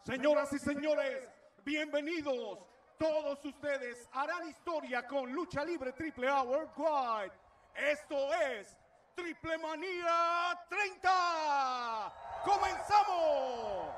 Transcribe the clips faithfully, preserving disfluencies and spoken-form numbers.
Señoras y señores, bienvenidos. Todos ustedes harán historia con Lucha Libre Triple A Worldwide. Esto es Triple Manía treinta. ¡Comenzamos!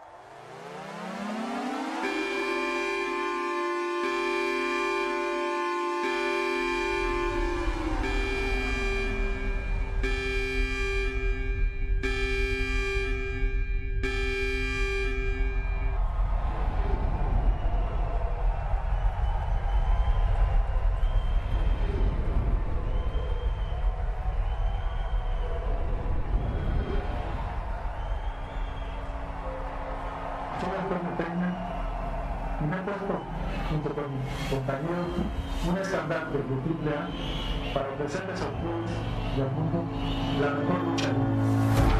Y me he puesto junto con mis compañeros un estandarte de Triple A para ofrecerles a ustedes y al mundo la mejor lucha libre.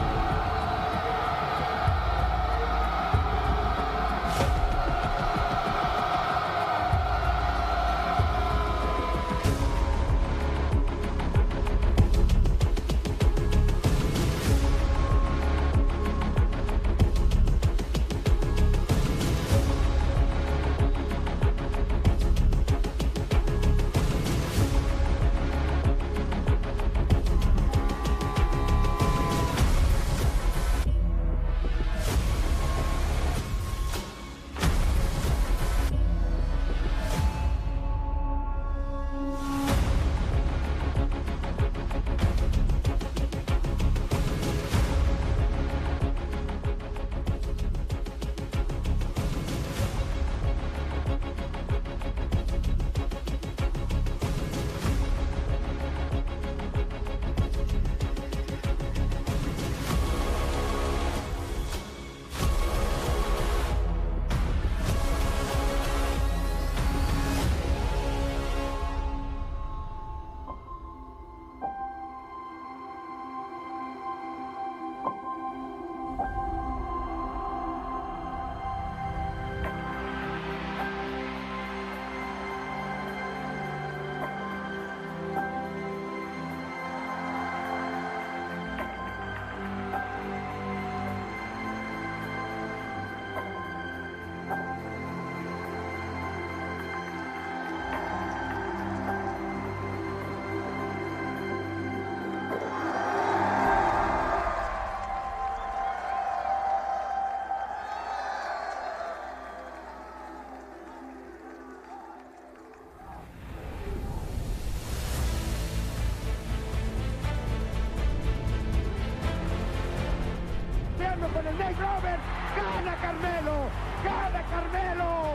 Con el Nate Roberts, gana Carmelo, gana Carmelo.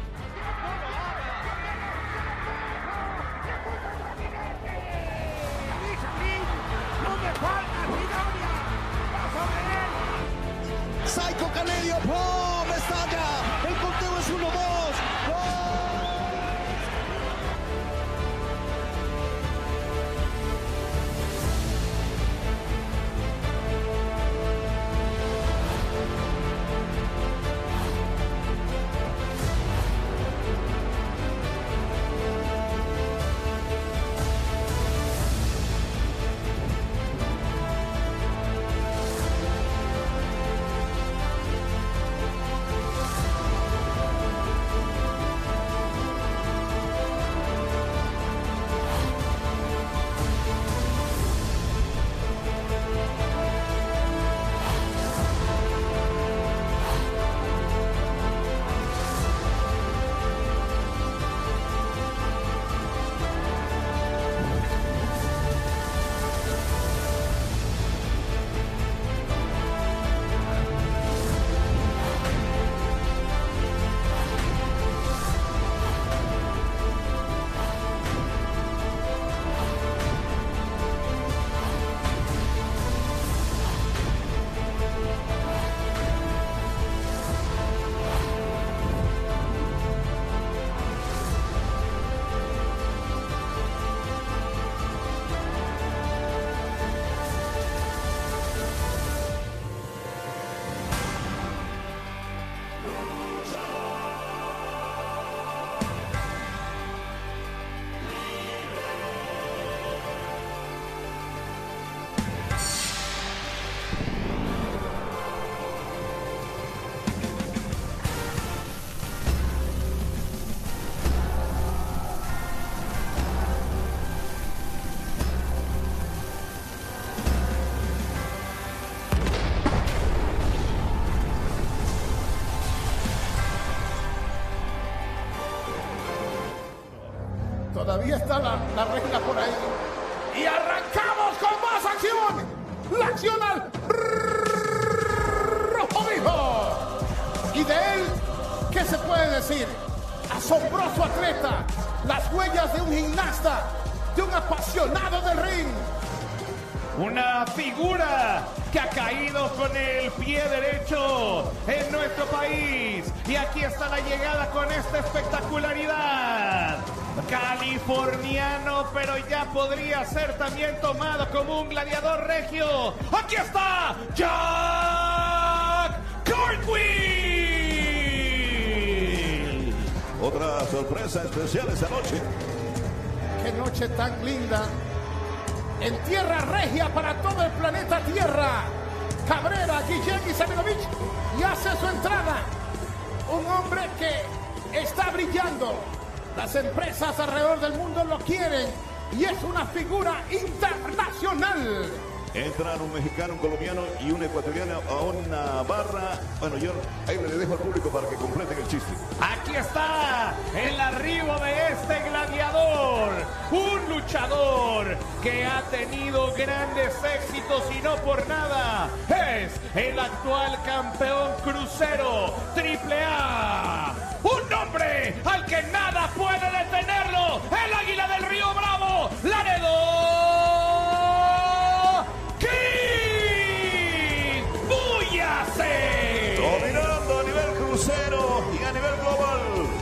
No me falta Sidonia, va sobre él. Psycho Canelio, ¡pum! Estalla, el conteo es uno dos. Todavía está la, la regla por ahí. Y arrancamos con más acción. La acción al rojo vivo. Y de él, ¿qué se puede decir? Asombroso atleta. Las huellas de un gimnasta, de un apasionado del ring. Una figura que ha caído con el pie derecho en nuestro país. Y aquí está la llegada con esta espectacularidad. Californiano, pero ya podría ser también tomado como un gladiador regio. Aquí está Jack Cartwheel. Otra sorpresa especial esta noche. Qué noche tan linda. En tierra regia para todo el planeta Tierra. Cabrera, Guillén Izabelovich, y hace su entrada. Un hombre que está brillando. Las empresas alrededor del mundo lo quieren y es una figura internacional. Entran un mexicano, un colombiano y un ecuatoriano a una barra. Bueno, yo ahí le dejo al público para que completen el chiste. Aquí está el arribo de este gladiador, un luchador que ha tenido grandes éxitos y no por nada es el actual campeón crucero triple A. Un hombre al que nada puede detenerlo, el Águila del Río Bravo, Laredo Kid Bullase. Dominando a nivel crucero y a nivel global.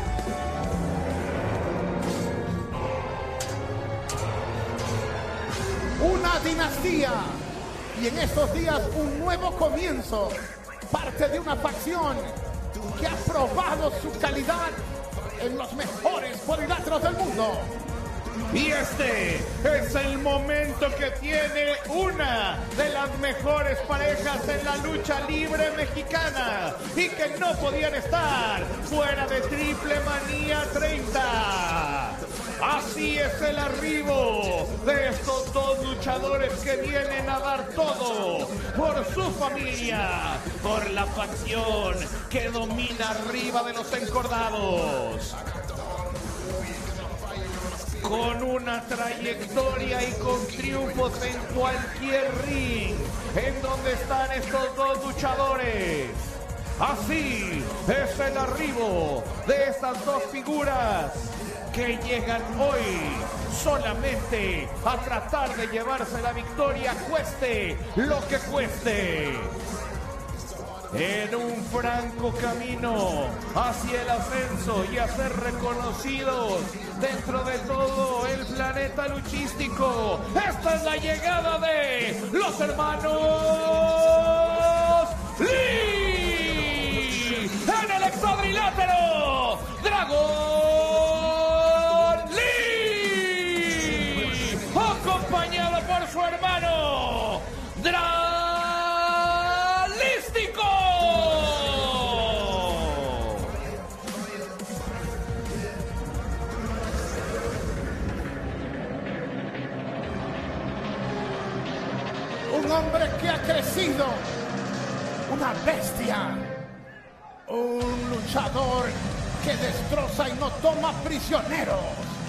Una dinastía y en estos días un nuevo comienzo, parte de una facción que ha probado su calidad en los mejores cuadriláteros del mundo. Y este es el momento que tiene una de las mejores parejas en la lucha libre mexicana y que no podían estar fuera de Triple Manía treinta. Así es el arribo de estos dos luchadores que vienen a dar todo por su familia, por la facción que domina arriba de los encordados. Con una trayectoria y con triunfos en cualquier ring en donde están estos dos luchadores. Así es el arribo de estas dos figuras que llegan hoy solamente a tratar de llevarse la victoria, cueste lo que cueste. En un franco camino hacia el ascenso y a ser reconocidos dentro de todo el planeta luchístico. Esta es la llegada de los hermanos Lee. En el hexadrilátero, Dragon Lee, acompañado por su hermano Dragon. Un hombre que ha crecido, una bestia, un luchador que destroza y no toma prisioneros.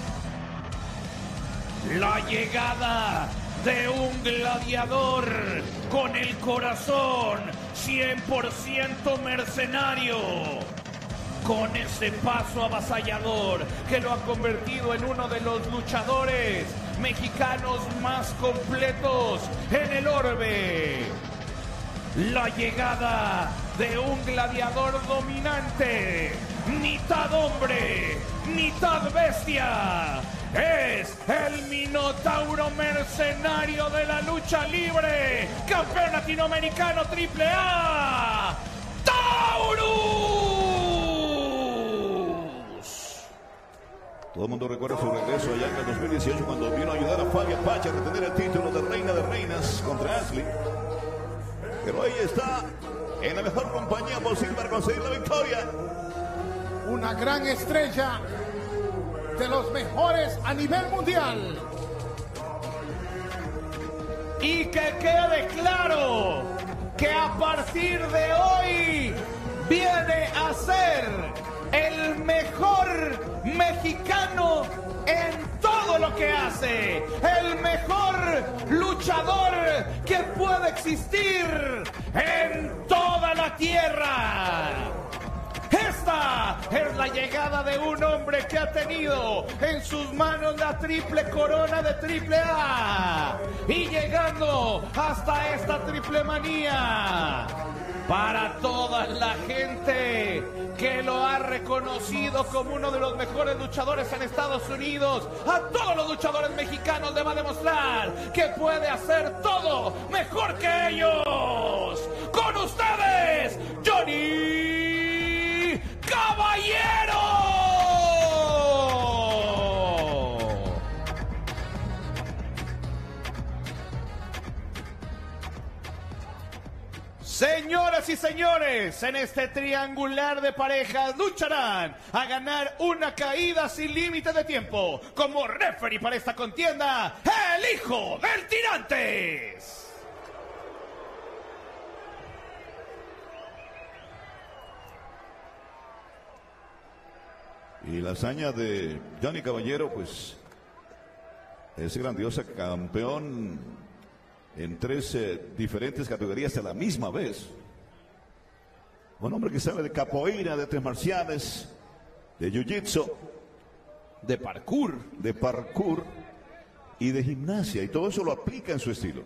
La llegada de un gladiador con el corazón cien por ciento mercenario, con ese paso avasallador que lo ha convertido en uno de los luchadores mexicanos más completos en el orbe. La llegada de un gladiador dominante, mitad hombre, mitad bestia. Es el Minotauro mercenario de la lucha libre, campeón latinoamericano triple A, Taurus. Todo el mundo recuerda su regreso allá en el dos mil dieciocho cuando vino a ayudar a Fabi Apache a retener el título de Reina de Reinas contra Ashley. Pero ahí está, en la mejor compañía posible para conseguir la victoria. Una gran estrella de los mejores a nivel mundial. Y que quede claro que a partir de hoy viene a ser el mejor mexicano en todo lo que hace. El mejor luchador que puede existir en toda la tierra. Esta es la llegada de un hombre que ha tenido en sus manos la triple corona de Triple A. Y llegando hasta esta triple manía. Para toda la gente que lo ha reconocido como uno de los mejores luchadores en Estados Unidos, a todos los luchadores mexicanos le va a demostrar que puede hacer todo mejor que ellos. Con ustedes, Johnny Caballero. Señoras y señores, en este triangular de parejas lucharán a ganar una caída sin límite de tiempo. Como referee para esta contienda, el hijo del Tirantes. Y la hazaña de Johnny Caballero, pues, es grandiosa, campeón en tres eh, diferentes categorías a la misma vez. Un hombre que sabe de capoeira, de artes marciales, de jiu-jitsu, de parkour, de parkour y de gimnasia, y todo eso lo aplica en su estilo.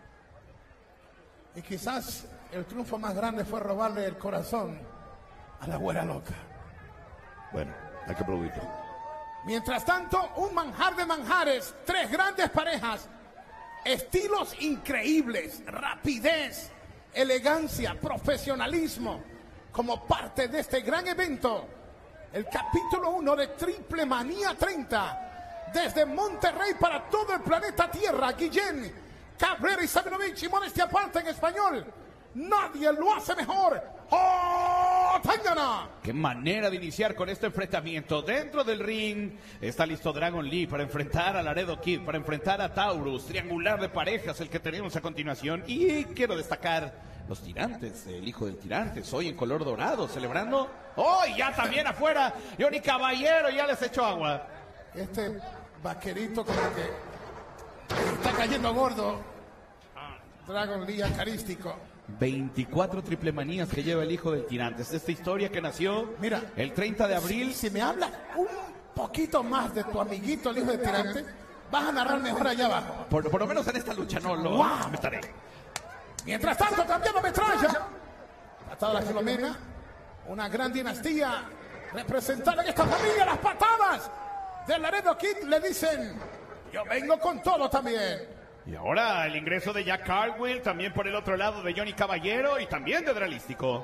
Y quizás el triunfo más grande fue robarle el corazón a la güera loca. Bueno, hay que aplaudirlo. Mientras tanto, un manjar de manjares, tres grandes parejas, estilos increíbles, rapidez, elegancia, profesionalismo, como parte de este gran evento, el capítulo uno de Triple Manía treinta, desde Monterrey para todo el planeta Tierra. Guillén, Cabrera y Sabinovich, y modestia aparte en español, nadie lo hace mejor. ¡Oh, Tangana! Qué manera de iniciar con este enfrentamiento. Dentro del ring está listo Dragon Lee para enfrentar a Laredo Kid, para enfrentar a Taurus. Triangular de parejas, el que tenemos a continuación. Y quiero destacar los Tirantes, el hijo del Tirantes, hoy en color dorado, celebrando. ¡Oh, y ya también afuera! Johnny Caballero ya les echó agua. Este vaquerito como que está cayendo gordo. Dragon Lee acarístico. veinticuatro triple manías que lleva el hijo del Tirantes. Esta historia que nació Mira, el treinta de abril. Si, si me hablas un poquito más de tu amiguito, el hijo del Tirante, vas a narrar mejor allá abajo. Por, por lo menos en esta lucha no lo Wow. me estaré. Mientras tanto, cambiando metralla. Patada la Filomena. Una gran dinastía representada en esta familia. Las patadas del Laredo Kid le dicen: yo vengo con todo también. Y ahora el ingreso de Jack Cartwheel, también por el otro lado de Johnny Caballero y también de Dralístico.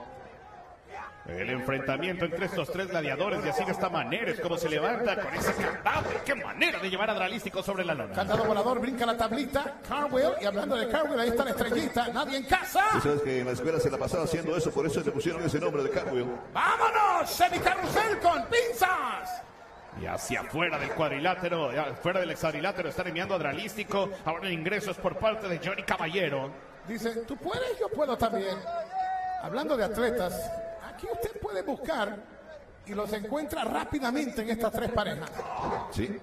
El enfrentamiento entre estos tres gladiadores, y así de esta manera es como se levanta con ese candado. ¡Qué manera de llevar a Dralístico sobre la lona! Candado volador, brinca la tablita. Cartwheel, y hablando de Cartwheel, ahí está la estrellita. Nadie en casa. Tú sabes que en la escuela se la pasaba haciendo eso, por eso le pusieron ese nombre de Cartwheel. ¡Vámonos! Semicarrusel con pinzas. Y hacia afuera del cuadrilátero, fuera del hexadrilátero, están enviando a Dralístico. Ahora el ingreso es por parte de Johnny Caballero. Dice, tú puedes, yo puedo también. Hablando de atletas, aquí usted puede buscar y los encuentra rápidamente en estas tres parejas. Sí.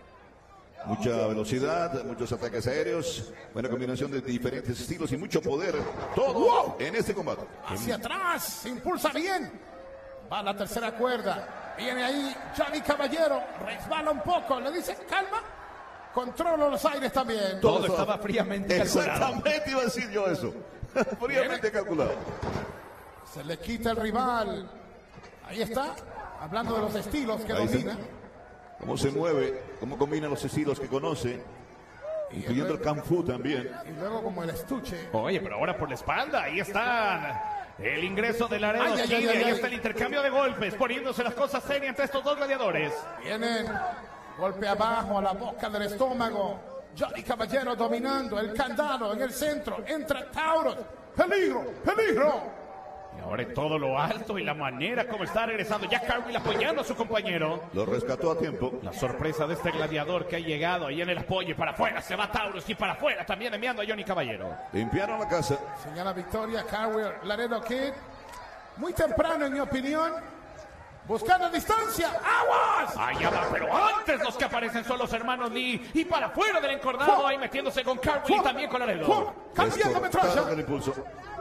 Mucha velocidad, muchos ataques aéreos, buena combinación de diferentes estilos y mucho poder. Todo ¡Wow! en este combate. Hacia atrás, se impulsa bien. Va a la tercera cuerda. Viene ahí Johnny Caballero, resbala un poco, le dice calma, controla los aires también. Todo, Todo estaba fríamente calculado. Exactamente iba a decir yo eso. Fríamente calculado. Se le quita el rival. Ahí está, hablando de los estilos que Ahí domina. está. Cómo se mueve, cómo combina los estilos que conoce, incluyendo el Kung Fu también. Y luego como el estuche. Oye, pero ahora por la espalda, ahí están. El ingreso de Laredo Ay, ay, Kid, ay, ay, ahí ay. está el intercambio de golpes, poniéndose las cosas serias entre estos dos gladiadores. Vienen, golpe abajo a la boca del estómago. Johnny Caballero dominando el candado en el centro. Entra Taurus. ¡Peligro! ¡Peligro! Y ahora en todo lo alto y la manera como está regresando Jack Cartwheel apoyando a su compañero. Lo rescató a tiempo. La sorpresa de este gladiador que ha llegado ahí en el apoyo, y para afuera se va Taurus y para afuera también enviando a Johnny Caballero. Limpiaron la casa. Señala victoria Cartwheel, Laredo Kid. Muy temprano en mi opinión. Buscando distancia. ¡Aguas! Allá va, pero antes los que aparecen son los hermanos Lee. Y para afuera del encordado, ¡Fu! ahí metiéndose con Carwin y también con Laredo. ¡Fu! Cambiando metralla. El impulso.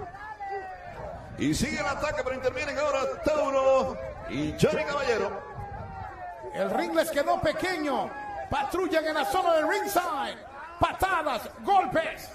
Y sigue el ataque, pero intervienen ahora Tauro y Johnny Caballero. El ring les quedó pequeño. Patrullan en la zona del ringside. Patadas, golpes.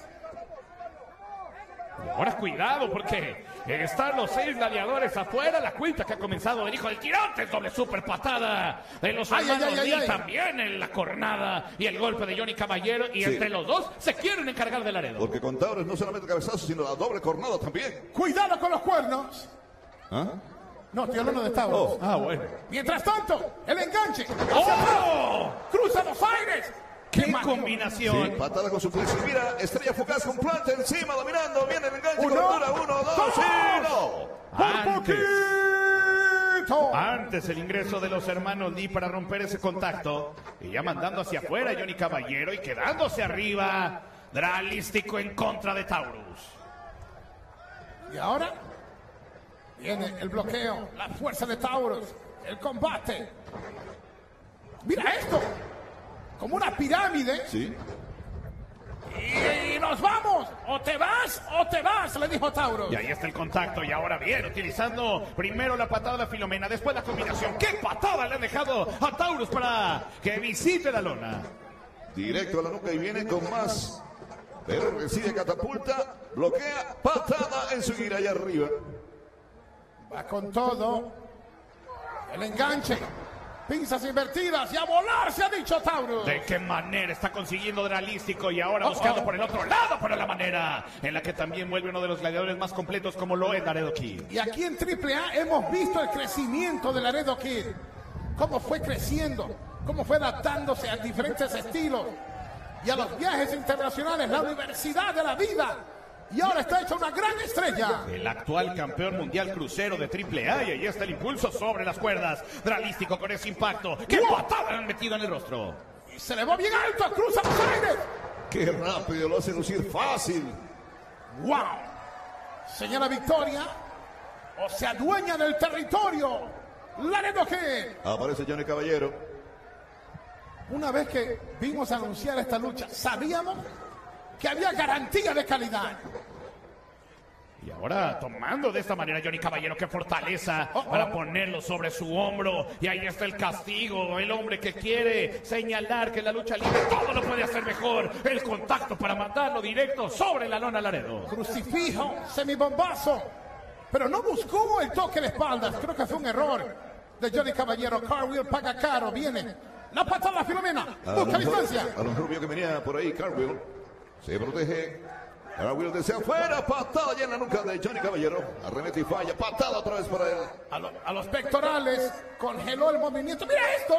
Ahora cuidado porque están los seis gladiadores afuera. La cuenta que ha comenzado el hijo del Quirotes. Doble super patada de los Ay, hermanos ay, ay, Lee. ay, ay. También en la cornada y el golpe de Johnny Caballero. Y Sí. entre los dos se quieren encargar de Laredo. Porque con Tauro es no solamente cabezazo, sino la doble cornada también. Cuidado con los cuernos. ¿Ah? No, estoy hablando de Tauro. Oh. Ah, bueno. Mientras tanto, el enganche. ¡Oh! Cruza los aires. ¡Qué máquina! combinación! Sí, patada con su flexión. Mira, Estrella Fugaz con planta encima, dominando. Viene el enganche Uno, con altura. Uno, dos, dos. y no. Por Antes. poquito. Antes el ingreso de los hermanos Lee para romper ese contacto. Y ya mandando hacia afuera a Johnny Caballero y quedándose arriba. Dralístico en contra de Taurus. Y ahora viene el bloqueo, la fuerza de Taurus, el combate. Mira esto, como una pirámide. Sí. Y nos vamos, o te vas o te vas, le dijo Taurus. Y ahí está el contacto. Y ahora bien, utilizando primero la patada de Filomena, después la combinación. ¡Qué patada le han dejado a Taurus para que visite la lona! Directo a la nuca y viene con más. Pero recibe catapulta, bloquea, patada en su gira allá arriba. Va con todo. El enganche. Pinzas invertidas y a volar, se ha dicho Taurus. ¿De qué manera está consiguiendo Dralístico? Y ahora Oh, buscando oh. por el otro lado, pero la manera en la que también vuelve uno de los gladiadores más completos como lo es Laredo Kid. Y aquí en Triple A hemos visto el crecimiento de Laredo Kid. Cómo fue creciendo, cómo fue adaptándose a diferentes estilos y a los viajes internacionales, la universidad de la vida. Y ahora está hecha una gran estrella. El actual campeón mundial crucero de Triple A. Y ahí está el impulso sobre las cuerdas. Dralístico con ese impacto. ¡Qué ¡Wow! patada le han metido en el rostro! Y se le va bien alto, cruza los aires. Qué rápido, lo hace lucir fácil. ¡Wow! Señala victoria o se adueña del territorio. Laredo Kid. Aparece Johnny Caballero. Una vez que vimos anunciar esta lucha, sabíamos que había garantía de calidad. Y ahora tomando de esta manera Johnny Caballero, qué fortaleza para ponerlo sobre su hombro. Y ahí está el castigo, el hombre que quiere señalar que la lucha libre todo lo puede hacer mejor. El contacto para mandarlo directo sobre la lona Laredo. Crucifijo, semibombazo, pero no buscó el toque de espaldas. Creo que fue un error de Johnny Caballero. Cartwheel paga caro, viene la patada Filomena, busca distancia. A los rubios que venía por ahí, Cartwheel se protege. Cartwheel desde afuera, patada ya en la nuca de Johnny Caballero. Arremete y falla, patada otra vez para él. A, lo- a los pectorales, congeló el movimiento. Mira esto,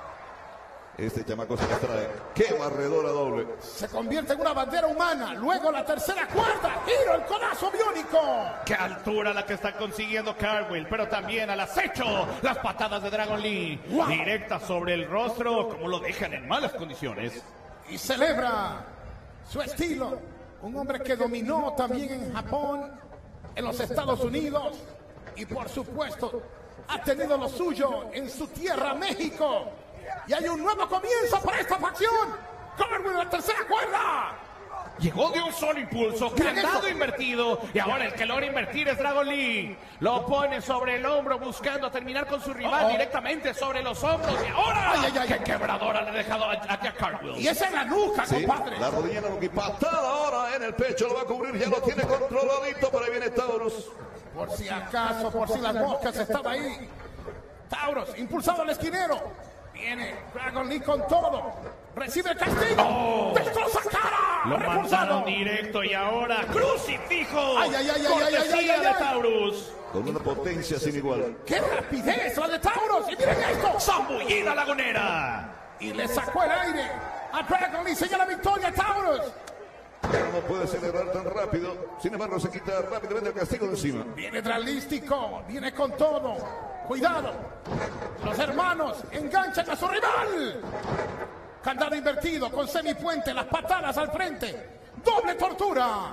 Este chamaco se las trae. ¡Qué barredora doble! se convierte en una bandera humana. Luego la tercera cuerda, giro, el codazo biónico. Qué altura la que está consiguiendo Cartwheel, pero también al acecho las patadas de Dragon Lee. Wow. Directas sobre el rostro, como lo dejan en malas condiciones. Y celebra su estilo. Un hombre que dominó también en Japón, en los Estados Unidos y por supuesto ha tenido lo suyo en su tierra, México. Y hay un nuevo comienzo para esta facción. Cartwheel, la tercera cuerda. Llegó de un solo impulso, Miren candado eso. invertido, y ahora el que logra invertir es Dragon Lee. Lo pone sobre el hombro buscando terminar con su rival Oh, oh. directamente sobre los hombros. Y ahora, Ay, ay, ay, qué ay. quebradora le ha dejado a, a Jack Cartwheel. Y esa es la nuca, Sí, compadre. la rodilla en la nuca y patada ahora en el pecho. Lo va a cubrir, ya lo tiene controladito. Pero ahí viene Taurus. Por si acaso, por si las moscas estaba ahí. Taurus, impulsado al esquinero. Viene Dragon Lee con todo. Recibe el castigo. Oh. Destroza cara. Lo Reforzado. mandaron directo y ahora crucifijo. Ay, ay, ay, ay, Cortesía ay, ay, ay, de ay. Taurus. Con una potencia sin igual. ¡Qué rapidez la de Taurus! ¡Y miren esto! Zambullida lagunera. Y le sacó el aire a Dragon Lee. Señala victoria Taurus. Ya no puede celebrar tan rápido. Sin embargo, se quita rápidamente el castigo de encima. Viene Dralístico. Viene con todo. Cuidado. Los hermanos enganchan a su rival. Candado invertido con semipuente. Las patadas al frente. Doble tortura.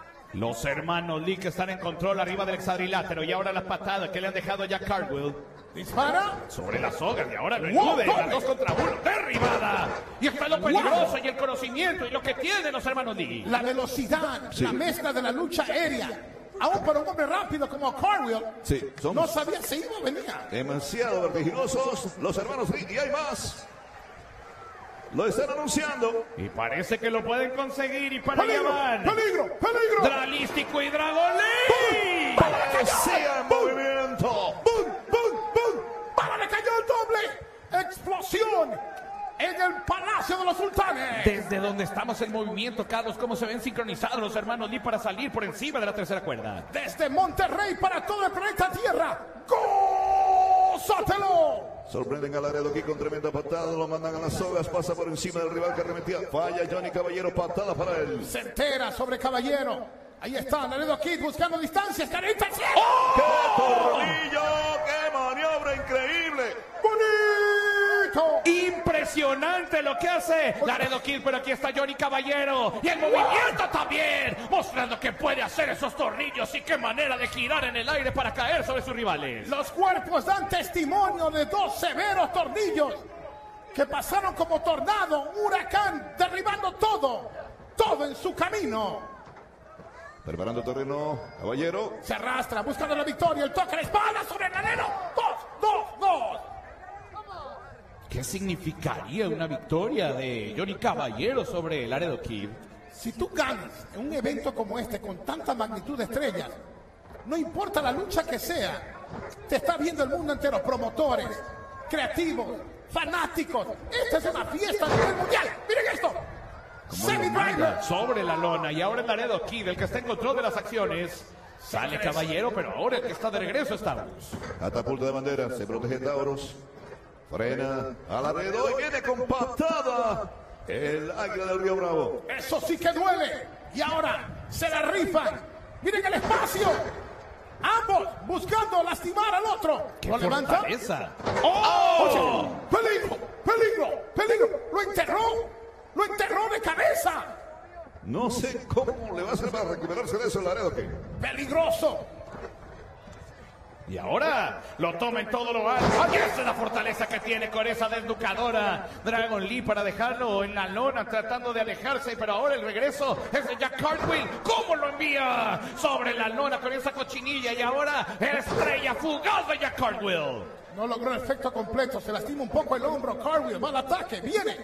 Los hermanos Lee que están en control arriba del hexadrilátero y ahora las patadas que le han dejado a Jack Cartwheel. Dispara. Sobre las sogas y ahora no Wow, elude. doble. Las dos contra uno. Derribada. Y está lo peligroso y el conocimiento y lo que tienen los hermanos Lee. La velocidad, Sí. la mezcla de la lucha aérea. Aún para un hombre rápido como Cartwheel, Sí, somos no sabía si iba o venía. demasiado vertiginosos los hermanos Lee. Y hay más. Lo están anunciando. Y parece que lo pueden conseguir y para allá ¡Peligro! van. ¡Peligro! ¡Peligro! Dralístico y Dragon Lee. Parecía en movimiento. ¡Bum! ¡Bum! ¡Bum! ¡Para! ¡Le cayó el doble! ¡Explosión! En el Palacio de los Sultanes. Desde donde estamos en movimiento, Carlos, cómo se ven sincronizados los hermanos Lee para salir por encima de la tercera cuerda. Desde Monterrey para todo el planeta Tierra. ¡Gózatelo! Sorprenden a Laredo aquí con tremenda patada, lo mandan a las sogas, pasa por encima del rival que arremetía, falla Johnny Caballero, patada para él. Se entera sobre Caballero. Ahí está Laredo Kid buscando distancias. ¡Carita! ¡Qué tornillo! ¡Qué maniobra increíble! ¡Bonito! Impresionante lo que hace Laredo Kid, pero aquí está Johnny Caballero y el movimiento también, mostrando que puede hacer esos tornillos y qué manera de girar en el aire para caer sobre sus rivales. Los cuerpos dan testimonio de dos severos tornillos que pasaron como tornado, un huracán, derribando todo, todo en su camino. Preparando terreno, Caballero. Se arrastra buscando la victoria, el toque de espada sobre el alero. Dos, dos, dos. ¿Qué significaría una victoria de Johnny Caballero sobre Laredo Kid? Si tú ganas en un evento como este con tanta magnitud de estrellas, no importa la lucha que sea, te está viendo el mundo entero, promotores, creativos, fanáticos. Esta es una fiesta a nivel mundial. Miren esto. Semi Driver. Sobre la lona y ahora el Laredo Kid, el que está en control de las acciones. Sale Caballero, pero ahora el que está de regreso es Taurus. Catapulta de bandera, se protege Tauros. Frena a Laredo y viene con patada. El Águila del Río Bravo. Eso sí que duele. Y ahora se la rifan. Miren el espacio. Ambos buscando lastimar al otro. ¡Qué Lo levanta. fortaleza! Oye, ¡Oh! peligro, peligro, peligro. Lo enterró. Lo enterró de cabeza. No sé cómo le va a hacer para recuperarse de eso Laredo. Que Peligroso. Y ahora lo toma en todo lo alto. ¡Ay, esa es la fortaleza que tiene con esa desnucadora Dragon Lee para dejarlo en la lona tratando de alejarse! Pero ahora el regreso es de Jack Cartwheel. ¿Cómo lo envía? Sobre la lona con esa cochinilla. Y ahora estrella fugaz de Jack Cartwheel. No logró el efecto completo. Se lastima un poco el hombro. Cartwheel, mal ataque. Viene.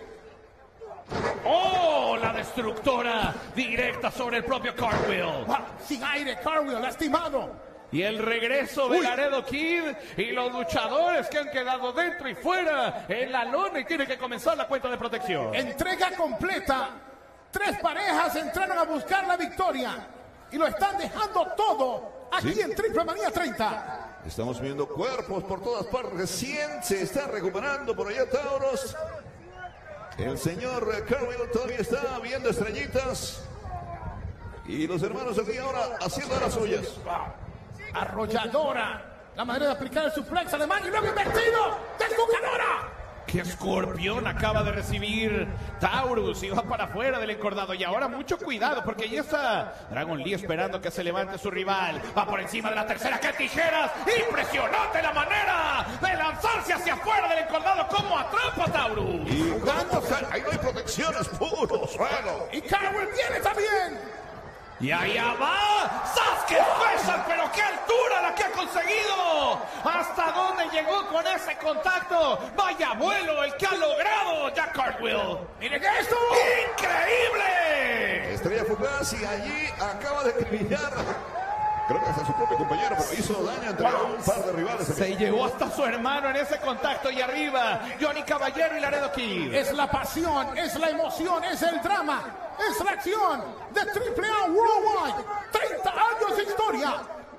¡Oh! La destructora directa sobre el propio Cartwheel. Ah, sin aire, Cartwheel lastimado. Y el regreso de Uy. Laredo Kid y los luchadores que han quedado dentro y fuera en la lona y tiene que comenzar la cuenta de protección. Entrega completa. Tres parejas entraron a buscar la victoria y lo están dejando todo aquí Sí. en Triple Manía treinta. estamos viendo cuerpos por todas partes. Recién se está recuperando por allá Tauros. El señor Cartwheel todavía está viendo estrellitas. Y los hermanos aquí ahora haciendo las suyas. Arrolladora. La manera de aplicar el suplex alemán y luego invertido. Desnucadora. ¡Qué escorpión acaba de recibir Taurus! Y va para afuera del encordado. Y ahora mucho cuidado porque ya está Dragon Lee esperando que se levante su rival. Va por encima de la tercera. ¡Qué tijeras! ¡Impresionante la manera de lanzarse hacia afuera del encordado! ¡Cómo atrapa a Taurus! Y jugando, ahí no hay protecciones, puro suelo. Y Cartwheel viene también. Y allá va Sasuke Special, pero qué altura la que ha conseguido. ¿Hasta dónde llegó con ese contacto? Vaya vuelo el que ha logrado Jack Cartwheel. Miren esto. ¡Increíble! Estrella fugaz y allí acaba de pillar. Creo que hasta su propio compañero, pero hizo daño entre un par de rivales. Se llevó hasta su hermano en ese contacto y arriba Johnny Caballero y Laredo Kid. Es la pasión, es la emoción, es el drama, es la acción de Triple A Worldwide. treinta años de historia.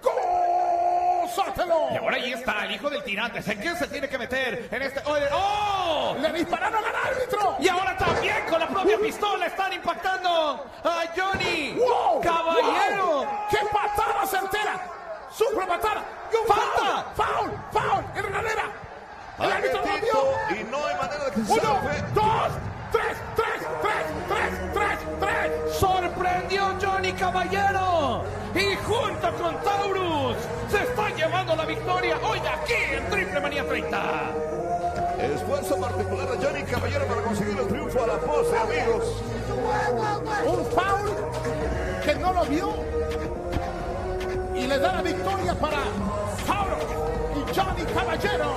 ¡Gózatelo! Y ahora ahí está el hijo del tirante. ¿En qué se tiene que meter en este? ¡Oh! Le dispararon al árbitro. Y ahora también con la propia pistola están impactando a Johnny ¡Wow! Caballero. ¡Wow! ¡Qué patada certera! ¡Super patada! ¡Y un ¡Falta! ¡Foul! ¡Foul! ¡Foul! ¡En realidad! ¡El árbitro lo vio! Y no hay manera de que se ¡Uno! salve. ¡Dos! ¡Tres! ¡Tres! ¡Tres! ¡Tres! ¡Tres! ¡Tres! Sorprendió Johnny Caballero y junto con Taurus se están llevando buscando la victoria hoy aquí en Triple Manía treinta. Esfuerzo particular de Johnny Caballero para conseguir el triunfo a la postre, amigos. Un foul que no lo vio y le da la victoria para Taurus y Johnny Caballero.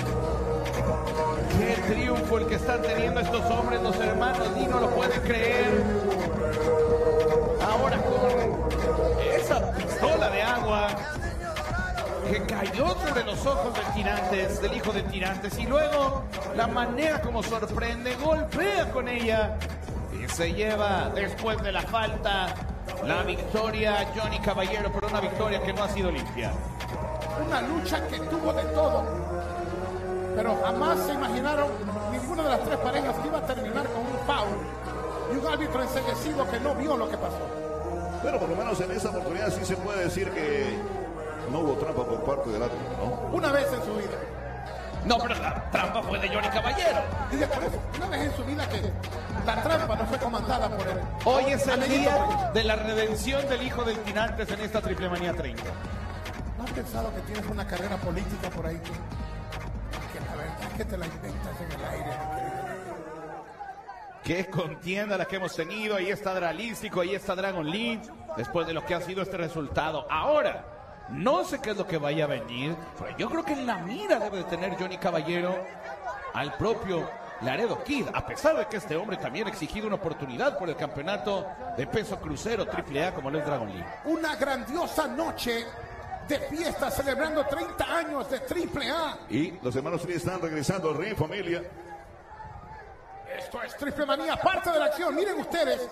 Qué triunfo el que están teniendo estos hombres, los hermanos, ni no lo pueden creer. Ahora con esa pistola de agua que cayó sobre los ojos del Tirantes, del hijo de Tirantes, y luego la manera como sorprende, golpea con ella y se lleva después de la falta la victoria Johnny Caballero, pero una victoria que no ha sido limpia. Una lucha que tuvo de todo, pero jamás se imaginaron ninguna de las tres parejas que iba a terminar con un foul y un árbitro enseguecido que no vio lo que pasó. Pero por lo menos en esta oportunidad sí se puede decir que no hubo trampa por parte del árbitro, ¿no? Una vez en su vida. No, pero la trampa fue de Johnny Caballero. Y de por eso, una vez en su vida que la trampa no fue comandada por él. Hoy es el día de la redención del hijo del Tirantes en esta Triple Manía treinta. ¿No has pensado que tienes una carrera política por ahí? Que la verdad es que te la inventas en el aire. Qué contienda la que hemos tenido. Ahí está Dralístico, ahí está Dragon Lee. Después de lo que ha sido este resultado. Ahora, no sé qué es lo que vaya a venir, pero yo creo que en la mira debe de tener Johnny Caballero al propio Laredo Kid, a pesar de que este hombre también ha exigido una oportunidad por el campeonato de peso crucero triple A como lo es Dragon Lee. Una grandiosa noche de fiesta celebrando treinta años de triple A. Y los hermanos Lee están regresando al ring, familia. Esto es Triple Manía, parte de la acción. Miren ustedes.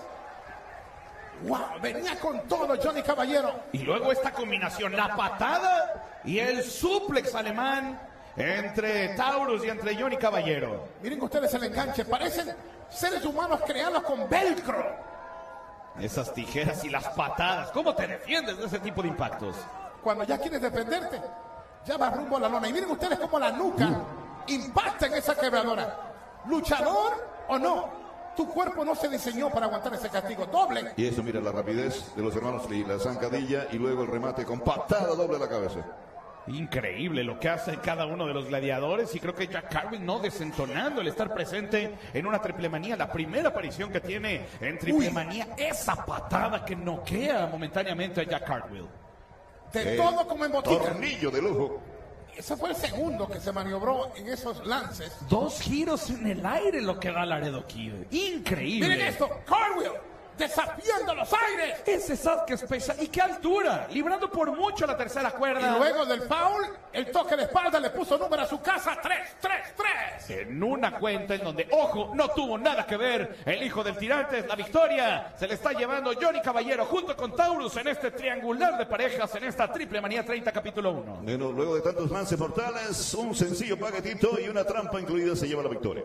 ¡Wow! Venía con todo Johnny Caballero. Y luego esta combinación, la patada y el suplex alemán entre Taurus y entre Johnny Caballero. Miren ustedes el enganche. Parecen seres humanos creados con velcro. Esas tijeras y las patadas. ¿Cómo te defiendes de ese tipo de impactos? Cuando ya quieres defenderte, ya vas rumbo a la lona. Y miren ustedes cómo la nuca impacta en esa quebradora. ¿Luchador o no? Tu cuerpo no se diseñó para aguantar ese castigo doble. Y eso, mira la rapidez de los hermanos Lee, la zancadilla y luego el remate con patada doble a la cabeza. Increíble lo que hace cada uno de los gladiadores, y creo que Jack Cartwheel no desentonando el estar presente en una Triple Manía, la primera aparición que tiene en Triple Manía, esa patada que noquea momentáneamente a Jack Cartwheel. De Eh, todo como en botica. Tornillo de lujo. Ese fue el segundo que se maniobró en esos lances. Dos giros en el aire lo que da Laredo Kid. Increíble. Miren esto, Cartwheel desafiando los aires. Ese salto que es pesa. ¿Y qué altura? Librando por mucho la tercera cuerda. Y luego del foul, el toque de espalda le puso número a su casa. tres, tres, tres. En una cuenta en donde, ojo, no tuvo nada que ver el hijo del Tirantes. La victoria se le está llevando Johnny Caballero junto con Taurus en este triangular de parejas en esta Triple Manía treinta capítulo uno. Bueno, luego de tantos lances mortales, un sencillo paquetito y una trampa incluida se lleva la victoria.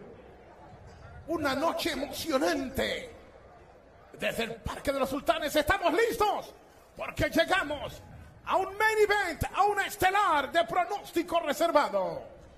Una noche emocionante. Desde el Parque de los Sultanes estamos listos porque llegamos a un main event, a una estelar de pronóstico reservado.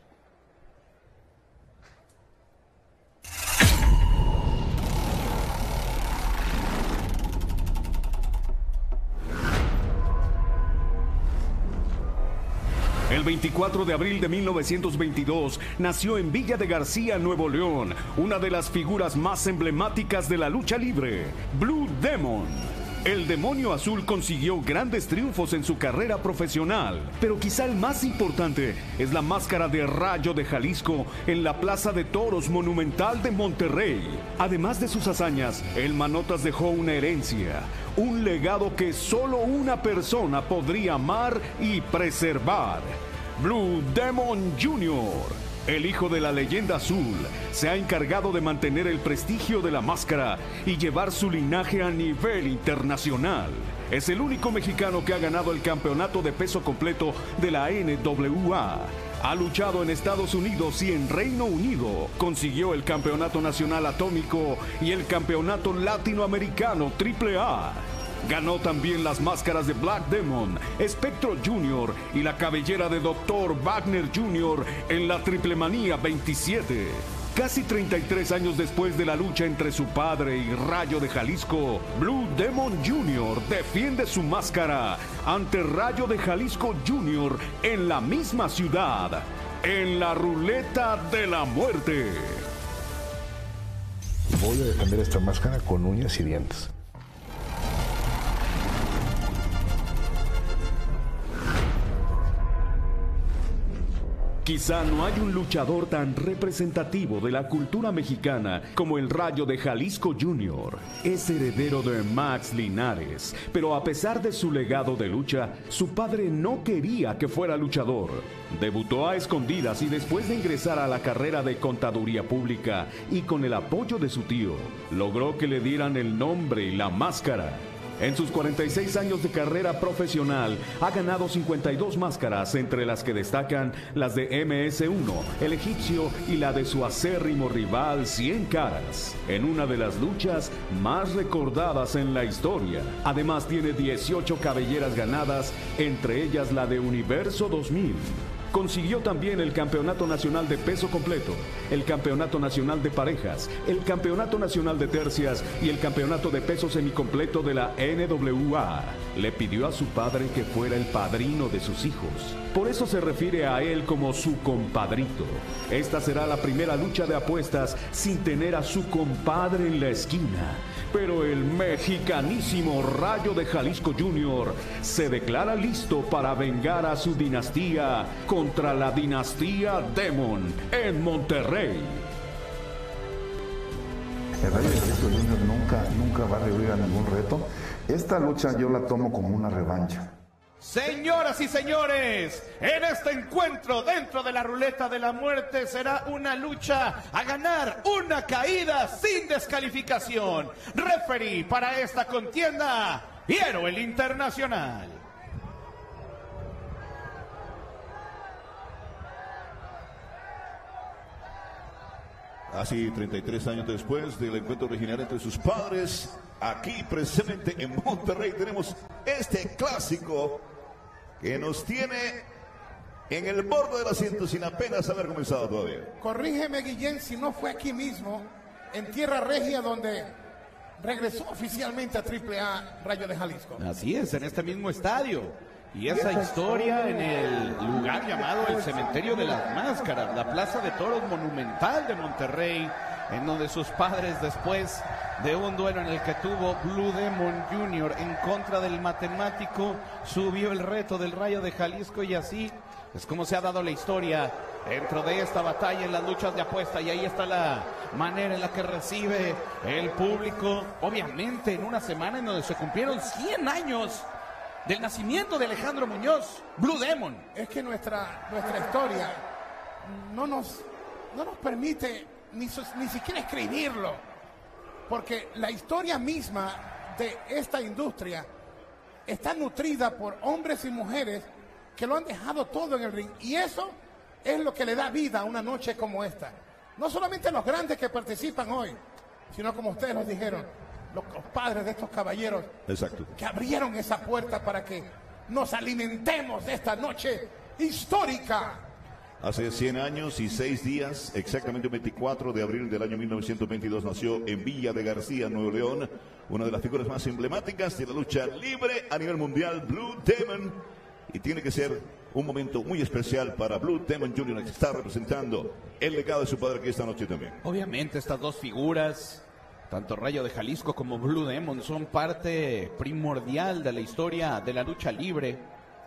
El veinticuatro de abril de mil novecientos veintidós nació en Villa de García, Nuevo León, una de las figuras más emblemáticas de la lucha libre, Blue Demon. El demonio azul consiguió grandes triunfos en su carrera profesional, pero quizá el más importante es la máscara de Rayo de Jalisco en la Plaza de Toros Monumental de Monterrey. Además de sus hazañas, el Manotas dejó una herencia, un legado que solo una persona podría amar y preservar. Blue Demon junior, el hijo de la leyenda azul, se ha encargado de mantener el prestigio de la máscara y llevar su linaje a nivel internacional. Es el único mexicano que ha ganado el campeonato de peso completo de la N W A. Ha luchado en Estados Unidos y en Reino Unido. Consiguió el campeonato nacional atómico y el campeonato latinoamericano triple A. Ganó también las máscaras de Black Demon, Espectro junior y la cabellera de doctor Wagner junior en la Triple Manía veintisiete. Casi treinta y tres años después de la lucha entre su padre y Rayo de Jalisco, Blue Demon junior defiende su máscara ante Rayo de Jalisco junior en la misma ciudad, en la Ruleta de la Muerte. Voy a defender esta máscara con uñas y dientes. Quizá no hay un luchador tan representativo de la cultura mexicana como el Rayo de Jalisco junior Es heredero de Max Linares, pero a pesar de su legado de lucha, su padre no quería que fuera luchador. Debutó a escondidas y después de ingresar a la carrera de contaduría pública y con el apoyo de su tío, logró que le dieran el nombre y la máscara. En sus cuarenta y seis años de carrera profesional, ha ganado cincuenta y dos máscaras, entre las que destacan las de eme ese uno, el egipcio y la de su acérrimo rival Cien Caras, en una de las luchas más recordadas en la historia. Además tiene dieciocho cabelleras ganadas, entre ellas la de Universo dos mil. Consiguió también el Campeonato Nacional de Peso Completo, el Campeonato Nacional de Parejas, el Campeonato Nacional de Tercias y el Campeonato de Peso Semicompleto de la ene doble u a. Le pidió a su padre que fuera el padrino de sus hijos. Por eso se refiere a él como su compadrito. Esta será la primera lucha de apuestas sin tener a su compadre en la esquina. Pero el mexicanísimo Rayo de Jalisco junior se declara listo para vengar a su dinastía contra la dinastía Demon en Monterrey. El Rayo de Jalisco junior nunca, nunca va a recurrir a ningún reto. Esta lucha yo la tomo como una revancha. Señoras y señores, en este encuentro dentro de la Ruleta de la Muerte será una lucha a ganar, una caída sin descalificación. Referee para esta contienda, Piero el Internacional. Así, treinta y tres años después del encuentro original entre sus padres, aquí presente en Monterrey tenemos este clásico que nos tiene en el borde del asiento sin apenas haber comenzado todavía. Corrígeme, Guillén, si no fue aquí mismo, en Tierra Regia, donde regresó oficialmente a triple A Rayo de Jalisco. Así es, en este mismo estadio. Y esa historia en el lugar llamado el Cementerio de las Máscaras, la Plaza de Toros Monumental de Monterrey, en donde sus padres, después de un duelo en el que tuvo Blue Demon junior en contra del matemático, subió el reto del Rayo de Jalisco, y así es como se ha dado la historia dentro de esta batalla en las luchas de apuesta. Y ahí está la manera en la que recibe el público, obviamente en una semana en donde se cumplieron cien años del nacimiento de Alejandro Muñoz, Blue Demon. Es que nuestra, nuestra historia no nos, no nos permite ni, ni siquiera escribirlo, porque la historia misma de esta industria está nutrida por hombres y mujeres que lo han dejado todo en el ring, y eso es lo que le da vida a una noche como esta. No solamente los grandes que participan hoy, sino como ustedes nos dijeron, los padres de estos caballeros. Exacto. Que abrieron esa puerta para que nos alimentemos de esta noche histórica. Hace cien años y seis días, exactamente el veinticuatro de abril del año mil novecientos veintidós, nació en Villa de García, Nuevo León, una de las figuras más emblemáticas de la lucha libre a nivel mundial, Blue Demon. Y tiene que ser un momento muy especial para Blue Demon junior, que está representando el legado de su padre aquí esta noche también. Obviamente estas dos figuras, tanto Rayo de Jalisco como Blue Demon, son parte primordial de la historia de la lucha libre.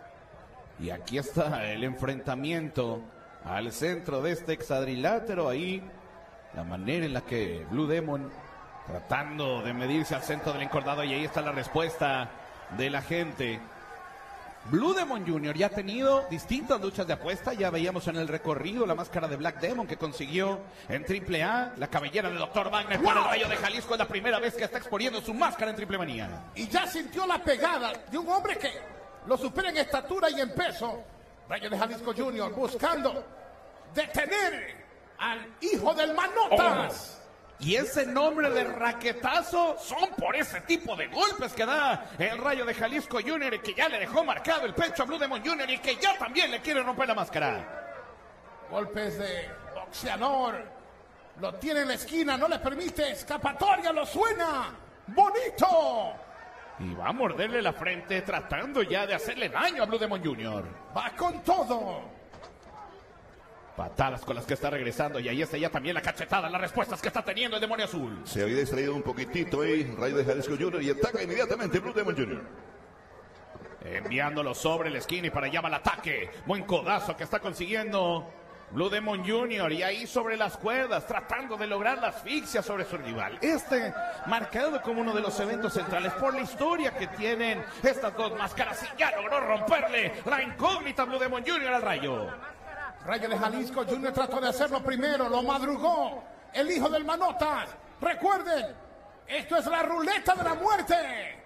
Y aquí está el enfrentamiento al centro de este hexadrilátero. Ahí la manera en la que Blue Demon tratando de medirse al centro del encordado, y ahí está la respuesta de la gente. Blue Demon junior ya ha tenido distintas luchas de apuesta. Ya veíamos en el recorrido la máscara de Black Demon que consiguió en triple A, la cabellera de doctor Wagner para el Rayo de Jalisco. Es la primera vez que está exponiendo su máscara en Triple Manía. Y ya sintió la pegada de un hombre que lo supera en estatura y en peso. Rayo de Jalisco junior buscando detener al hijo del Manotas. Oh. Y ese nombre de raquetazo son por ese tipo de golpes que da el Rayo de Jalisco junior, y que ya le dejó marcado el pecho a Blue Demon junior, y que ya también le quiere romper la máscara. Golpes de boxeador, Lo tiene en la esquina, no le permite escapatoria, lo suena. ¡Bonito! Y va a morderle la frente tratando ya de hacerle daño a Blue Demon junior Va con todo. Patadas con las que está regresando. Y ahí está ya también la cachetada, las respuestas que está teniendo el demonio azul. Se había distraído un poquitito ahí Rayo de Jalisco junior y ataca inmediatamente Blue Demon junior Enviándolo sobre la esquina y para allá va el ataque. Buen codazo que está consiguiendo Blue Demon junior Y ahí sobre las cuerdas, tratando de lograr la asfixia sobre su rival. Este marcado como uno de los eventos centrales por la historia que tienen estas dos máscaras. Y ya logró romperle la incógnita Blue Demon junior al Rayo. Rayo de Jalisco junior trató de hacerlo primero, lo madrugó el hijo del Manotas. Recuerden, esto es la ruleta de la muerte.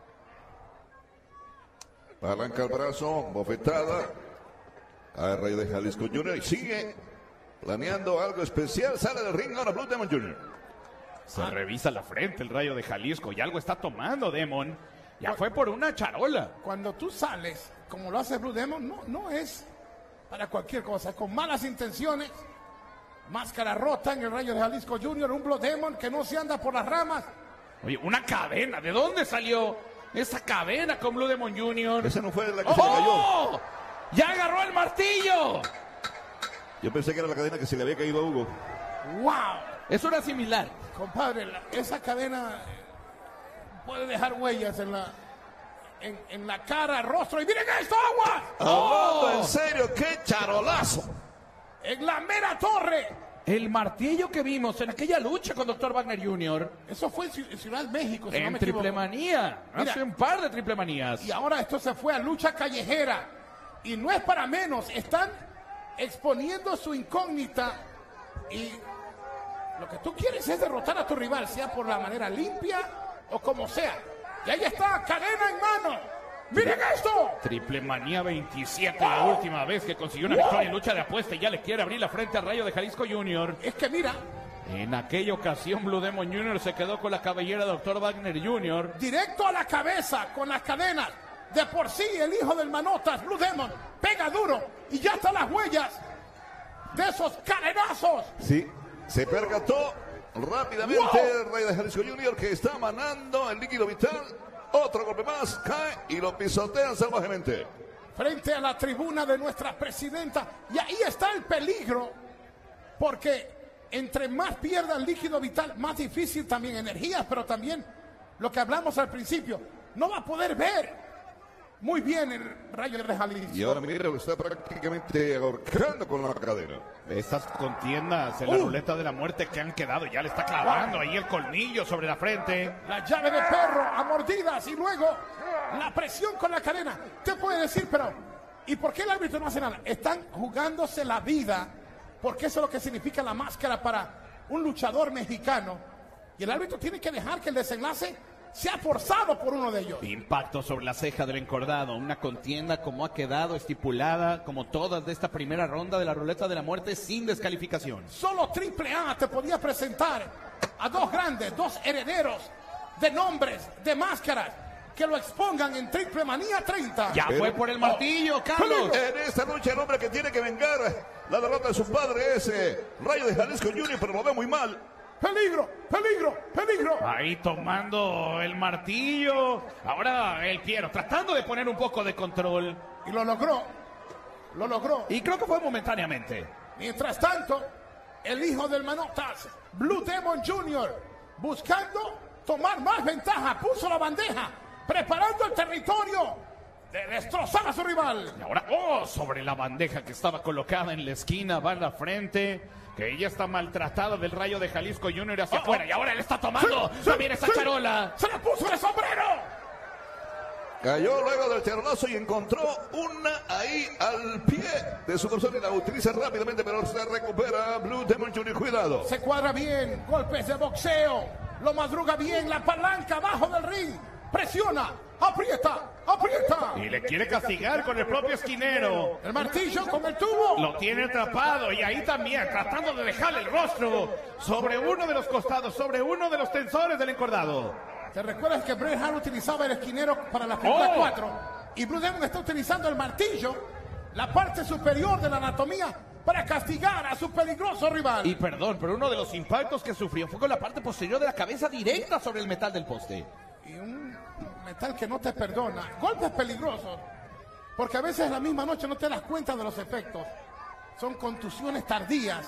Palanca el brazo, bofetada. A Rayo de Jalisco junior y sigue planeando algo especial. Sale del ring ahora Blue Demon junior Se revisa la frente el Rayo de Jalisco y algo está tomando Demon. Ya fue por una charola. Cuando tú sales, como lo hace Blue Demon, no, no es para cualquier cosa, con malas intenciones. Máscara rota en el Rayo de Jalisco junior Un Blue Demon que no se anda por las ramas. Oye, una cadena. ¿De dónde salió esa cadena con Blue Demon junior? Esa no fue la que ¡Oh! se le cayó. ¡Ya agarró el martillo! Yo pensé que era la cadena que se le había caído a Hugo. ¡Wow! Es una similar. Compadre, la- esa cadena eh, puede dejar huellas en la, en, en la cara, rostro. ¡Y miren esto, agua! Hablando en serio, qué charolazo. En la mera torre. El martillo que vimos en aquella lucha con doctor Wagner junior Eso fue en Ci- en Ciudad México, si no en me equivoco. Triple Manía. Mira. Hace un par de Triple Manías. Y ahora esto se fue a lucha callejera. Y no es para menos. Están exponiendo su incógnita. Y lo que tú quieres es derrotar a tu rival, sea por la manera limpia o como sea. Y ahí está, cadena en mano. ¡Miren esto! Triple Manía veintisiete, la última vez que consiguió una victoria en lucha de apuesta y ya le quiere abrir la frente al Rayo de Jalisco junior Es que mira, En aquella ocasión Blue Demon junior se quedó con la cabellera de doctor Wagner junior directo a la cabeza con las cadenas. De por sí, el hijo del Manotas, Blue Demon, pega duro y ya están las huellas de esos cadenazos. Sí, se percató rápidamente Wow. Rayo de Jalisco junior que está manando el líquido vital. Otro golpe más, cae y lo pisotean salvajemente. Frente a la tribuna de nuestra presidenta. Y ahí está el peligro. Porque entre más pierda el líquido vital, más difícil también energías, pero también lo que hablamos al principio. No va a poder ver muy bien el Rayo de Jalisco. Y ahora mira, lo está prácticamente ahorcando con la cadena. Esas contiendas en la Uh. ruleta de la muerte que han quedado, ya le está clavando ahí el colmillo sobre la frente. La llave de perro a mordidas y luego la presión con la cadena. Te puede decir, pero ¿y por qué el árbitro no hace nada? Están jugándose la vida, porque eso es lo que significa la máscara para un luchador mexicano. Y el árbitro tiene que dejar que el desenlace sea forzado por uno de ellos. Impacto sobre la ceja del encordado, una contienda como ha quedado estipulada, como todas de esta primera ronda de la ruleta de la muerte, sin descalificación. Solo Triple A te podía presentar a dos grandes, dos herederos de nombres, de máscaras, que lo expongan en Triple Manía treinta. Ya Pero- fue por el martillo, Carlos. En esta lucha el hombre que tiene que vengar la derrota de su padre es eh, Rayo de Jalisco junior, pero lo ve muy mal. ¡Peligro! ¡Peligro! ¡Peligro! Ahí tomando el martillo. Ahora el Piero tratando de poner un poco de control. Y lo logró. Lo logró. Y creo que fue momentáneamente. Mientras tanto, el hijo del Manotas, Blue Demon junior, buscando tomar más ventaja, puso la bandeja, preparando el territorio de destrozar a su rival. Y ahora, oh, sobre la bandeja que estaba colocada en la esquina, va en la frente, que ella está maltratada del Rayo de Jalisco junior hacia Oh, afuera. oh. Y ahora él está tomando Sí, también sí, esa sí. charola. ¡Se la puso de sombrero! Cayó luego del charolazo y encontró una ahí al pie de su persona y la utiliza rápidamente, pero se recupera Blue Demon junior. Cuidado. Se cuadra bien, golpes de boxeo, lo madruga bien, la palanca abajo del ring, presiona, aprieta, aprieta. Y le quiere castigar con el propio esquinero. El martillo con el tubo. Lo tiene atrapado y ahí también tratando de dejarle el rostro sobre uno de los costados, sobre uno de los tensores del encordado. ¿Te recuerdas que Bret Hart utilizaba el esquinero para la película Oh. cuatro? Y Blue Demon está utilizando el martillo, la parte superior de la anatomía, para castigar a su peligroso rival. Y perdón, pero uno de los impactos que sufrió fue con la parte posterior de la cabeza directa sobre el metal del poste. Y un metal que no te perdona. Golpes peligrosos, porque a veces en la misma noche no te das cuenta de los efectos. Son contusiones tardías.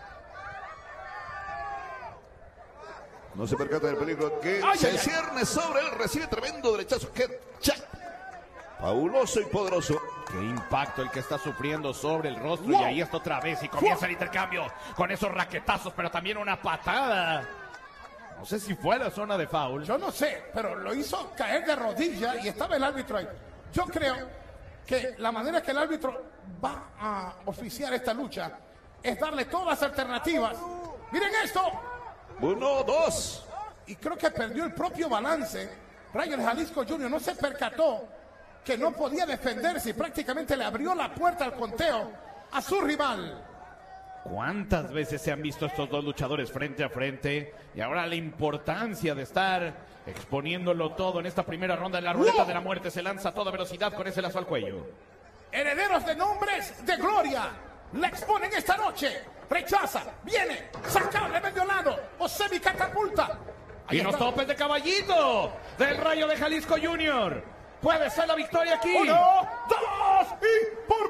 No se percata del peligro que Ay, se ay, ay. cierne sobre él. Recibe tremendo derechazo. ¡Qué cha! Fabuloso y poderoso. Qué impacto el que está sufriendo sobre el rostro. Wow. Y ahí está otra vez y comienza el intercambio con esos raquetazos, pero también una patada. No sé si fue a la zona de foul. Yo no sé, pero lo hizo caer de rodillas y estaba el árbitro ahí. Yo creo que la manera que el árbitro va a oficiar esta lucha es darle todas las alternativas. Miren esto. Uno, dos. Y creo que perdió el propio balance. Rayo de Jalisco junior no se percató que no podía defenderse y prácticamente le abrió la puerta al conteo a su rival. ¿Cuántas veces se han visto estos dos luchadores frente a frente? Y ahora la importancia de estar exponiéndolo todo en esta primera ronda de la ruleta ¡Wow! de la muerte. Se lanza a toda velocidad con ese lazo al cuello. Herederos de nombres de gloria la exponen esta noche. Rechaza, viene, sacable medio lado o semicatapulta. Ahí Y los está. topes de caballito del Rayo de Jalisco junior. Puede ser la victoria aquí. Uno, dos y por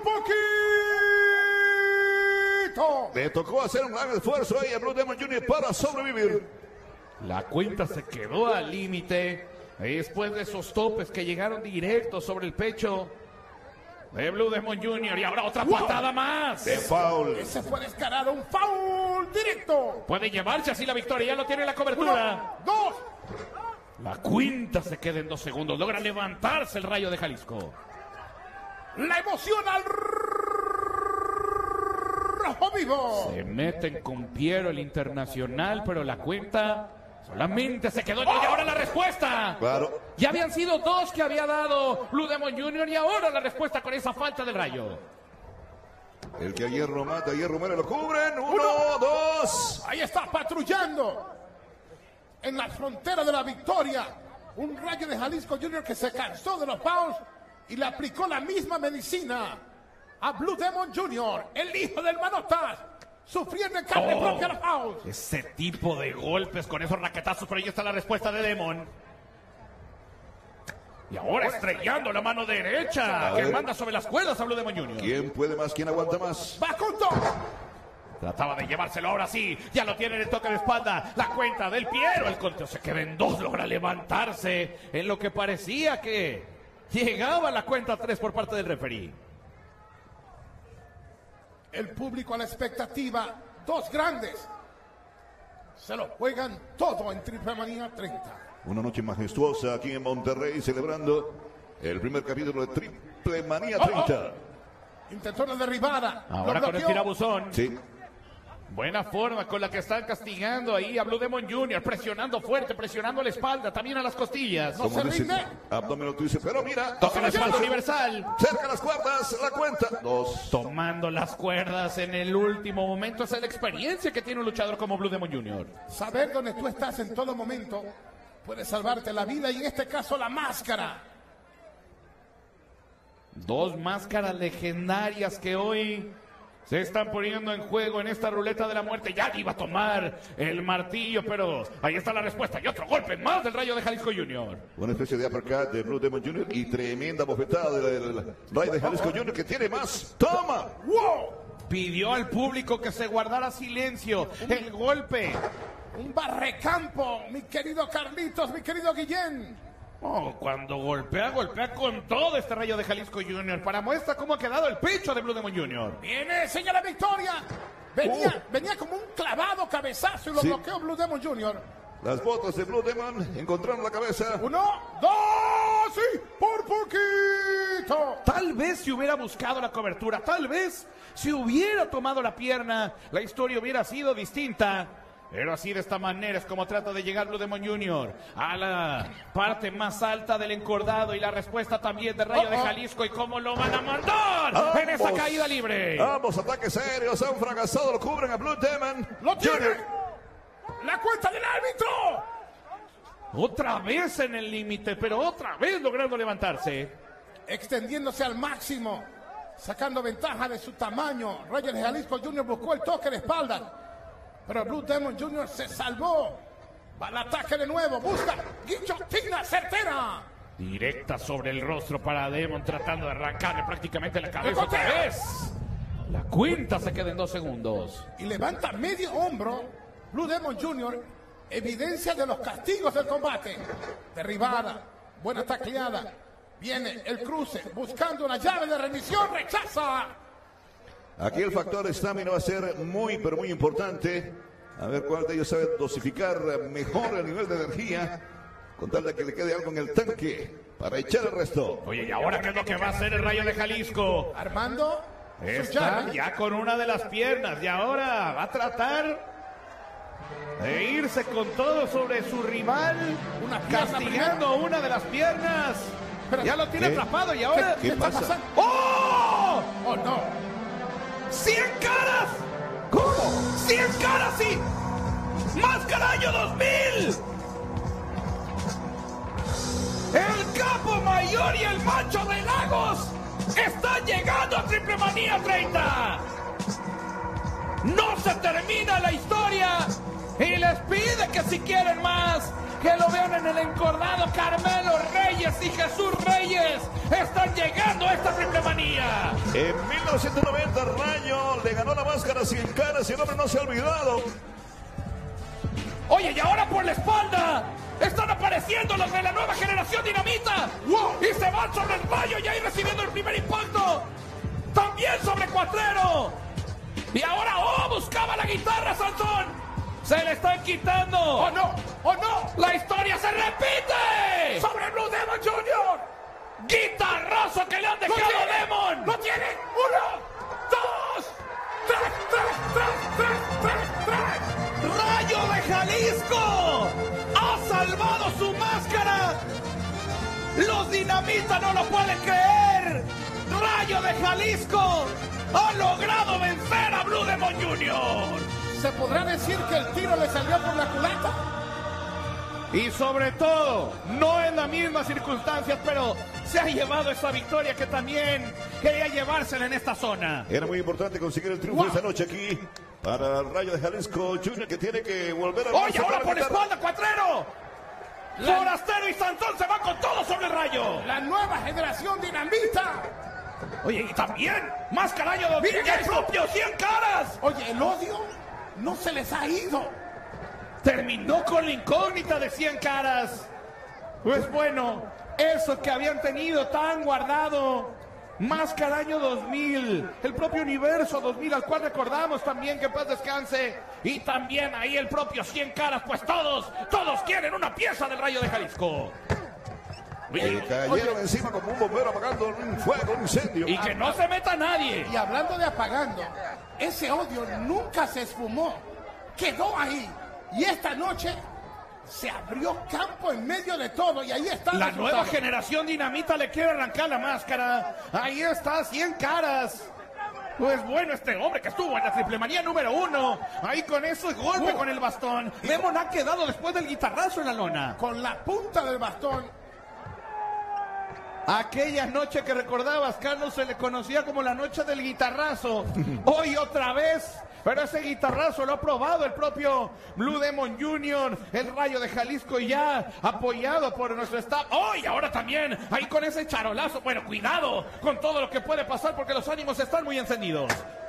poquito. Le tocó hacer un gran esfuerzo ahí a Blue Demon junior para sobrevivir. La cuenta se quedó al límite después de esos topes que llegaron directos sobre el pecho de Blue Demon junior Y ahora otra ¡Wow! patada más. De foul. Ese fue descarado, un foul directo. Puede llevarse así la victoria. Ya lo tiene la cobertura. Uno, dos. La cuenta se queda en dos segundos. Logra levantarse el Rayo de Jalisco. La emoción al rojo vivo. Se meten con Piero el internacional, pero la cuenta solamente se quedó en dos. Y ahora la respuesta. Claro. Ya habían sido dos que había dado Blue Demon junior y ahora la respuesta con esa falta del Rayo. El que a hierro mata, a hierro muere, lo cubren. Uno, Uno. dos. Ahí está patrullando en la frontera de la victoria un Rayo de Jalisco junior que se cansó de los fouls y le aplicó la misma medicina a Blue Demon junior, el hijo del Manotas, sufriendo en carne Oh. propia los fouls. Ese tipo de golpes con esos raquetazos, pero ahí está la respuesta de Demon. Y ahora estrellando la mano derecha A que ver. manda sobre las cuerdas a Blue Demon junior ¿Quién puede más? ¿Quién aguanta más? Va con todo. Trataba de llevárselo, ahora sí, ya lo tiene en el toque de espalda, la cuenta del Piero, el conteo se queda en dos, logra levantarse en lo que parecía que llegaba la cuenta tres por parte del referí. El público a la expectativa, dos grandes se lo juegan todo en Triple Manía treinta. Una noche majestuosa aquí en Monterrey, celebrando el primer capítulo de Triple Manía treinta. Intentó una derribada. Ahora lo con el bloqueó. tirabuzón. Sí. Buena forma con la que están castigando ahí a Blue Demon junior, presionando fuerte, presionando la espalda, también a las costillas. No se dice, rinde. abdomen tú dices, pero mira, Toca la espalda universal. cerca las cuerdas, la cuenta. Dos. Tomando las cuerdas en el último momento. Esa es la experiencia que tiene un luchador como Blue Demon junior Saber dónde tú estás en todo momento puede salvarte la vida y en este caso la máscara. Dos máscaras legendarias que hoy se están poniendo en juego en esta ruleta de la muerte. Ya iba a tomar el martillo, pero ahí está la respuesta. Y otro golpe más del Rayo de Jalisco junior Una especie de uppercut de Blue Demon junior y tremenda bofetada del del Rayo de Jalisco junior que tiene más. ¡Toma! ¡Wow! Pidió al público que se guardara silencio. El golpe. Un barrecampo, mi querido Carlitos, mi querido Guillén. Oh, cuando golpea, golpea con todo este Rayo de Jalisco junior Para muestra cómo ha quedado el pecho de Blue Demon junior Viene, señala victoria. Venía, venía como un clavado cabezazo y lo Sí. bloqueó Blue Demon junior Las botas de Blue Demon encontraron la cabeza. Uno, dos y por poquito. Tal vez si hubiera buscado la cobertura, tal vez si hubiera tomado la pierna, la historia hubiera sido distinta. Pero así de esta manera es como trata de llegar Blue Demon junior a la parte más alta del encordado y la respuesta también de Rayo de Jalisco y cómo lo van a mandar en esa Ambos- caída libre. Ambos ataques aéreos han fracasado, lo cubren a Blue Demon Lo tiene. junior La cuenta del árbitro. Otra vez en el límite, pero otra vez logrando levantarse. Extendiéndose al máximo sacando ventaja de su tamaño. Reyes de Jalisco junior buscó el toque de espalda, pero Blue Demon junior se salvó. Va al ataque de nuevo, busca guillotina certera. Directa sobre el rostro para Demon, tratando de arrancarle prácticamente la cabeza otra vez. La cuenta se queda en dos segundos. Y levanta medio hombro Blue Demon junior, evidencia de los castigos del combate. Derribada, buena tacleada. Viene el cruce, buscando una llave de rendición, rechaza. Aquí el factor estamina va a ser muy, pero muy importante. A ver cuál de ellos sabe dosificar mejor el nivel de energía, con tal de que le quede algo en el tanque para echar el resto. Oye, ¿y ahora qué es lo que va a hacer el Rayo de Jalisco? Armando está ya con una de las piernas y ahora va a tratar de irse con todo sobre su rival, una castigando una de las piernas. Pero ya lo tiene ¿Qué? atrapado y ahora... ¿Qué, ¿Qué está pasa? pasando? ¡Oh! ¡Oh, no! ¡Cien caras! ¿Cómo? ¡Cien caras y... ¡Máscara año dos mil! El Capo Mayor y el Macho de Lagos están llegando a Triple Manía treinta. No se termina la historia y les pide que si quieren más, que lo vean en el encordado. Carmelo Reyes y Jesús Reyes están llegando a esta Triple Manía. En mil novecientos noventa Rayo le ganó la máscara a Cien Caras y el hombre no se ha olvidado. Oye, y ahora por la espalda están apareciendo los de la nueva generación Dinamita. ¡Wow! Y se van sobre el Rayo y ahí recibiendo el primer impacto. También sobre Cuatrero. Y ahora, oh, buscaba la guitarra, Sansón. Se le están quitando. ¡Oh, no! ¡Oh, no! ¡La historia se repite! ¡Sobre Blue Demon junior! ¡Guitarrazo que le han dejado a Demon! ¡Lo tiene! ¡Uno! ¡Dos! ¡Tres! ¡Tres! ¡Tres! ¡Tres! ¡Tres! ¡Tres! ¡Rayo de Jalisco! ¡Ha salvado su máscara! ¡Los Dinamita no lo pueden creer! ¡Rayo de Jalisco ha logrado vencer a Blue Demon junior! ¿Se podrá decir que el tiro le salió por la culata? Y sobre todo, no en las mismas circunstancias, pero se ha llevado esa victoria que también quería llevársela en esta zona. Era muy importante conseguir el triunfo esta noche aquí para el Rayo de Jalisco junior, que tiene que volver a... ¡Oye, ahora por la espalda, Cuatrero! La... Forastero y Santón se van con todo sobre el Rayo. La nueva generación Dinamita. Oye, y también, Máscara año dos mil, el propio Cien Caras. Oye, el odio no se les ha ido. Terminó con la incógnita de Cien Caras. Pues bueno, eso que habían tenido tan guardado. Máscara año dos mil, el propio Universo dos mil, al cual recordamos también que paz descanse. Y también ahí el propio Cien Caras, pues todos, todos quieren una pieza del Rayo de Jalisco. Y cayeron encima como un bombero apagando un fuego, un incendio. Y que no se meta nadie. Y hablando de apagando, ese odio nunca se esfumó, quedó ahí. Y esta noche se abrió campo en medio de todo y ahí está. La nueva generación Dinamita le quiere arrancar la máscara. Ahí está, Cien Caras. Pues bueno, este hombre que estuvo en la Triple Manía número uno, ahí con ese golpe uh. con el bastón. Demon ha quedado después del guitarrazo en la lona. Con la punta del bastón. Aquella noche que recordabas, Carlos, se le conocía como la noche del guitarrazo. Hoy otra vez, pero ese guitarrazo lo ha probado el propio Blue Demon junior, el Rayo de Jalisco, ya apoyado por nuestro staff. ¡Oh! Y ahora también, ahí con ese charolazo. Bueno, cuidado con todo lo que puede pasar porque los ánimos están muy encendidos.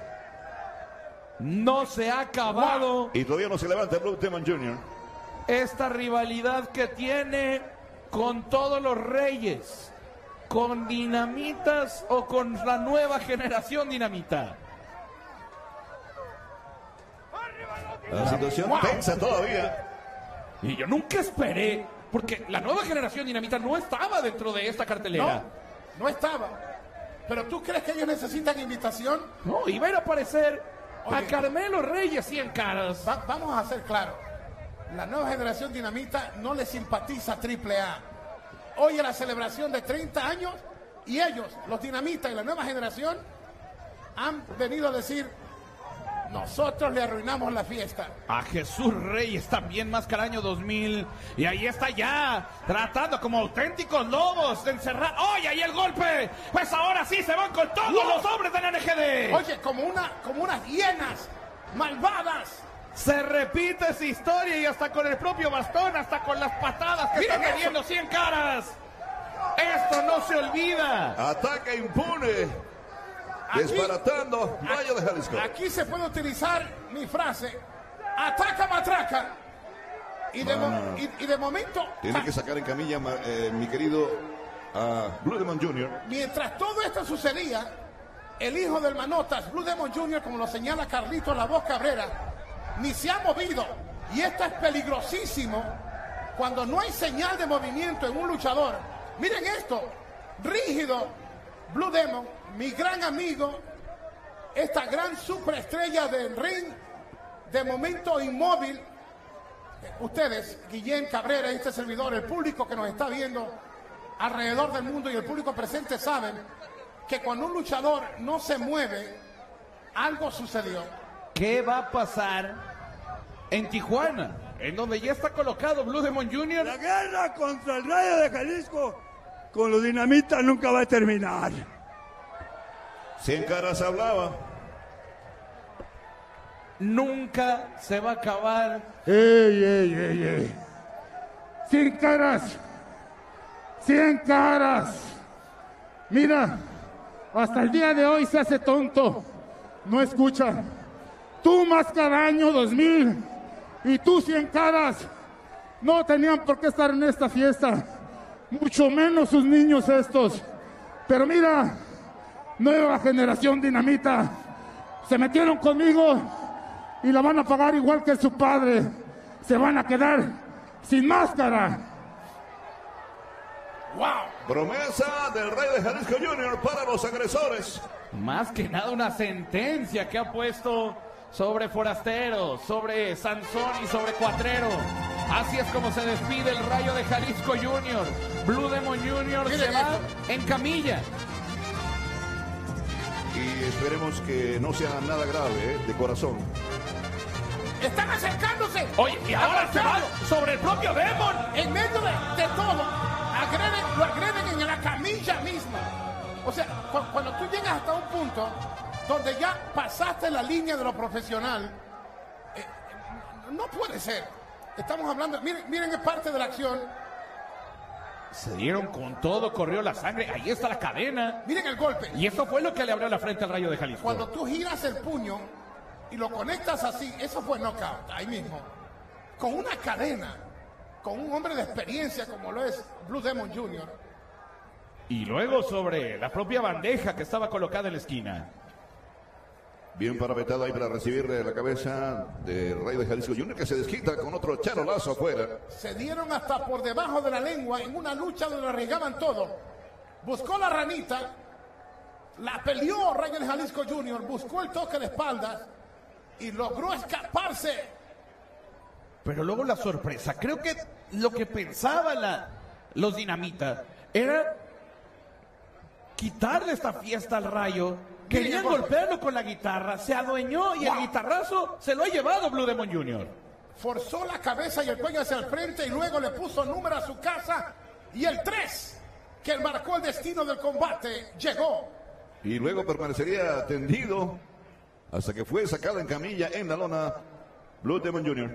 No se ha acabado. Y todavía no se levanta el Blue Demon junior. Esta rivalidad que tiene con todos los Reyes, con Dinamitas o con la nueva generación Dinamita. La situación wow. tensa todavía. Y yo nunca esperé, porque la nueva generación Dinamita no estaba dentro de esta cartelera. No, no estaba. ¿Pero tú crees que ellos necesitan invitación? No, iba a ir a aparecer Oye, a Carmelo Reyes Cien Caras. Va, vamos a ser claros. La nueva generación Dinamita no le simpatiza a Triple A. Hoy es la celebración de treinta años y ellos, los Dinamita y la nueva generación, han venido a decir: nosotros le arruinamos la fiesta. A Jesús Reyes también, Máscara Año dos mil. Y ahí está ya, tratando como auténticos lobos de encerrar. ¡Oye, ahí el golpe! Pues ahora sí se van con todos ¡Wow! los hombres del N G D. Oye, como, una, como unas hienas malvadas. Se repite esa historia y hasta con el propio bastón, hasta con las patadas que Miren están teniendo cien caras. Esto no se olvida. Ataque impune. Aquí- Desbaratando Rayo de Jalisco. Aquí se puede utilizar mi frase, ataca matraca. Y de, mo- Ah. y, y de momento, Tiene que sacar en camilla, ma- eh, mi querido ah, Blue Demon junior mientras todo esto sucedía, el hijo del Manotas, Blue Demon junior, como lo señala Carlito La Voz Cabrera, ni se ha movido. Y esto es peligrosísimo cuando no hay señal de movimiento en un luchador. Miren esto, rígido, Blue Demon, mi gran amigo, esta gran superestrella del ring, de momento inmóvil. Ustedes, Guillén Cabrera, este servidor, el público que nos está viendo alrededor del mundo y el público presente saben que cuando un luchador no se mueve, algo sucedió. ¿Qué va a pasar en Tijuana? En donde ya está colocado Blue Demon junior La guerra contra el Rayo de Jalisco con los dinamitas nunca va a terminar. Cien caras hablaba. Nunca se va a acabar. ¡Ey, ey, ey, ey! ¡Cien caras! ¡Cien caras! Mira, hasta el día de hoy se hace tonto. No escucha. Tú, Máscara Año dos mil, y tú, Cien Caras, no tenían por qué estar en esta fiesta. Mucho menos sus niños estos. Pero mira, nueva generación dinamita. Se metieron conmigo y la van a pagar igual que su padre. Se van a quedar sin máscara. ¡Wow! Promesa del Rayo de Jalisco junior para los agresores. Más que nada una sentencia que ha puesto sobre Forastero, sobre Sansón y sobre Cuatrero. Así es como se despide el Rayo de Jalisco junior Blue Demon junior Miren se va esto. en camilla. Y esperemos que no sea nada grave, ¿eh? De corazón. Están acercándose. Oye, y ahora se va sobre el propio Demon. En medio de, de todo, agreden, lo agreden en la camilla misma. O sea, cu- cuando tú llegas hasta un punto donde ya pasaste la línea de lo profesional, eh, eh, no puede ser. Estamos hablando, miren, miren es parte de la acción. Se dieron con todo, corrió la sangre. Ahí está la cadena. Miren el golpe. Y eso fue lo que le abrió la frente al Rayo de Jalisco. Cuando tú giras el puño y lo conectas así, eso fue knockout, ahí mismo. Con una cadena, con un hombre de experiencia como lo es Blue Demon junior Y luego sobre la propia bandeja que estaba colocada en la esquina. Bien parapetada ahí para recibir la cabeza de Rayo de Jalisco junior, que se desquita con otro charolazo afuera. Se dieron hasta por debajo de la lengua en una lucha donde arriesgaban todo. Buscó la ranita, la peleó Rayo de Jalisco junior, buscó el toque de espaldas y logró escaparse. Pero luego la sorpresa. Creo que lo que pensaban la, los dinamita era quitarle esta fiesta al Rayo. Querían golpearlo con la guitarra, se adueñó y el guitarrazo se lo ha llevado Blue Demon junior Forzó la cabeza y el cuello hacia el frente y luego le puso número a su casa y el tres, que marcó el destino del combate, llegó. Y luego permanecería tendido hasta que fue sacado en camilla en la lona Blue Demon junior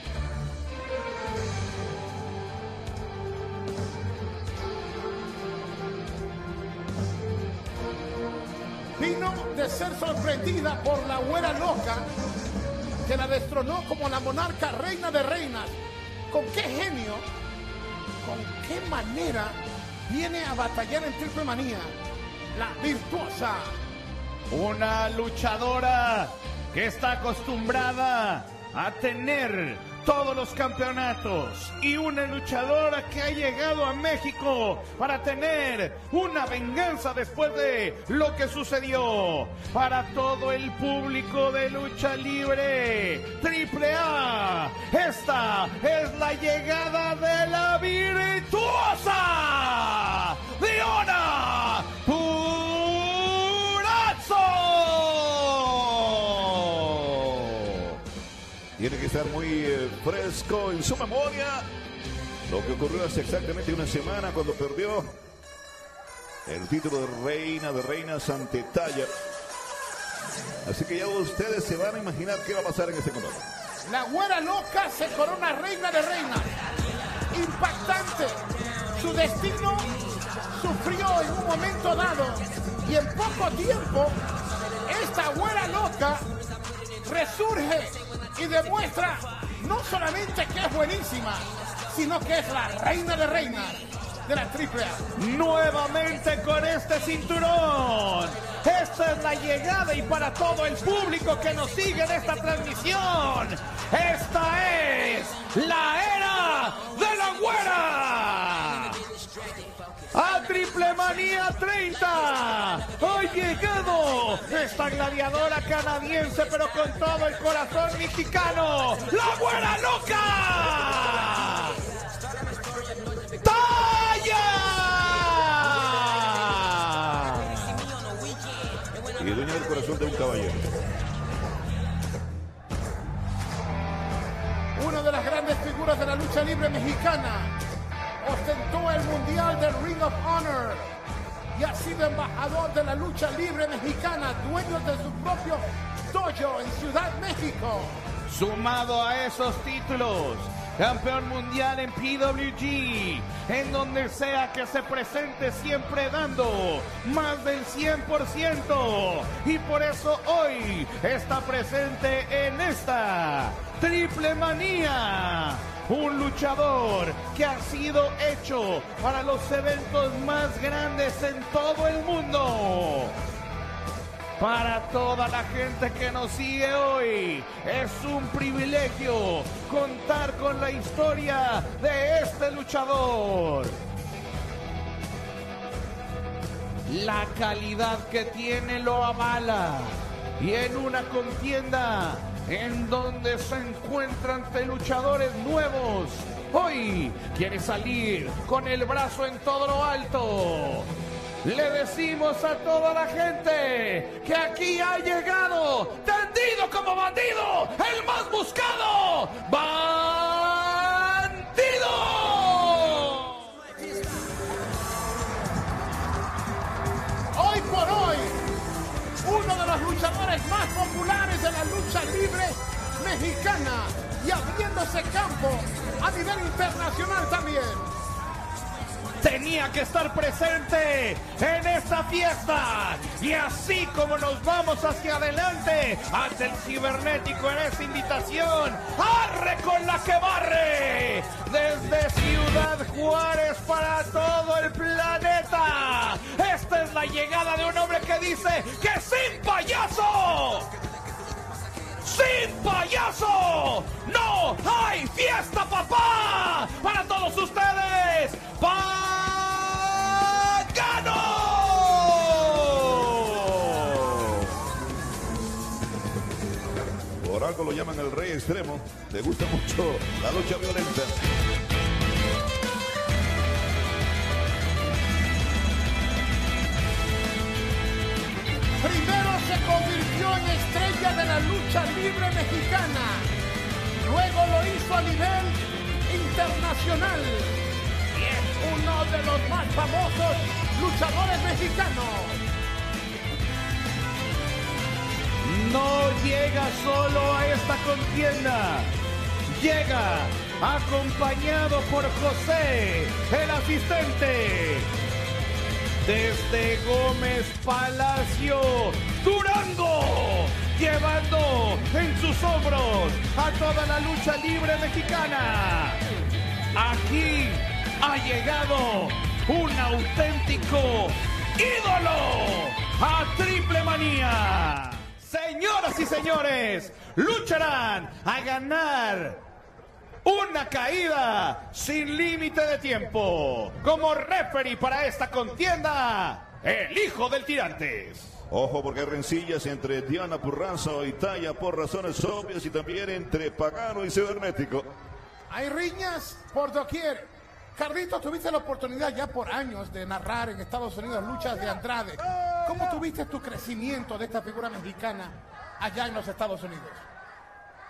Vino de ser sorprendida por la güera loca que la destronó como la monarca reina de reinas. ¿Con qué genio, con qué manera viene a batallar en Triple Manía la virtuosa? Una luchadora que está acostumbrada a tener todos los campeonatos y una luchadora que ha llegado a México para tener una venganza después de lo que sucedió. Para todo el público de lucha libre Triple A, esta es la llegada de la virtuosa Diona Purrazzo. estar muy eh, fresco en su memoria lo que ocurrió hace exactamente una semana cuando perdió el título de reina de reinas ante Taya. Así que ya ustedes se van a imaginar qué va a pasar en este combate. La güera loca se corona reina de reinas. Impactante. Su destino sufrió en un momento dado y en poco tiempo esta güera loca resurge y demuestra no solamente que es buenísima, sino que es la reina de reinas de la triple A. Nuevamente con este cinturón. Esta es la llegada y para todo el público que nos sigue en esta transmisión. Esta es la era de la güera. A Triple Manía treinta ha llegado esta gladiadora canadiense, pero con todo el corazón mexicano, la güera loca. ¡Taya! Y dueña del corazón de un caballero. Una de las grandes figuras de la lucha libre mexicana. Ostentó el Mundial del Ring of Honor y ha sido embajador de la lucha libre mexicana, dueño de su propio dojo en Ciudad México. Sumado a esos títulos, campeón mundial en P W G, en donde sea que se presente siempre dando más del cien por ciento. Y por eso hoy está presente en esta Triple Manía. Un luchador que ha sido hecho para los eventos más grandes en todo el mundo. Para toda la gente que nos sigue hoy, es un privilegio contar con la historia de este luchador. La calidad que tiene lo avala. Y en una contienda en donde se encuentran ante luchadores nuevos, hoy quiere salir con el brazo en todo lo alto. Le decimos a toda la gente que aquí ha llegado, tendido como bandido, el más buscado, Bandido. Hoy por hoy, uno de los luchadores más populares de la lucha libre mexicana y abriéndose campo a nivel internacional también. Tenía que estar presente en esta fiesta. Y así como nos vamos hacia adelante ante el cibernético en esta invitación, ¡arre con la que barre! Desde Ciudad Juárez para todo el planeta. Esta es la llegada de un hombre que dice que sin payaso, ¡sin payaso! ¡No hay fiesta, papá! ¡Para todos ustedes! ¡Pagano! Por algo lo llaman el Rey Extremo. Le gusta mucho la lucha violenta. Primero se convirtió en estrella de la lucha libre mexicana. Luego lo hizo a nivel internacional. Y es uno de los más famosos luchadores mexicanos. No llega solo a esta contienda. Llega acompañado por José, el asistente. Desde Gómez Palacio, Durango, llevando en sus hombros a toda la lucha libre mexicana. Aquí ha llegado un auténtico ídolo a Triple Manía. Señoras y señores, lucharán a ganar una caída sin límite de tiempo. Como referee para esta contienda, el hijo del Tirantes. Ojo, porque hay rencillas entre Diana Purranzo y Taya por razones obvias y también entre Pagano y Cibernético. Hay riñas por doquier. Carlito, tuviste la oportunidad ya por años de narrar en Estados Unidos luchas de Andrade. ¿Cómo tuviste tu crecimiento de esta figura mexicana allá en los Estados Unidos?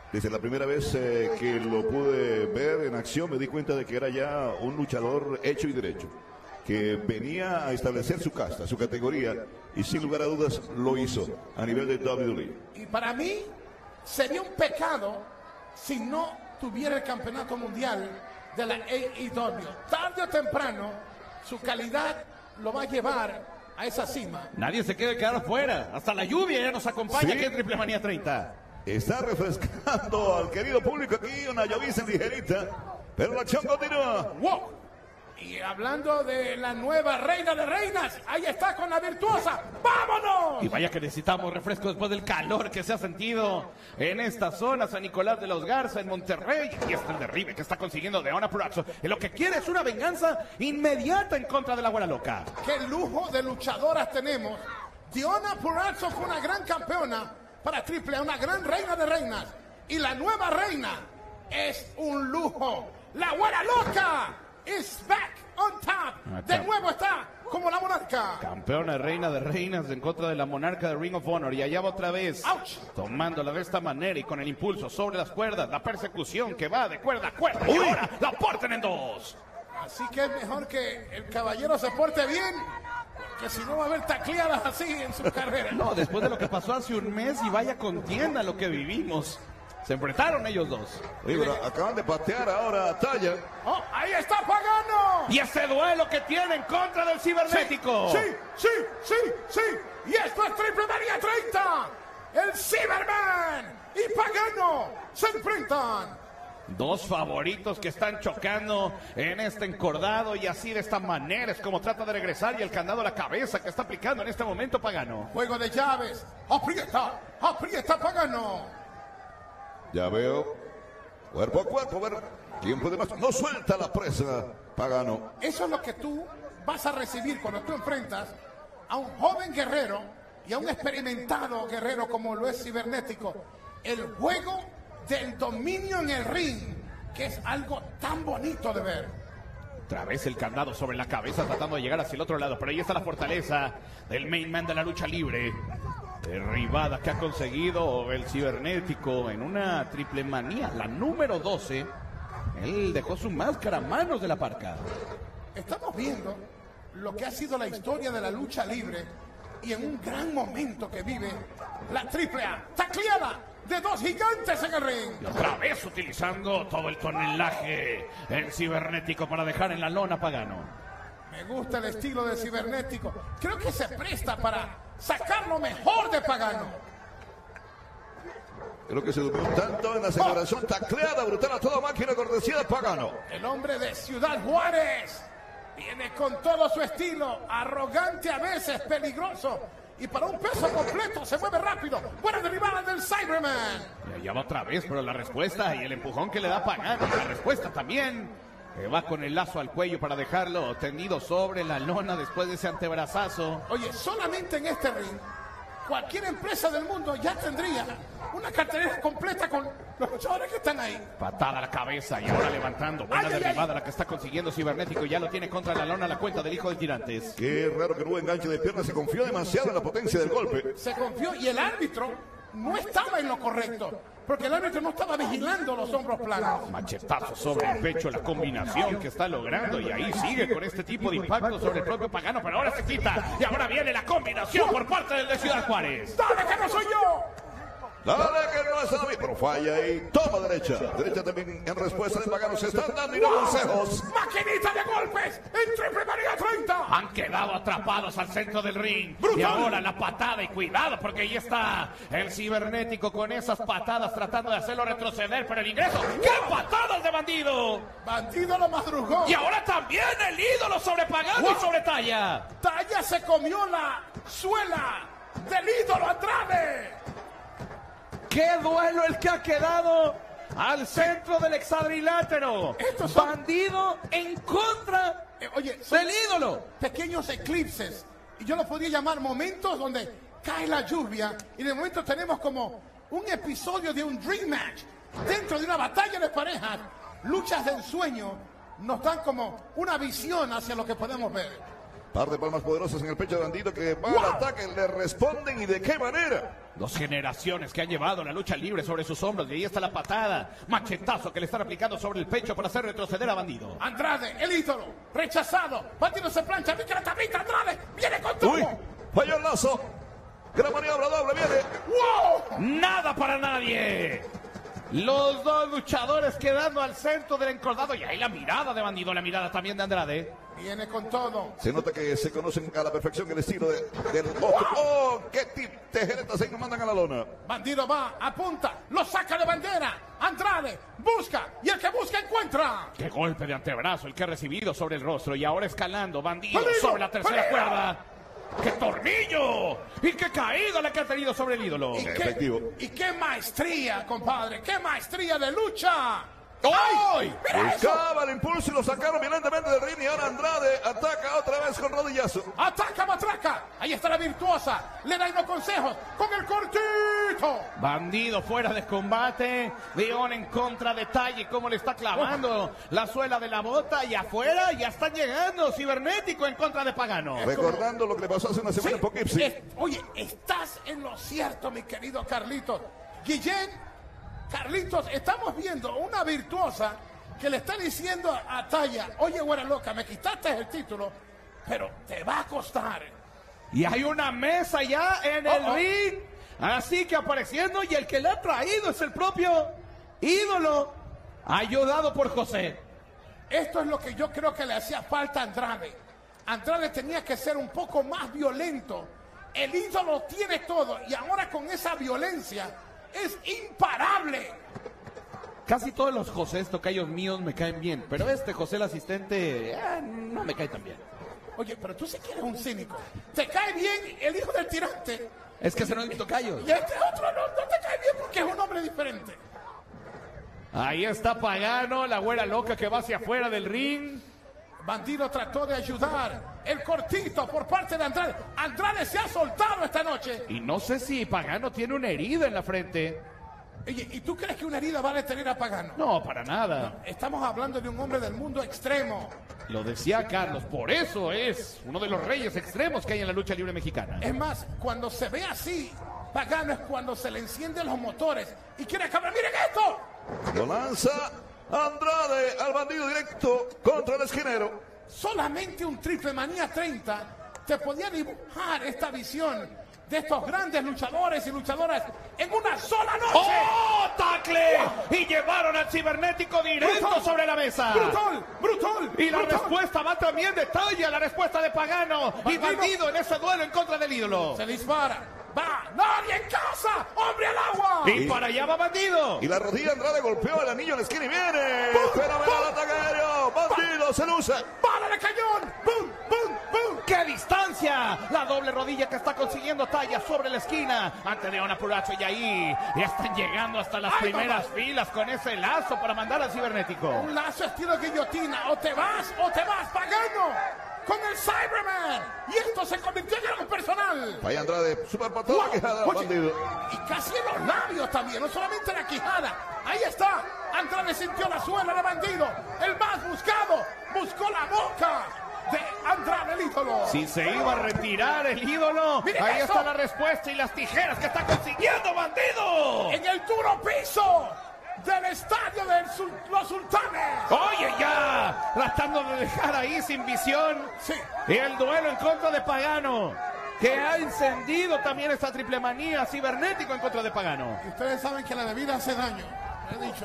Desde la primera vez eh, que lo pude ver en acción me di cuenta de que era ya un luchador hecho y derecho, que venía a establecer su casta, su categoría, y sin lugar a dudas lo hizo a nivel de doble u doble u E. Y para mí sería un pecado si no tuviera el campeonato mundial de la A E W. Tarde o temprano su calidad lo va a llevar a esa cima. Nadie se quiere quedar afuera. Hasta la lluvia ya nos acompaña ¿Sí? aquí en Triple Manía treinta. Está refrescando al querido público aquí una llovizna ligerita, pero la acción continúa. ¡Wow! Y hablando de la nueva reina de reinas, ahí está con la virtuosa. ¡Vámonos! Y vaya que necesitamos refresco después del calor que se ha sentido en esta zona, San Nicolás de los Garza, en Monterrey. Y está el derribe que está consiguiendo Deonna Purrazzo. Y lo que quiere es una venganza inmediata en contra de la Güera Loca. ¡Qué lujo de luchadoras tenemos! Deonna Purrazzo fue una gran campeona para Triple A, una gran reina de reinas. Y la nueva reina es un lujo. ¡La Güera Loca is back on top! De nuevo está como la monarca. Campeona reina de reinas en contra de la monarca de Ring of Honor. Y allá va otra vez. ¡Auch! Tomándola de esta manera y con el impulso sobre las cuerdas. La persecución que va de cuerda a cuerda. Y ahora la parten en dos. Así que es mejor que el caballero se porte bien, que si no va a haber tacleadas así en su carrera. No, después de lo que pasó hace un mes y vaya contienda lo que vivimos. Se enfrentaron ellos dos. Oye, pero acaban de patear ahora a Talla. ¡Oh, ahí está Pagano! Y ese duelo que tiene en contra del cibernético. Sí, sí, sí, sí. Y esto es Triple Manía treinta. El Cyberman y Pagano se enfrentan. Dos favoritos que están chocando en este encordado y así de esta manera es como trata de regresar y el candado a la cabeza que está aplicando en este momento Pagano. Juego de llaves. Aprieta, aprieta Pagano. Ya veo. Cuerpo a cuerpo, ver quién puede más. No suelta la presa, Pagano. Eso es lo que tú vas a recibir cuando tú enfrentas a un joven guerrero y a un experimentado guerrero como lo es Cibernético. El juego del dominio en el ring, que es algo tan bonito de ver. Otra vez el candado sobre la cabeza tratando de llegar hacia el otro lado, pero ahí está la fortaleza del main man de la lucha libre. Derribada que ha conseguido el cibernético en una triple manía, la número doce. Él dejó su máscara a manos de la parca. Estamos viendo lo que ha sido la historia de la lucha libre y en un gran momento que vive la triple A. Tacleada de dos gigantes en el ring. Y otra vez utilizando todo el tonelaje el cibernético para dejar en la lona Pagano. Me gusta el estilo de Cibernético. Creo que se presta para sacar lo mejor de Pagano. Creo que se durmió tanto en la celebración. Tacleada brutal a toda máquina, cortesía de Pagano. El hombre de Ciudad Juárez viene con todo su estilo, arrogante a veces, peligroso. Y para un peso completo se mueve rápido. Buena derribada del Cyberman. Y allá va otra vez, pero la respuesta y el empujón que le da Pagano. La respuesta también. Que va con el lazo al cuello para dejarlo tendido sobre la lona después de ese antebrazazo. Oye, solamente en este ring, cualquier empresa del mundo ya tendría una cartelera completa con los luchadores que están ahí. Patada a la cabeza y ahora levantando. Buena Ay, ay, derribada ay. la que está consiguiendo Cibernético y ya lo tiene contra la lona la cuenta del hijo de Tirantes. Qué raro que no hubo enganche de piernas. Se confió demasiado en la potencia del golpe. Se confió y el árbitro no estaba en lo correcto, porque el árbitro no estaba vigilando los hombros planos. Machetazo sobre el pecho, la combinación que está logrando y ahí sigue con este tipo de impacto sobre el propio Pagano, pero ahora se quita y ahora viene la combinación por parte del de Ciudad Juárez. ¡Dale que no soy yo! Dale que no es a mí, pero falla ahí. Toma derecha. Derecha también en respuesta de Pagano. Se están dando y no consejos. ¡Maquinita de golpes en Triple Manía treinta! Han quedado atrapados al centro del ring. ¡Brutal! Y ahora la patada y cuidado porque ahí está el Cibernético con esas patadas tratando de hacerlo retroceder, pero el ingreso. ¡Qué patadas de bandido! Bandido lo madrugó. Y ahora también el ídolo sobre Pagano ¡Wow! y sobre Talla. Talla se comió la suela del ídolo Andrade. ¡Qué duelo el que ha quedado al centro del hexadrilátero! Estos son- Bandido en contra Eh, oye, son del ídolo. pequeños eclipses. Y yo los podría llamar momentos donde cae la lluvia y de momento tenemos como un episodio de un dream match dentro de una batalla de parejas. Luchas de ensueño nos dan como una visión hacia lo que podemos ver. Par de palmas poderosas en el pecho de Bandito que va ¡Wow! al ataque. Le responden y de qué manera. Dos generaciones que han llevado la lucha libre sobre sus hombros. Y ahí está la patada, machetazo que le están aplicando sobre el pecho para hacer retroceder a Bandido. Andrade, el ídolo, rechazado. Bandido se plancha, mira la tablita, Andrade, viene con todo. Uy, falló el lazo. Gran maniobra doble, viene. ¡Wow! Nada para nadie. Los dos luchadores quedando al centro del encordado. Y ahí la mirada de Bandido, la mirada también de Andrade. Viene con todo. Se nota que se conocen a la perfección el estilo de, del otro. ¡Oh! ¡Qué tip de jeretas ahí nos mandan a la lona! Bandido va, apunta, lo saca de bandera. Andrade busca y el que busca encuentra. ¡Qué golpe de antebrazo el que ha recibido sobre el rostro! Y ahora escalando, Bandido, ¡Bandido! sobre la tercera ¡Bandido! cuerda. ¡Qué tornillo! ¡Y qué caída la que ha tenido sobre el ídolo! ¿Y qué, Efectivo. y qué maestría, compadre, qué maestría de lucha. ¡Ay! ¡Mira eso! Buscaba el impulso y lo sacaron violentamente del ring. Y ahora Andrade ataca otra vez con rodillazo. ¡Ataca, matraca! Ahí está la virtuosa. Le da unos consejos con el cortito. Bandido fuera de combate. León en contra de Talle. Cómo le está clavando la suela de la bota. Y afuera ya están llegando. Cibernético en contra de Pagano. Recordando lo que le pasó hace una semana en Poughkeepsie. Es- oye, estás en lo cierto, mi querido Carlitos. Guillén, Carlitos, estamos viendo una virtuosa que le está diciendo a Talla, oye, güera loca, me quitaste el título, pero te va a costar. Y hay una mesa ya en el Oh, oh. ring. Así que apareciendo. Y el que le ha traído es el propio ídolo. Ayudado por José. Esto es lo que yo creo que le hacía falta a Andrade. Andrade tenía que ser un poco más violento. El ídolo tiene todo y ahora con esa violencia es imparable. Casi todos los José tocayos míos me caen bien. Pero este José el asistente eh, no me cae tan bien. Oye, pero tú sí que eres un cínico. Te cae bien el hijo del tirante Es que ese no es mi tocayo. y este otro no, no te cae bien porque es un hombre diferente. Ahí está Pagano, la güera loca que va hacia afuera del ring. Bandido trató de ayudar. El cortito por parte de Andrade. Andrade se ha soltado esta noche. Y no sé si Pagano tiene una herida en la frente. Oye, ¿y tú crees que una herida va a detener a Pagano? No, para nada. Estamos hablando de un hombre del mundo extremo. Lo decía Carlos, por eso es uno de los reyes extremos que hay en la lucha libre mexicana. Es más, cuando se ve así, Pagano es cuando se le encienden los motores y quiere acabar. ¡Miren esto! Lo lanza Andrade al Bandido directo contra el esquinero. Solamente un Triple Manía treinta te podía dibujar esta visión de estos grandes luchadores y luchadoras en una sola noche. ¡Oh, tacle! Y llevaron al cibernético directo Brutal. sobre la mesa. ¡Brutal! ¡Brutal! Y la brutal. respuesta va también de Talla, la respuesta de Pagano. Y Bandido. Bandido en ese duelo en contra del ídolo. Se dispara. ¡Va! ¡Nadie en casa! ¡Hombre al agua! Y para allá va Bandido. Y la rodilla Andrade golpeó al anillo en la esquina y viene. ¡Bum! Fenomenal ¡Bum! ataque aéreo. Bandido se luce. ¡Bala de cañón! ¡Bum! ¡Bum! ¡Bum! ¡Qué distancia! La doble rodilla que está consiguiendo Talla sobre la esquina. Ante León Apuracho y ahí ya están llegando hasta las ¡Ay, primeras mamá! filas con ese lazo para mandar al cibernético. Un lazo estilo guillotina. O te vas o te vas, Pagano. Con el Cyberman. Y esto se convirtió en algo personal. Falla Andrade, super patada Wow. quejada al Oye, Bandido. y casi en los labios también, no solamente en la quijada. Ahí está. Andrade sintió la suela de Bandido. El más buscado. Buscó la boca de Andrade, el ídolo. Si se iba a retirar el ídolo, ¡Miren ahí eso! está la respuesta y las tijeras que está consiguiendo Bandido. En el duro piso del estadio de sul los sultanes. Oye, ya tratando de dejar ahí sin visión. Sí. Y el duelo en contra de Pagano, que ha encendido también esta triple manía cibernético en contra de Pagano. Y ustedes saben que la bebida hace daño. He dicho.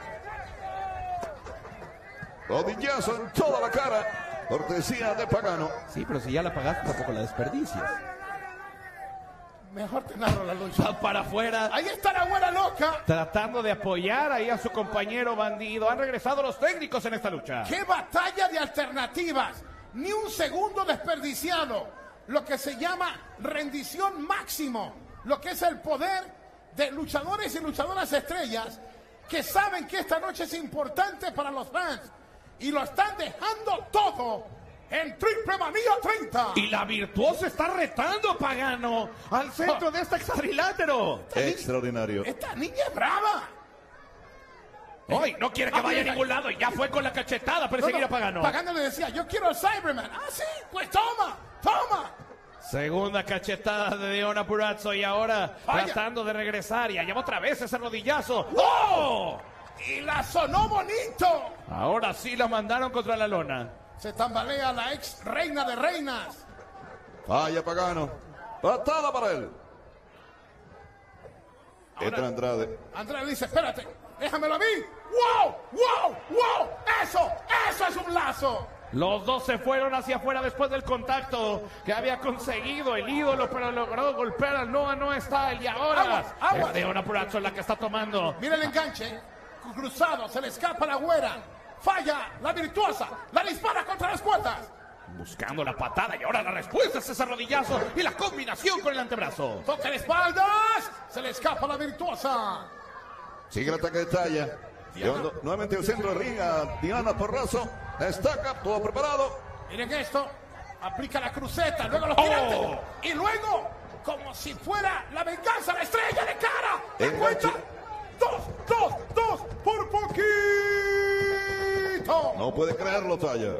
Rodillazo en toda la cara. Cortesía de Pagano. Sí, pero si ya la pagaste, tampoco la desperdicias. Mejor te narro la lucha. Va para afuera, Ahí está la güera loca. tratando de apoyar ahí a su compañero Bandido. Han regresado los técnicos en esta lucha. ¡Qué batalla de alternativas! Ni un segundo desperdiciado. Lo que se llama rendición máximo. Lo que es el poder de luchadores y luchadoras estrellas que saben que esta noche es importante para los fans. Y lo están dejando todo en Triple Manía treinta. Y la virtuosa está retando a Pagano al centro de este hexadrilátero. Extraordinario. Esta niña es brava. Hoy no quiere que Ah, vaya a mira. ningún lado y ya fue con la cachetada a perseguir No, no, a Pagano. Pagano le decía, yo quiero al Cyberman. Ah, sí, pues toma, toma. Segunda cachetada de Deonna Purrazzo y ahora Vaya. tratando de regresar y allá va otra vez ese rodillazo. ¡Oh! Y la sonó bonito. Ahora sí la mandaron contra la lona. Se tambalea la ex reina de reinas. Falla Pagano. Patada para él. Entra Andrade. Andrade dice, espérate, déjamelo a mí. ¡Wow! ¡Wow! ¡Wow! ¡Eso! ¡Eso es un lazo! Los dos se fueron hacia afuera después del contacto que había conseguido el ídolo, pero logró golpear al Noah No Style. Y ahora Aguas, aguas. es Deonna Purrazzo la que está tomando. Mira el enganche. Cruzado, se le escapa la güera. Falla la virtuosa. La dispara contra las cuerdas. Buscando la patada y ahora la respuesta es ese rodillazo y la combinación con el antebrazo. Toca de espaldas. Se le escapa la virtuosa. Sigue el ataque de talla. Llevando nuevamente al centro del ring a Deonna Purrazzo. Destaca, todo preparado. Miren esto. Aplica la cruceta, luego los Oh. tirantes. Y luego, como si fuera la venganza, la estrella de cara. De Enganche. cuenta. Dos, dos, dos, por poquito. No puede creerlo, Talla.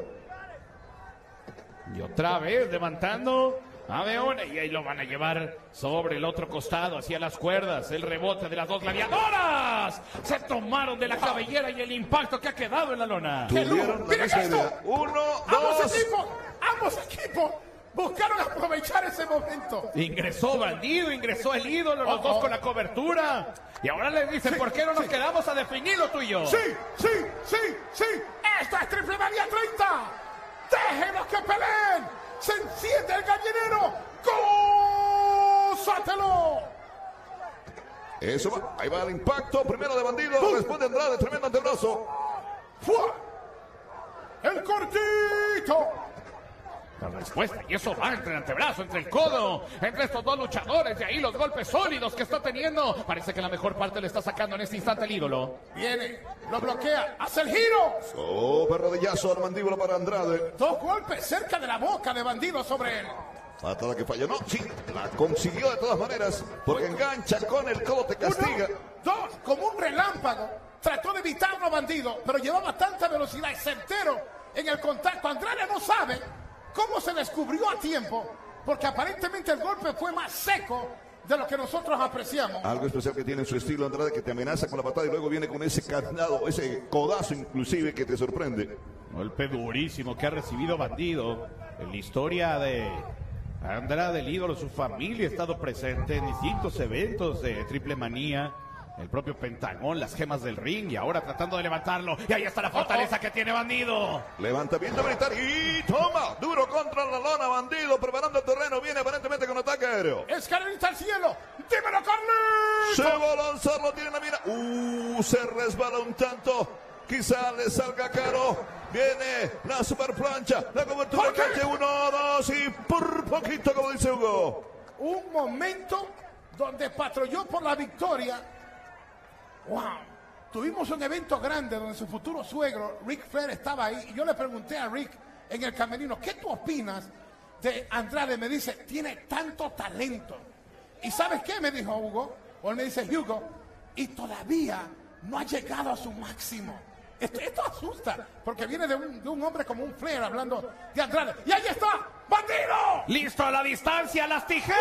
Y otra vez levantando a Deonna y ahí lo van a llevar sobre el otro costado, hacia las cuerdas. El rebote de las dos gladiadoras. Se tomaron de la cabellera y el impacto que ha quedado en la lona. Tuvieron la Miren misma esto. idea. Uno, Ambos dos. equipos, ambos equipos buscaron aprovechar ese momento. Ingresó Bandido, ingresó el ídolo, los Oh, dos oh. con la cobertura. Y ahora le dicen, ¿por qué no nos quedamos a definirlo tú y yo? Sí, sí, sí, sí. Esto es Triple Manía treinta. Déjenos que peleen. Se enciende el gallinero. ¡Gózatelo! Eso va. Ahí va el impacto. Primero de Bandido. Responde Andrade. Tremendo antebrazo. ¡Fua! ¡El cortito! La respuesta, y eso va entre el antebrazo, entre el codo, entre estos dos luchadores, y ahí los golpes sólidos que está teniendo. Parece que la mejor parte le está sacando en este instante el ídolo. Viene, lo bloquea, hace el giro. Super rodillazo al mandíbula para Andrade. Dos golpes cerca de la boca de Bandido sobre él. Patada que falló. No, sí, la consiguió de todas maneras. Porque engancha con el codo, te castiga. Uno, dos, como un relámpago. Trató de evitarlo a Bandido, pero llevaba tanta velocidad y certero en el contacto. Andrade no sabe cómo se descubrió a tiempo, porque aparentemente el golpe fue más seco de lo que nosotros apreciamos. Algo especial que tiene en su estilo Andrade, que te amenaza con la patada y luego viene con ese candado, ese codazo inclusive que te sorprende. Golpe durísimo que ha recibido Bandido. En la historia de Andrade, el ídolo, su familia ha estado presente en distintos eventos de Triple Manía. El propio Pentagón, las gemas del ring y ahora tratando de levantarlo. Y ahí está la fortaleza oh, oh. que tiene Bandido. Levantamiento militar y toma. Duro contra la lona, Bandido preparando el terreno. Viene aparentemente con ataque aéreo. Escalerita al cielo. Dímelo, Carlos. Se va a lanzar, lo tiene la mira. Uh, se resbala un tanto. Quizá le salga caro. Viene la super plancha. La cobertura calle uno, dos y por poquito, como dice Hugo. Un momento donde patrulló por la victoria. ¡Wow! Tuvimos un evento grande donde su futuro suegro, Ric Flair, estaba ahí. Y yo le pregunté a Rick en el camerino, ¿qué tú opinas de Andrade? Me dice, tiene tanto talento. ¿Y sabes qué? Me dijo Hugo. O él me dice, Hugo, y todavía no ha llegado a su máximo. Esto, esto asusta, porque viene de un, de un hombre como un Flair hablando de Andrade. ¡Y ahí está! ¡Bandido! ¡Listo a la distancia! ¡Las tijeras!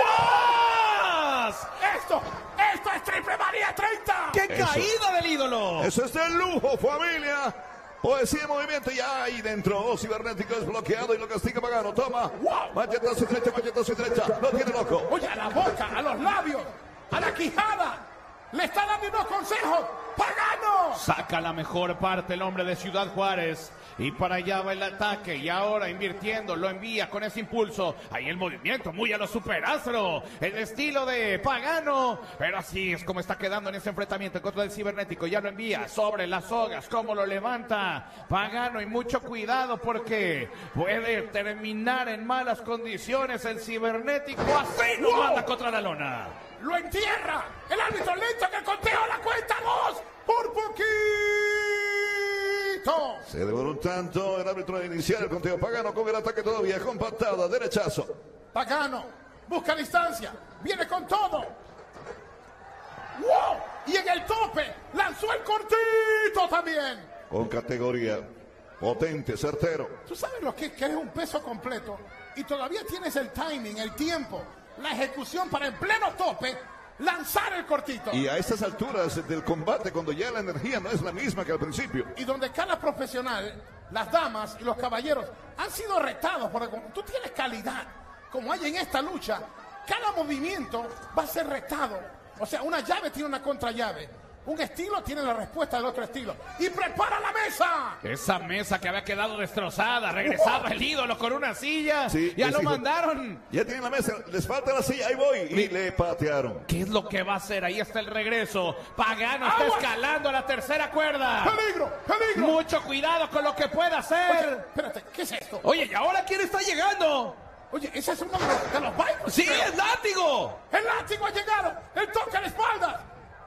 ¡Wow! ¡Esto! ¡Esto es Triple Manía treinta! ¡Qué Eso. caída del ídolo! Eso es de lujo, familia. Poesía de movimiento ya ahí dentro. Oh, cibernético es bloqueado y lo castiga Pagano. Toma. ¡Wow! Machetazo y derecha, machetazo y derecha. Lo tiene loco. Oye, a la boca, a los labios, a la quijada. Le está dando unos consejos. ¡Pagano! Saca la mejor parte el hombre de Ciudad Juárez. Y para allá va el ataque. Y ahora invirtiendo, lo envía con ese impulso. Ahí el movimiento, muy a lo Superastro. El estilo de Pagano. Pero así es como está quedando en ese enfrentamiento en contra del cibernético. Ya lo envía sobre las sogas. Cómo lo levanta Pagano. Y mucho cuidado porque puede terminar en malas condiciones el cibernético. Así lo manda contra la lona. ¡Lo entierra! ¡El árbitro lento en el conteo! ¡La cuenta dos! ¡Por poquito! Se demoró un tanto el árbitro de iniciar el conteo. Pagano con el ataque todavía, con patada, derechazo. Pagano busca distancia, viene con todo. ¡Wow! Y en el tope lanzó el cortito también. Con categoría. Potente, certero. ¿Tú sabes lo que, que es un peso completo? Y todavía tienes el timing, el tiempo, la ejecución para en pleno tope lanzar el cortito. Y a estas alturas del combate, cuando ya la energía no es la misma que al principio. Y donde cada profesional, las damas y los caballeros han sido retados, porque como tú tienes calidad, como hay en esta lucha, cada movimiento va a ser retado. O sea, una llave tiene una contrallave. Un estilo tiene la respuesta del otro estilo. ¡Y prepara la mesa! Esa mesa que había quedado destrozada. Regresaba el ídolo con una silla. Sí, ya lo dijo, mandaron. Ya tienen la mesa, les falta la silla, ahí voy. Y Sí. le patearon. ¿Qué es lo que va a hacer? Ahí está el regreso. Pagano está ¡Agua! escalando a la tercera cuerda. ¡Peligro! ¡Peligro! Mucho cuidado con lo que pueda hacer. Oye, espérate, ¿qué es esto? Oye, ¿y ahora quién está llegando? Oye, ese es uno de los, de los Vipers. ¡Sí, creo. es Látigo! ¡El látigo ha llegado! ¡El toque a la espalda!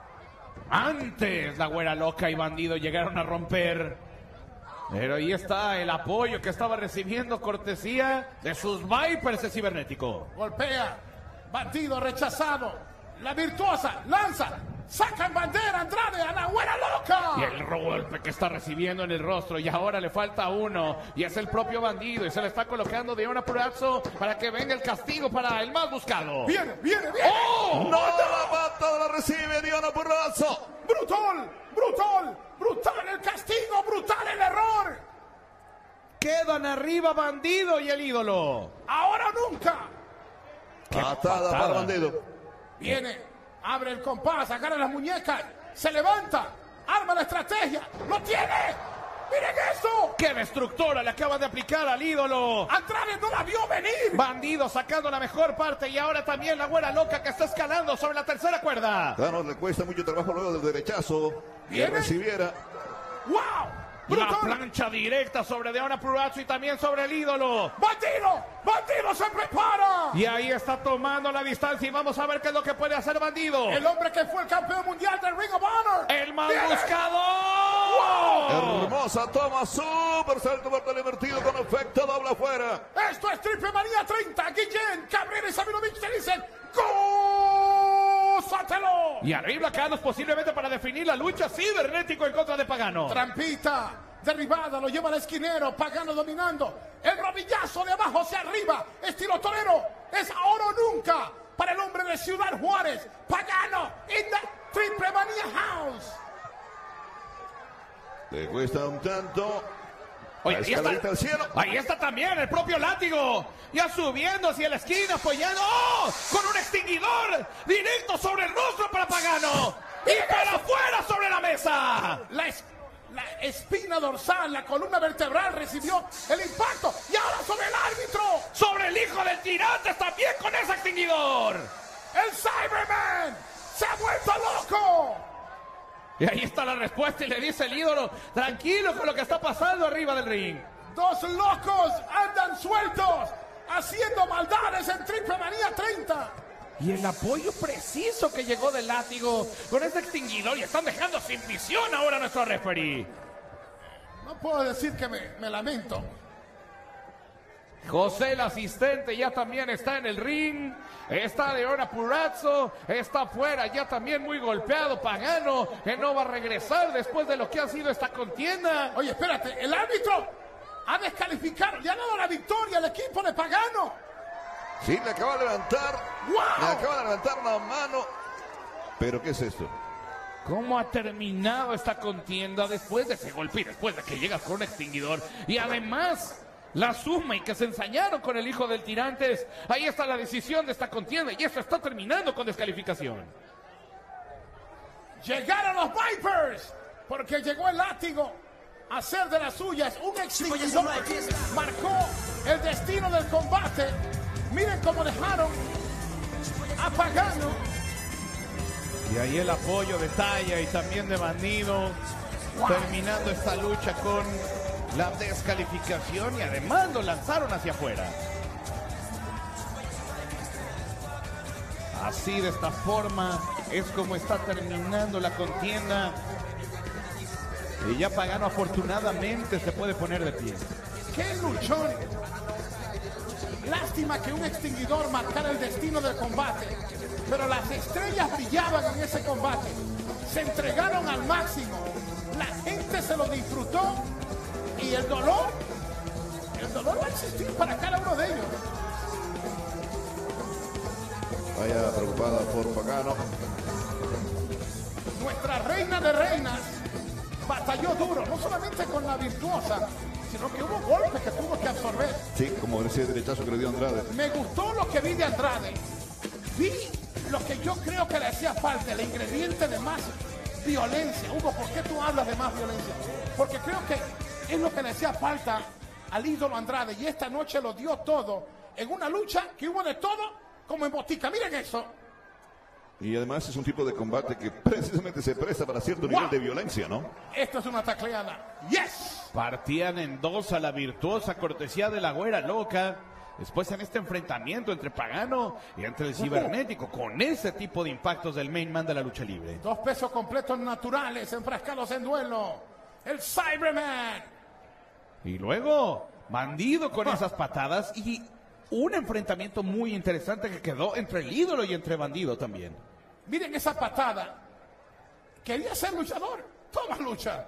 Antes la güera loca y bandido llegaron a romper. Pero ahí está el apoyo que estaba recibiendo cortesía de sus Vipers de cibernético. Golpea. Bandido rechazado. La virtuosa lanza. Sacan bandera Andrade a la güera loca. Y el golpe que está recibiendo en el rostro. Y ahora le falta uno. Y es el propio bandido. Y se le está colocando de una purazo para que venga el castigo para el más buscado. Viene, viene, viene. ¡Oh! ¡No! La patada la recibe Diana Purrazzo. ¡Brutal! ¡Brutal! ¡Brutal el castigo! ¡Brutal el error! Quedan arriba bandido y el ídolo. ¡Ahora o nunca! Patada, patada. para bandido. Viene, abre el compás, agarra las muñecas, se levanta, arma la estrategia, ¡lo tiene! ¡Miren eso! ¡Qué destructora le acaba de aplicar al ídolo! ¡Andrade no la vio venir! Bandido sacando la mejor parte y ahora también la güera loca que está escalando sobre la tercera cuerda. Claro, le cuesta mucho trabajo luego del derechazo que ¿Viene? recibiera. ¡Wow! La ¡Brutal! plancha directa sobre Deonna Purrazzo y también sobre el ídolo. ¡Bandido! ¡Bandido se prepara! Y ahí está tomando la distancia y vamos a ver qué es lo que puede hacer Bandido. El hombre que fue el campeón mundial del Ring of Honor. El más ¡Viene! buscado. Hermosa toma, super salto mortal invertido con efecto doble afuera. Esto es Triple Manía treinta. Guillén, Cabrera y Sabinovich te dicen ¡gózatelo! Y arriba Canos posiblemente para definir la lucha cibernético en contra de Pagano. Trampita, derribada, lo lleva al esquinero, Pagano dominando. El rodillazo de abajo hacia arriba, estilo torero. Es ahora o nunca para el hombre de Ciudad Juárez. Pagano in the Triple Manía House. Le cuesta un tanto. Oye, La ahí escalerita está, al cielo. ahí está también el propio Látigo. Ya subiendo hacia la esquina, apoyando. ¡Oh! Con un extinguidor directo sobre el rostro para Pagano. Y para afuera sobre la mesa. La, es- la espina dorsal, la columna vertebral recibió el impacto. Y ahora sobre el árbitro. Sobre el hijo del Tirantes también con ese extinguidor. El Cyberman se ha vuelto loco. Y ahí está la respuesta y le dice el ídolo, tranquilo con lo que está pasando arriba del ring. Dos locos andan sueltos, haciendo maldades en Triple Manía treinta. Y el apoyo preciso que llegó del Látigo con ese extinguidor y están dejando sin visión ahora a nuestro referee. No puedo decir que me, me lamento. José, el asistente, ya también está en el ring. Está Deonna Purrazzo, está afuera, ya también muy golpeado Pagano, que no va a regresar después de lo que ha sido esta contienda. Oye, espérate, el árbitro ha descalificado, le ha dado la victoria al equipo de Pagano. Sí, le acaba de levantar. ¡Wow! Le acaba de levantar la mano. ¿Pero qué es esto? ¿Cómo ha terminado esta contienda después de ese golpe y después de que llegas con un extinguidor? Y además, la suma y que se ensañaron con el hijo del Tirantes. Ahí está la decisión de esta contienda y esto está terminando con descalificación. Llegaron los Vipers, porque llegó el Látigo a hacer de las suyas. Un extinguidor marcó el destino del combate. Miren cómo dejaron a Pagano. Y ahí el apoyo de Talla y también de Bandido, terminando esta lucha con la descalificación y además lo lanzaron hacia afuera. Así, de esta forma, es como está terminando la contienda. Y ya Pagano afortunadamente se puede poner de pie. ¡Qué luchón! Lástima que un extinguidor marcara el destino del combate, pero las estrellas brillaban en ese combate. Se entregaron al máximo. La gente se lo disfrutó y Y el dolor, el dolor va a existir para cada uno de ellos. Vaya preocupada por Pagano. Nuestra reina de reinas batalló duro, no solamente con la virtuosa, sino que hubo golpes que tuvo que absorber. Sí, como ese derechazo que le dio Andrade. Me gustó lo que vi de Andrade. Vi lo que yo creo que le hacía falta, el ingrediente de más violencia. Hugo, ¿por qué tú hablas de más violencia? Porque creo que es lo que le hacía falta al ídolo Andrade. Y esta noche lo dio todo en una lucha que hubo de todo como en botica. Miren eso. Y además es un tipo de combate que precisamente se presta para cierto nivel wow. de violencia, ¿no? Esto es una tacleada. ¡Yes! Partían en dos a la virtuosa cortesía de la Güera Loca. Después en este enfrentamiento entre Pagano y entre el cibernético, con ese tipo de impactos del main man de la lucha libre. Dos pesos completos naturales enfrascados en duelo. El Cyberman. Y luego, Bandido con esas patadas y un enfrentamiento muy interesante que quedó entre el ídolo y entre Bandido también. Miren esa patada. Quería ser luchador. Toma lucha.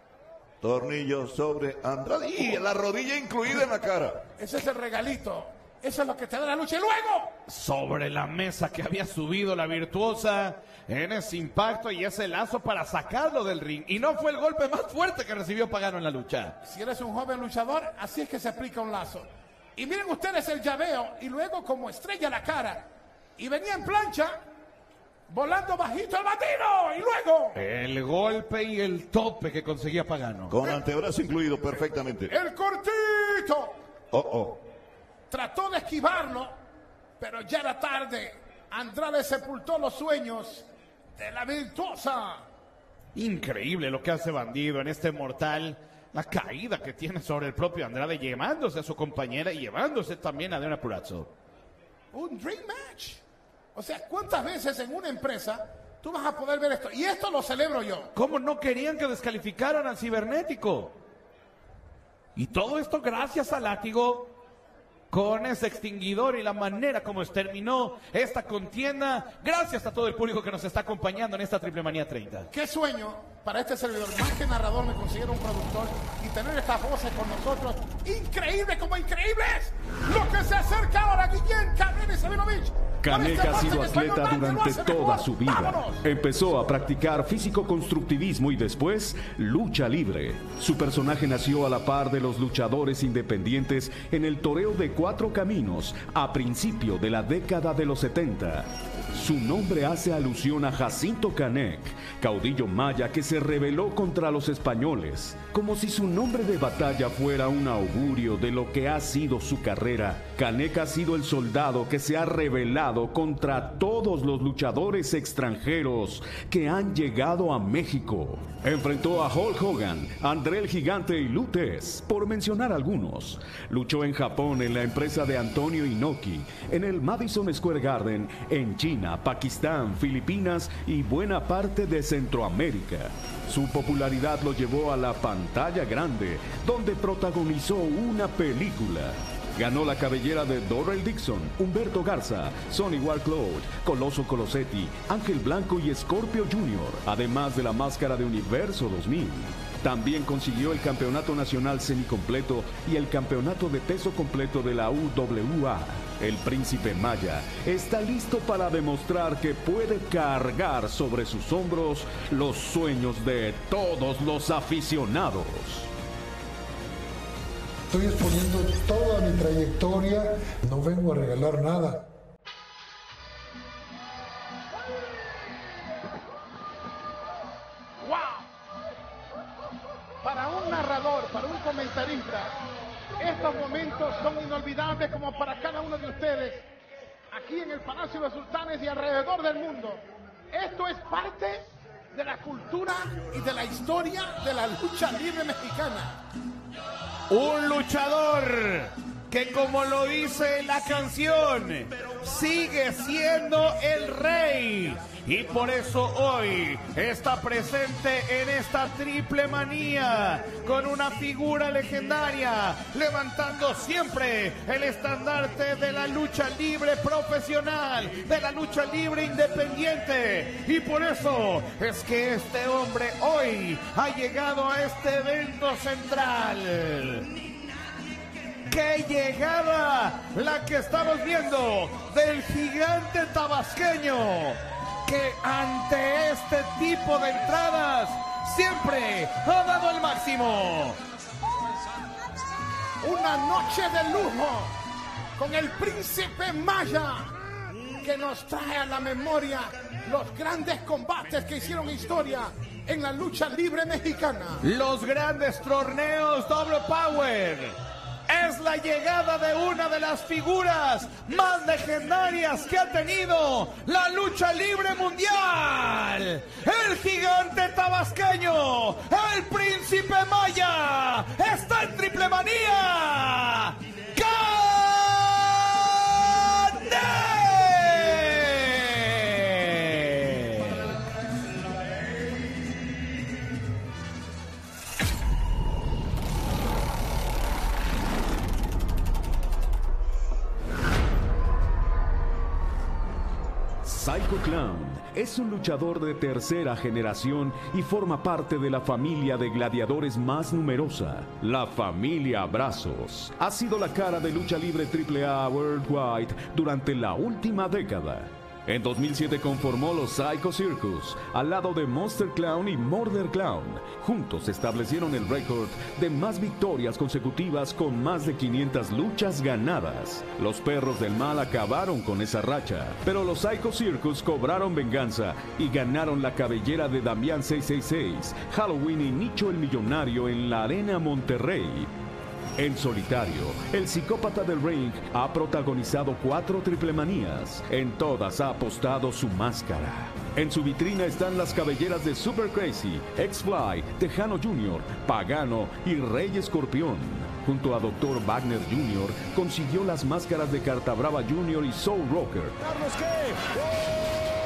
Tornillo sobre Andrade y la rodilla incluida en la cara. Ese es el regalito. Eso es lo que te da la lucha. Y luego, sobre la mesa que había subido la virtuosa en ese impacto y ese lazo para sacarlo del ring. Y no fue el golpe más fuerte que recibió Pagano en la lucha. Si eres un joven luchador, así es que se aplica un lazo. Y miren ustedes el llaveo y luego como estrella la cara. Y venía en plancha, volando bajito el Bandido. Y luego el golpe y el tope que conseguía Pagano. Con antebrazo incluido perfectamente. El cortito. Oh, oh. Trató de esquivarlo, pero ya era tarde. Andrade sepultó los sueños de la virtuosa. Increíble lo que hace Bandido en este mortal. La caída que tiene sobre el propio Andrade, llevándose a su compañera y llevándose también a Deonna Purrazzo. Un dream match. O sea, ¿cuántas veces en una empresa tú vas a poder ver esto? Y esto lo celebro yo. ¿Cómo no querían que descalificaran al cibernético? Y todo esto gracias a Látigo, con ese extinguidor y la manera como terminó esta contienda. Gracias a todo el público que nos está acompañando en esta Triple Manía treinta. Qué sueño para este servidor. Más que narrador me considero un productor y tener estas voces con nosotros. Increíble como increíbles. Lo que se acerca ahora Guillén Cabrera y Sabinovich. Canek ha sido atleta durante toda su vida. Empezó a practicar físico-constructivismo y después lucha libre. Su personaje nació a la par de los luchadores independientes en el toreo de Cuatro Caminos a principio de la década de los setenta. Su nombre hace alusión a Jacinto Canek, caudillo maya que se rebeló contra los españoles. Como si su nombre de batalla fuera un augurio de lo que ha sido su carrera, Canek ha sido el soldado que se ha rebelado contra todos los luchadores extranjeros que han llegado a México. Enfrentó a Hulk Hogan, André el Gigante y Lutes, por mencionar algunos. Luchó en Japón en la empresa de Antonio Inoki, en el Madison Square Garden, en China, Pakistán, Filipinas y buena parte de Centroamérica. Su popularidad lo llevó a la pantalla grande, donde protagonizó una película. Ganó la cabellera de Dorrell Dixon, Humberto Garza, Sonny Warcloud, Coloso Colosetti, Ángel Blanco y Scorpio junior, además de la máscara de Universo dos mil. También consiguió el campeonato nacional semicompleto y el campeonato de peso completo de la U W A. El príncipe maya está listo para demostrar que puede cargar sobre sus hombros los sueños de todos los aficionados. Estoy exponiendo toda mi trayectoria, no vengo a regalar nada. Para un narrador, para un comentarista, estos momentos son inolvidables como para cada uno de ustedes, aquí en el Palacio de los Sultanes y alrededor del mundo. Esto es parte de la cultura y de la historia de la lucha libre mexicana. Un luchador que, como lo dice la canción, sigue siendo el rey. Y por eso hoy está presente en esta triple manía con una figura legendaria, levantando siempre el estandarte de la lucha libre profesional, de la lucha libre independiente. Y por eso es que este hombre hoy ha llegado a este evento central. ¡Qué llegada la que estamos viendo del gigante tabasqueño! Que ante este tipo de entradas siempre ha dado el máximo. Una noche de lujo con el príncipe Maya, que nos trae a la memoria los grandes combates que hicieron historia en la lucha libre mexicana. Los grandes torneos Double Power. Es la llegada de una de las figuras más legendarias que ha tenido la lucha libre mundial. El gigante tabasqueño, el príncipe Maya, está en Triple Manía. ¡Gane! Psycho Clown es un luchador de tercera generación y forma parte de la familia de gladiadores más numerosa, la familia Brazos. Ha sido la cara de lucha libre triple A Worldwide durante la última década. En dos mil siete conformó los Psycho Circus, al lado de Monster Clown y Murder Clown. Juntos establecieron el récord de más victorias consecutivas con más de quinientas luchas ganadas. Los Perros del Mal acabaron con esa racha, pero los Psycho Circus cobraron venganza y ganaron la cabellera de Damián seiscientos sesenta y seis, Halloween y Nicho el Millonario en la Arena Monterrey. En solitario, el psicópata del ring ha protagonizado cuatro triplemanías. En todas ha apostado su máscara. En su vitrina están las cabelleras de Super Crazy, X-Fly, Tejano junior, Pagano y Rey Escorpión. Junto a doctor Wagner junior, consiguió las máscaras de Carta Brava junior y Soul Rocker. Carlos, ¿qué?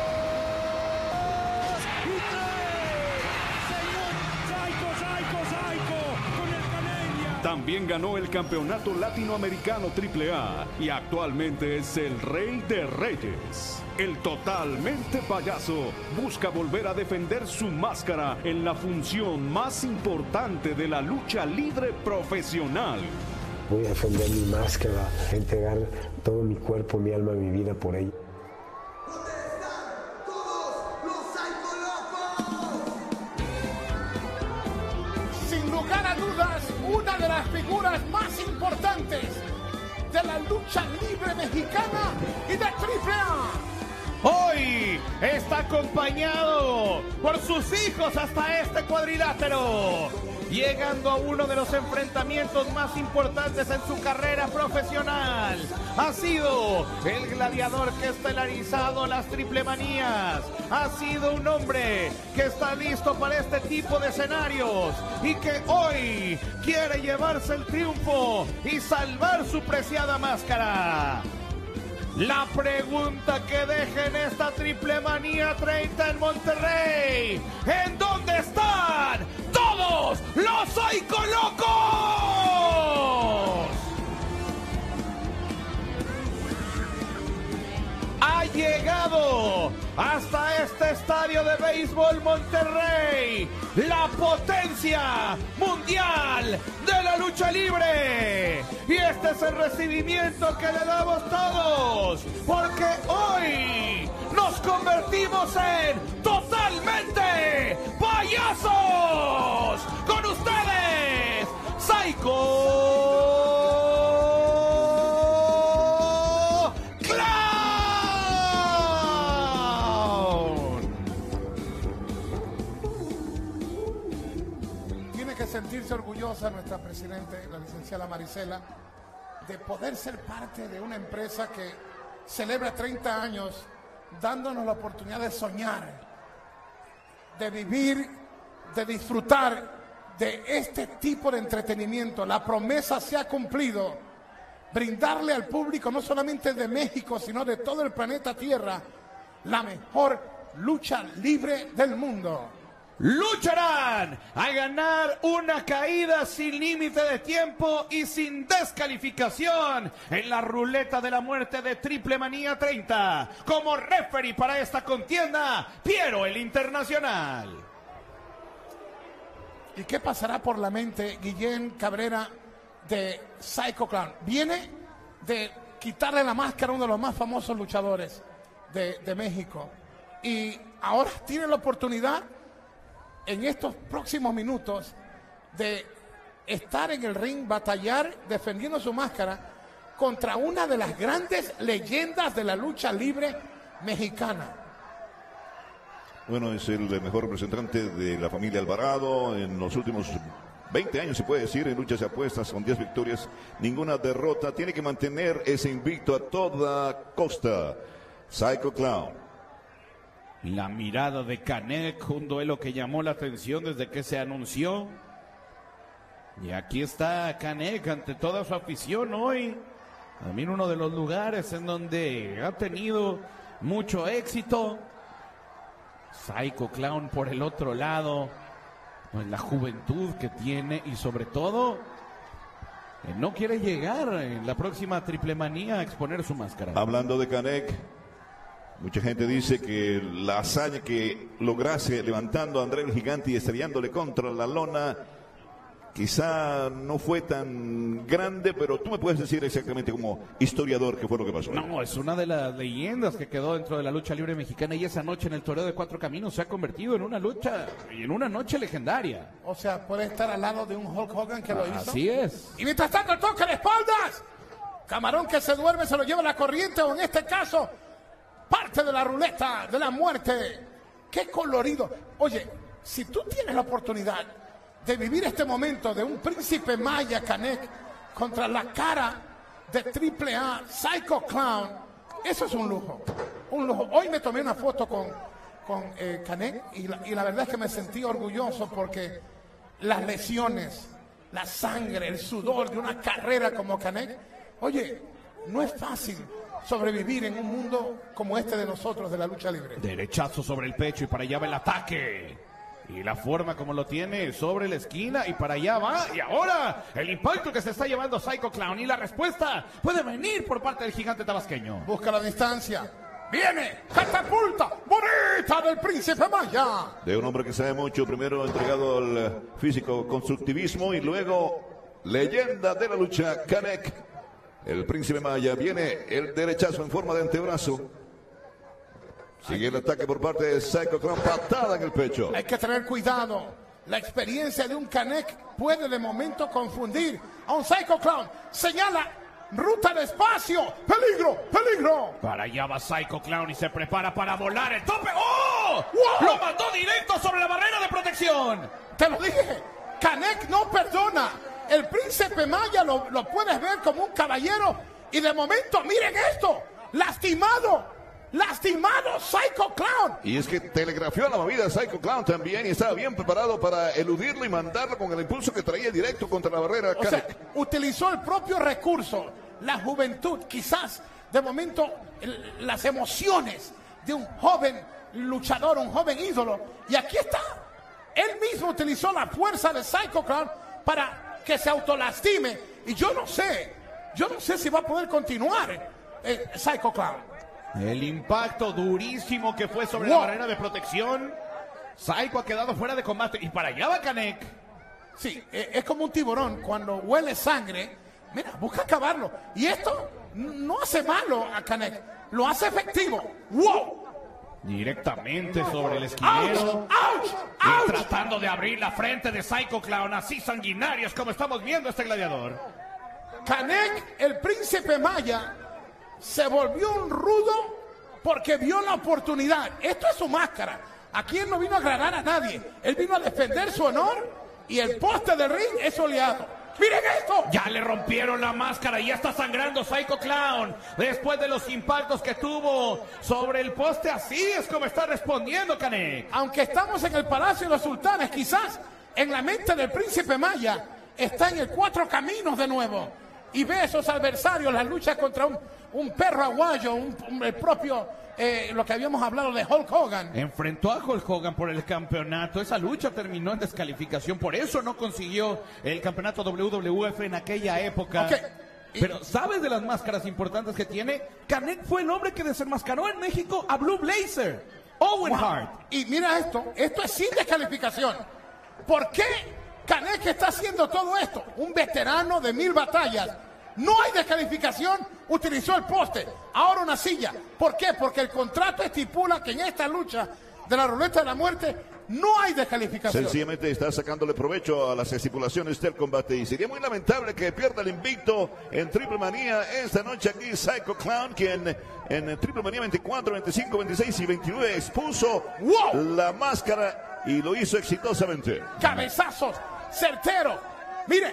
También ganó el campeonato latinoamericano triple A y actualmente es el Rey de Reyes. El totalmente payaso busca volver a defender su máscara en la función más importante de la lucha libre profesional. Voy a defender mi máscara, a entregar todo mi cuerpo, mi alma, mi vida por ella. Sin lugar a dudas, una de las figuras más importantes de la lucha libre mexicana y de triple A. Hoy está acompañado por sus hijos hasta este cuadrilátero, llegando a uno de los enfrentamientos más importantes en su carrera profesional. Ha sido el gladiador que ha estelarizado las triplemanías. Ha sido un hombre que está listo para este tipo de escenarios y que hoy quiere llevarse el triunfo y salvar su preciada máscara. La pregunta que deja en esta Triple Manía treinta en Monterrey: ¿en dónde están todos los Psycho Locos? Ha llegado hasta este estadio de béisbol Monterrey la potencia mundial de la lucha libre. Y este es el recibimiento que le damos todos, porque hoy nos convertimos en totalmente payasos. Con ustedes, Psycho sentirse orgullosa nuestra presidenta, la licenciada Marisela, de poder ser parte de una empresa que celebra treinta años dándonos la oportunidad de soñar, de vivir, de disfrutar de este tipo de entretenimiento. La promesa se ha cumplido brindarle al público, no solamente de México, sino de todo el planeta Tierra, la mejor lucha libre del mundo. Lucharán a ganar una caída sin límite de tiempo y sin descalificación en la ruleta de la muerte de Triple Manía treinta. Como referee para esta contienda, Piero el Internacional. ¿Y qué pasará por la mente, Guillén Cabrera, de Psycho Clown? Viene de quitarle la máscara a uno de los más famosos luchadores de, de México. Y ahora tiene la oportunidad en estos próximos minutos de estar en el ring, batallar, defendiendo su máscara contra una de las grandes leyendas de la lucha libre mexicana. Bueno, es el mejor representante de la familia Alvarado en los últimos veinte años, se puede decir, en luchas y apuestas, con diez victorias, ninguna derrota. Tiene que mantener ese invicto a toda costa. Psycho Clown. La mirada de Canek, un duelo que llamó la atención desde que se anunció. Y aquí está Canek ante toda su afición hoy. También uno de los lugares en donde ha tenido mucho éxito. Psycho Clown por el otro lado. Pues la juventud que tiene y sobre todo eh, no quiere llegar en la próxima Triple Manía a exponer su máscara. Hablando de Canek, mucha gente dice que la hazaña que lograse levantando a André el Gigante y estrellándole contra la lona quizá no fue tan grande, pero tú me puedes decir exactamente como historiador qué fue lo que pasó. No, es una de las leyendas que quedó dentro de la lucha libre mexicana y esa noche en el Toreo de Cuatro Caminos se ha convertido en una lucha y en una noche legendaria. O sea, puede estar al lado de un Hulk Hogan que lo hizo. Así es. Y mientras tanto el toque de espaldas. Camarón que se duerme se lo lleva la corriente, o en este caso parte de la ruleta de la muerte. ¡Qué colorido! Oye, si tú tienes la oportunidad de vivir este momento de un príncipe maya, Canek, contra la cara de Triple A, Psycho Clown, eso es un lujo, un lujo. Hoy me tomé una foto con, con eh, Canek y la, y la verdad es que me sentí orgulloso porque las lesiones, la sangre, el sudor de una carrera como Canek, oye, no es fácil sobrevivir en un mundo como este de nosotros, de la lucha libre. Derechazo sobre el pecho y para allá va el ataque. Y la forma como lo tiene sobre la esquina y para allá va. Y ahora el impacto que se está llevando Psycho Clown y la respuesta puede venir por parte del gigante tabasqueño. Busca la distancia. Viene, catapulta bonita del príncipe maya. De un hombre que sabe mucho, primero entregado al físico constructivismo y luego leyenda de la lucha, Canek. El príncipe maya, viene el derechazo en forma de antebrazo. Sigue el ataque por parte de Psycho Clown, patada en el pecho. Hay que tener cuidado. La experiencia de un Canek puede de momento confundir a un Psycho Clown. Señala ruta de espacio. ¡Peligro! ¡Peligro! Para allá va Psycho Clown y se prepara para volar el tope. ¡Oh! ¡Wow! ¡Lo mandó directo sobre la barrera de protección! Te lo dije. Canek no perdona. El príncipe maya lo, lo puedes ver como un caballero. Y de momento, miren esto. Lastimado. ¡Lastimado Psycho Clown! Y es que telegrafió a la movida Psycho Clown también y estaba bien preparado para eludirlo y mandarlo con el impulso que traía directo contra la barrera. O sea, utilizó el propio recurso, la juventud, quizás de momento el, las emociones de un joven luchador, un joven ídolo. Y aquí está. Él mismo utilizó la fuerza de Psycho Clown para que se autolastime. Y yo no sé, yo no sé si va a poder continuar eh, Psycho Clown. El impacto durísimo que fue sobre wow. la barrera de protección. Psycho ha quedado fuera de combate. Y para allá va Canek. Sí, eh, es como un tiburón. Cuando huele sangre, mira, busca acabarlo. Y esto no hace malo a Canek. Lo hace efectivo. ¡Wow! Directamente sobre el esquinero. ¡Auch! ¡Auch! ¡Auch! Y tratando de abrir la frente de Psycho Clown. Así sanguinarios como estamos viendo este gladiador. Canek, el príncipe maya, se volvió un rudo porque vio la oportunidad. Esto es su máscara. Aquí él no vino a agradar a nadie. Él vino a defender su honor y el poste del ring es oleado. ¡Miren esto! Ya le rompieron la máscara y ya está sangrando Psycho Clown. Después de los impactos que tuvo sobre el poste, así es como está respondiendo Canek. Aunque estamos en el Palacio de los Sultanes, quizás en la mente del príncipe maya está en el Cuatro Caminos de nuevo. y ve a esos adversarios, la lucha contra un, un perro aguayo, un, un, el propio, eh, lo que habíamos hablado de Hulk Hogan. Enfrentó a Hulk Hogan por el campeonato. Esa lucha terminó en descalificación. Por eso no consiguió el campeonato doble u doble u efe en aquella época. Okay. Pero ¿sabes de las máscaras importantes que tiene? Canek fue el hombre que desenmascaró en México a Blue Blazer, Owen wow. Hart. Y mira esto, esto es sin descalificación. ¿Por qué Canek está haciendo todo esto? Un veterano de mil batallas. No hay descalificación, utilizó el poste, ahora una silla. ¿Por qué? Porque el contrato estipula que en esta lucha de la ruleta de la muerte no hay descalificación. Sencillamente está sacándole provecho a las estipulaciones del combate y sería muy lamentable que pierda el invicto en Triple Manía esta noche aquí Psycho Clown, quien en Triple Manía veinticuatro, veinticinco, veintiséis y veintinueve expuso wow. la máscara y lo hizo exitosamente. Cabezazos, certero. Mire,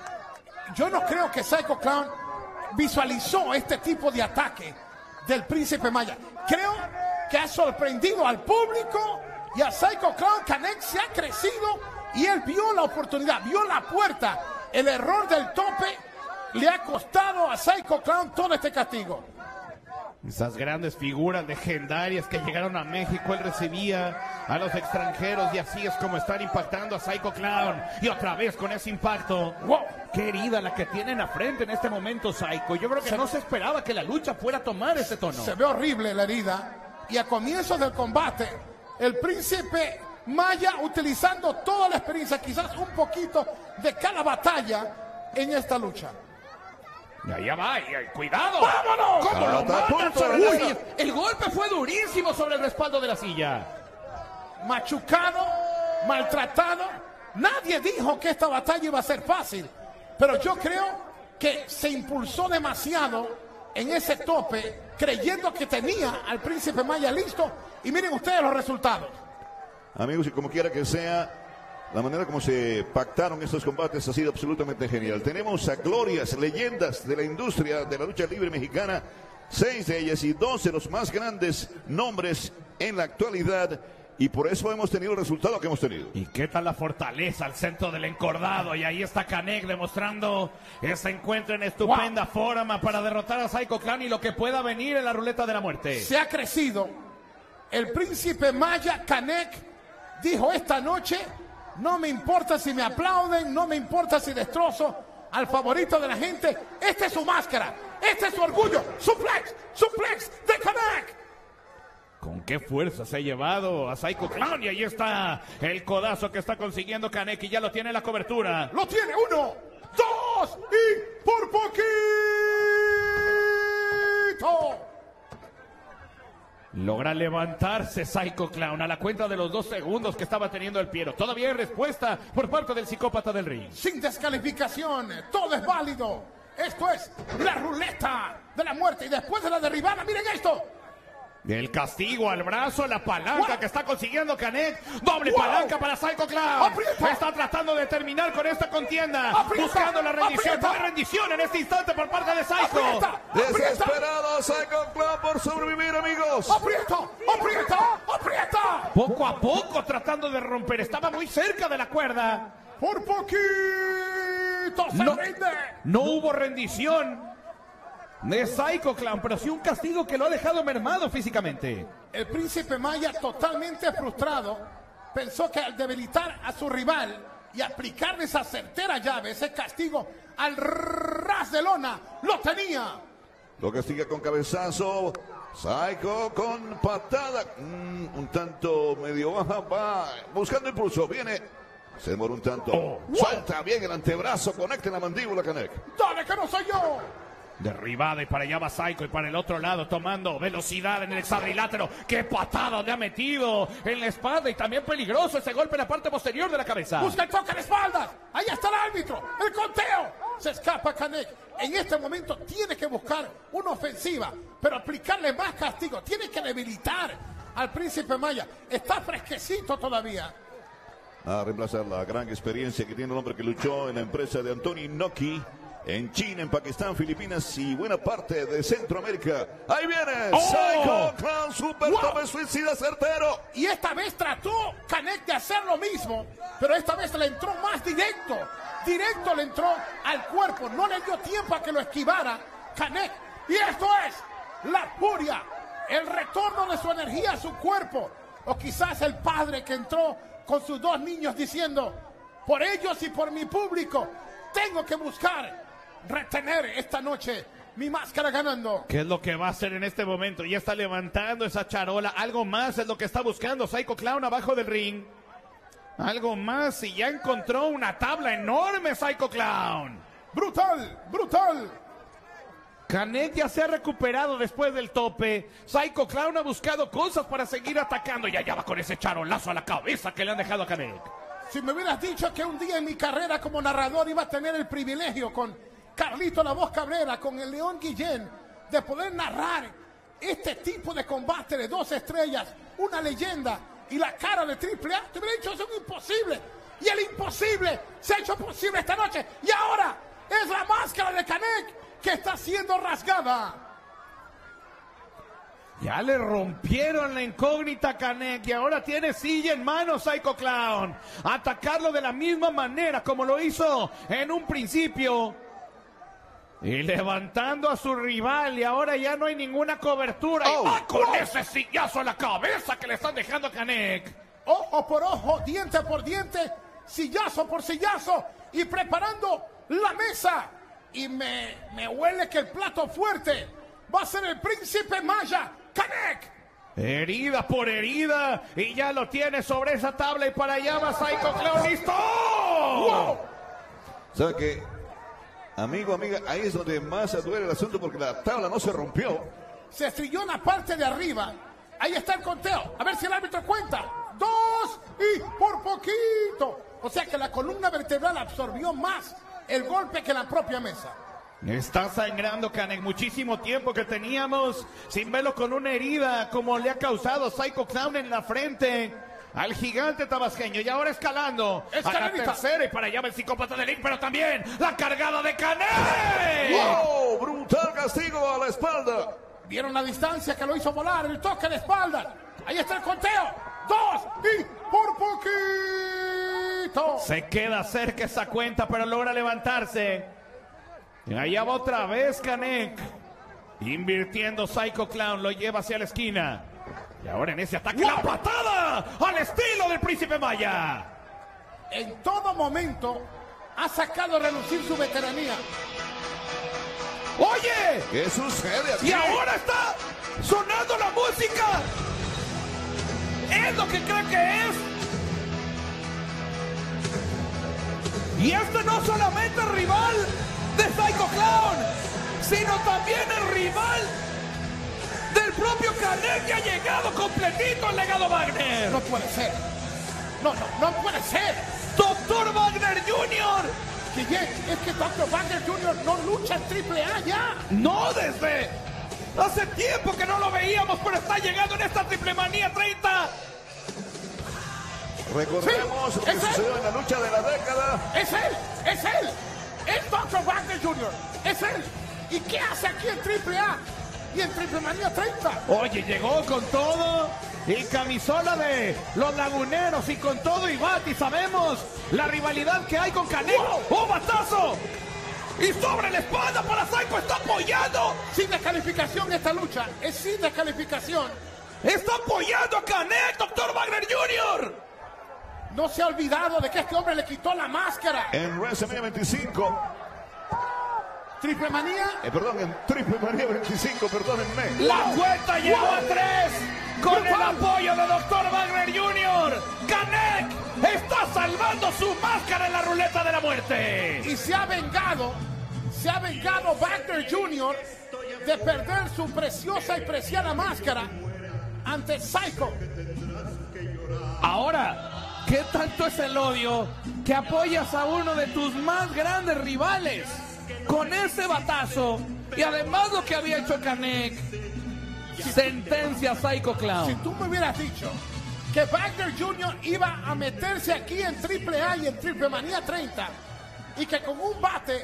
yo no creo que Psycho Clown visualizó este tipo de ataque del Príncipe Maya. Creo que ha sorprendido al público y a Psycho Clown. Canek se ha crecido y él vio la oportunidad, vio la puerta. El error del tope le ha costado a Psycho Clown todo este castigo. Esas grandes figuras legendarias que llegaron a México, él recibía a los extranjeros y así es como están impactando a Psycho Clown. Y otra vez con ese impacto. ¡Wow! ¡Qué herida la que tienen a frente en este momento, Psycho! Yo creo que se no se esperaba que la lucha fuera a tomar ese tono. Se ve horrible la herida. Y a comienzos del combate, el Príncipe Maya utilizando toda la experiencia, quizás un poquito de cada batalla en esta lucha. Y allá va, y, y, cuidado. ¡Vámonos! ¿Cómo lo matan sobre la silla? El golpe fue durísimo sobre el respaldo de la silla. Machucado, maltratado. Nadie dijo que esta batalla iba a ser fácil. Pero yo creo que se impulsó demasiado en ese tope, creyendo que tenía al Príncipe Maya listo. Y miren ustedes los resultados. Amigos, y como quiera que sea, la manera como se pactaron estos combates ha sido absolutamente genial. Tenemos a glorias, leyendas de la industria de la lucha libre mexicana, seis de ellas y dos de los más grandes nombres en la actualidad. Y por eso hemos tenido el resultado que hemos tenido. ¿Y qué tal la fortaleza al centro del encordado? Y ahí está Canek demostrando ese encuentro en estupenda wow. forma para derrotar a Psycho Clown y lo que pueda venir en la ruleta de la muerte. Se ha crecido. El Príncipe Maya, Canek, dijo esta noche: no me importa si me aplauden, no me importa si destrozo al favorito de la gente. Esta es su máscara, este es su orgullo. Suplex, suplex de Canek. Con qué fuerza se ha llevado a Psycho Clown. Y ahí está el codazo que está consiguiendo Canek y ya lo tiene en la cobertura. Lo tiene, uno, dos y por poquito. Logra levantarse Psycho Clown a la cuenta de los dos segundos que estaba teniendo el Piero. Todavía hay respuesta por parte del psicópata del ring. Sin descalificación, todo es válido. Esto es la ruleta de la muerte. Y después de la derribada, miren esto. El castigo al brazo, la palanca wow. que está consiguiendo Canek. Doble wow. palanca para Psycho Clown. Aprieta. Está tratando de terminar con esta contienda. Aprieta. Buscando la rendición. No hay rendición en este instante por parte de Psycho. Aprieta. Desesperado Psycho Clown por sobrevivir, amigos. Aprieta, aprieta, aprieta. Poco a poco tratando de romper. Estaba muy cerca de la cuerda. Por poquito se no, rinde. No hubo rendición de Psycho Clown, pero sí un castigo que lo ha dejado mermado físicamente. El Príncipe Maya, totalmente frustrado, pensó que al debilitar a su rival y aplicarle esa certera llave, ese castigo al ras de lona, lo tenía. Lo castiga con cabezazo. Psycho con patada. Mm, un tanto medio baja. Va buscando impulso. Viene. Se demora un tanto. Oh, Suelta wow. bien el antebrazo. Conecta en la mandíbula, Canek. ¡Dale, que no soy yo! Derribada y para allá va Psycho y para el otro lado tomando velocidad en el cuadrilátero. ¡Qué patada le ha metido en la espalda! Y también peligroso ese golpe en la parte posterior de la cabeza. Busca el toque de espaldas. Ahí está el árbitro. El conteo. Se escapa Canek. En este momento tiene que buscar una ofensiva, pero aplicarle más castigo. Tiene que debilitar al Príncipe Maya. Está fresquecito todavía. A reemplazar la gran experiencia que tiene un hombre que luchó en la empresa de Anthony Inoki en China, en Pakistán, Filipinas y buena parte de Centroamérica. Ahí viene ¡Oh! Psycho Clown, super ¡Wow! tope suicida certero. Y esta vez trató Canek de hacer lo mismo, pero esta vez le entró más directo. Directo le entró al cuerpo, no le dio tiempo a que lo esquivara Canek. Y esto es la furia, el retorno de su energía a su cuerpo. O quizás el padre que entró con sus dos niños diciendo, por ellos y por mi público, tengo que buscar retener esta noche mi máscara ganando. ¿Qué es lo que va a hacer en este momento? Ya está levantando esa charola. Algo más es lo que está buscando Psycho Clown abajo del ring. Algo más y ya encontró una tabla enorme Psycho Clown. Brutal, brutal. Canek ya se ha recuperado después del tope. Psycho Clown ha buscado cosas para seguir atacando y allá va con ese charolazo a la cabeza que le han dejado a Canek. Si me hubieras dicho que un día en mi carrera como narrador iba a tener el privilegio con Carlito La Voz Cabrera, con el León Guillén, de poder narrar este tipo de combate de dos estrellas, una leyenda y la cara de Triple A, te hubiera dicho eso es imposible. Y el imposible se ha hecho posible esta noche. Y ahora es la máscara de Canek que está siendo rasgada. Ya le rompieron la incógnita a Canek y ahora tiene silla en mano Psycho Clown. Atacarlo de la misma manera como lo hizo en un principio. Y levantando a su rival y ahora ya no hay ninguna cobertura. Oh, y va con oh. ese sillazo a la cabeza que le están dejando a Canek. Ojo por ojo, diente por diente, sillazo por sillazo y preparando la mesa. Y me, me huele que el plato fuerte va a ser el Príncipe Maya, Canek. Herida por herida y ya lo tiene sobre esa tabla y para allá va Psycho Clown. ¡Listo! ¡Wow! ¿Sabe qué? Amigo, amiga, ahí es donde más se duele el asunto porque la tabla no se rompió. Se estrelló en la parte de arriba. Ahí está el conteo. A ver si el árbitro cuenta. Dos y por poquito. O sea que la columna vertebral absorbió más el golpe que la propia mesa. Está sangrando Canek, muchísimo tiempo que teníamos sin verlo con una herida como le ha causado Psycho Clown en la frente al gigante tabasqueño. Y ahora escalando a la tercera y para allá va el psicópata de Link, pero también la cargada de Canek. ¡Wow! Brutal castigo a la espalda. Vieron la distancia que lo hizo volar, el toque de espalda. Ahí está el conteo. Dos y por poquito. Se queda cerca esa cuenta, pero logra levantarse. Y allá va otra vez Canek. Invirtiendo Psycho Clown, lo lleva hacia la esquina. Y ahora en ese ataque ¡wow! La patada al estilo del Príncipe Maya. En todo momento ha sacado a relucir su veteranía. ¡Oye! ¿Qué sucede aquí? Y ahora está sonando la música. ¿Es lo que cree que es? Y este no solamente es rival de Psycho Clown, sino también el rival del propio Canek que ha llegado completito al legado Wagner. No puede ser. No, no, no puede ser. Doctor Wagner junior Guillén, es que Doctor Wagner junior no lucha en Triple A ya. No, desde hace tiempo que no lo veíamos, pero está llegando en esta Triple Manía treinta. Recordemos sí, lo que sucedió en la lucha de la década. Es él, es él. Es Doctor Wagner junior Es él. ¿Y qué hace aquí en Triple A? Y en Triple Manía treinta. Oye, llegó con todo y camisola de los laguneros y con todo y bat. Y sabemos la rivalidad que hay con Canek. ¡Wow! ¡Oh, batazo! Y sobre la espalda para Psycho, está apoyando. Sin descalificación esta lucha. Es sin descalificación. Está apoyando a Canek, Doctor Wagner junior No se ha olvidado de que este hombre le quitó la máscara. En WrestleMania veinticinco. Triple Manía. Eh, perdón, en Triple Manía veinticinco, perdónenme. La cuenta llegó wow. a tres. Con el apoyo de Doctor Wagner junior Canek está salvando su máscara en la ruleta de la muerte. Y se ha vengado, se ha vengado Wagner junior de perder su preciosa y preciada máscara ante Psycho. Ahora, ¿qué tanto es el odio que apoyas a uno de tus más grandes rivales con ese batazo? Y además lo que había hecho Canek. Sentencia Psycho Clown. Si tú me hubieras dicho que Wagner junior iba a meterse aquí en Triple A y en Triple Manía treinta y que con un bate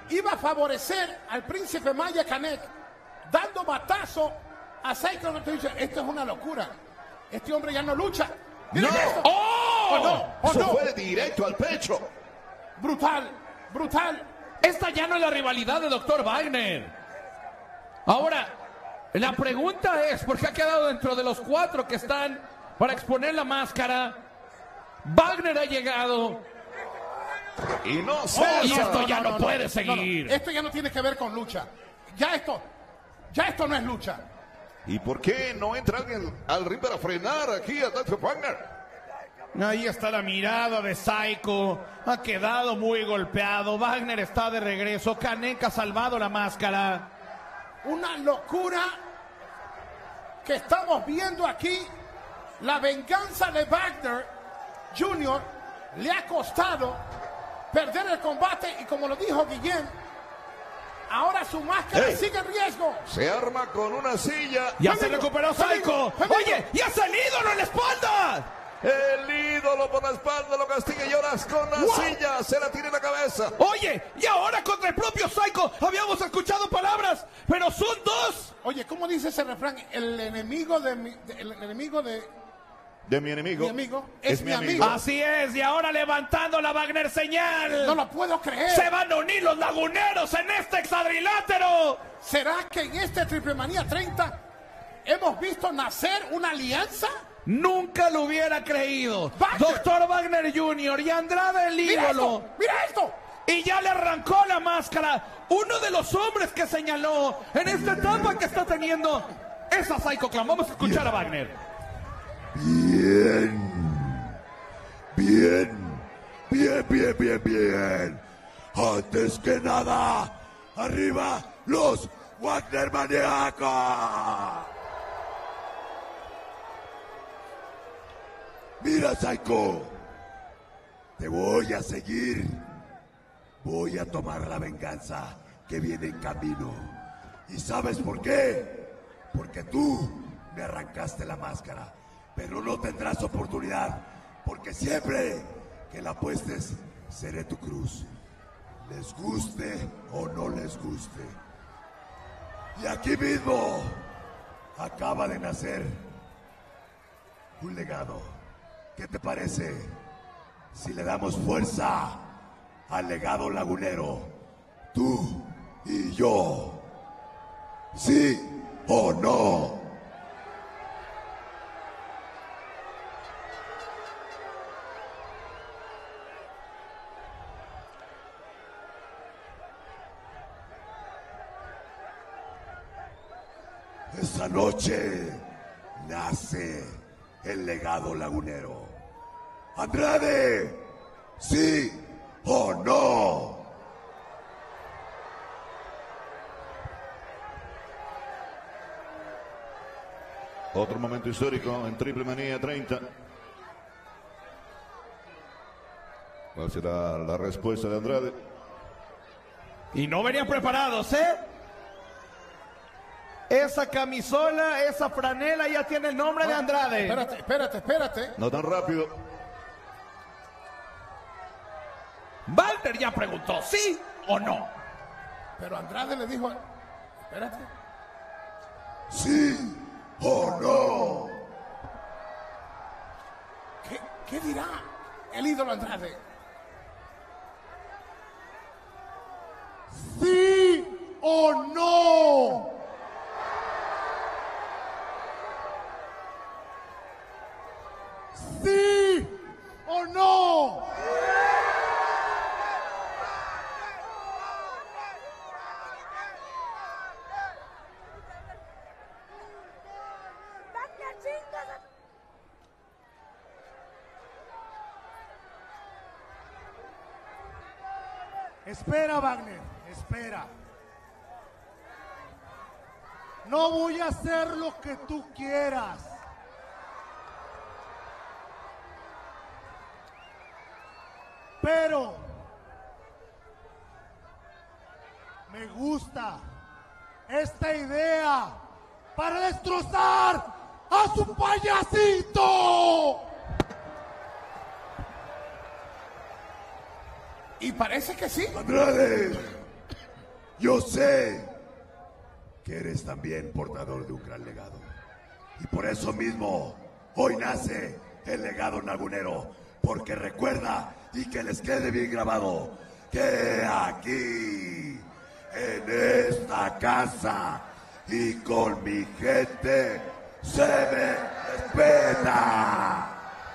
iba a favorecer al príncipe Maya Canek, dando batazo a Psycho. Esto es una locura. Este hombre ya no lucha. ¡No! Esto. ¡Oh! ¡Oh, no! ¡Oh, Eso no! fue directo al pecho. Brutal, brutal. Esta ya no es la rivalidad de doctor Wagner. Ahora, la pregunta es, ¿por qué ha quedado dentro de los cuatro que están para exponer la máscara? Wagner ha llegado. Y no sé. Oh, y esto no, ya no, no, no, puede no, seguir. no, no. Esto ya no tiene que ver con lucha. Ya esto, ya esto no es lucha. ¿Y por qué no entra alguien al ring para frenar aquí a doctor Wagner? Ahí está la mirada de Psycho. Ha quedado muy golpeado. Wagner está de regreso. Canek ha salvado la máscara. Una locura que estamos viendo aquí. La venganza de Wagner junior le ha costado perder el combate y, como lo dijo Guillén, ahora su máscara Hey. sigue en riesgo. Se arma con una silla. Ya Amigo, se recuperó amigo, Psycho. amigo. Oye, ya es el ídolo en la espalda. El ídolo por la espalda lo castiga y ahora con la Wow. silla se la tira en la cabeza. Oye, y ahora contra el propio Psycho. Habíamos escuchado palabras, pero son dos. Oye, ¿cómo dice ese refrán? El enemigo de mi, de- el enemigo de De mi enemigo. mi amigo es, mi amigo. Así es, y ahora levantando la Wagner señal. No lo puedo creer. Se van a unir los laguneros en este hexadrilátero. ¿Será que en este Triple Manía treinta hemos visto nacer una alianza? Nunca lo hubiera creído. Wagner. doctor Wagner junior y Andrade el ¡Mira ídolo. esto! ¡Mira esto! Y ya le arrancó la máscara. Uno de los hombres que señaló en esta etapa que está teniendo esa Psycho Clan. Vamos a escuchar a Wagner. Bien, bien, bien, bien, bien, bien. Antes que nada, arriba los Wagner Maníacos. Mira, Psycho, te voy a seguir. Voy a tomar la venganza que viene en camino. ¿Y sabes por qué? Porque tú me arrancaste la máscara. Pero no tendrás oportunidad, porque siempre que la apuestes, seré tu cruz. Les guste o no les guste. Y aquí mismo acaba de nacer un legado. ¿Qué te parece si le damos fuerza al legado lagunero? Tú y yo. ¿Sí o no? Esta noche nace el legado lagunero. Andrade, ¿sí o no? Otro momento histórico en Triple Manía treinta. ¿Cuál será la respuesta de Andrade? Y no venían preparados, ¿eh? Esa camisola, esa franela ya tiene el nombre de Andrade. Espérate, espérate, espérate. No tan rápido. Walter ya preguntó, ¿sí o no? Pero Andrade le dijo, espérate. ¿Sí o no? ¿Qué, qué dirá el ídolo Andrade? ¿Sí o no? ¿Sí o no? Espera, Wagner, espera. No voy a hacer lo que tú quieras. Pero me gusta esta idea para destrozar a su payasito. Y parece que sí. Andrade, yo sé que eres también portador de un gran legado. Y por eso mismo, hoy nace el legado lagunero. Porque recuerda, y que les quede bien grabado, que aquí, en esta casa, y con mi gente, se me respeta.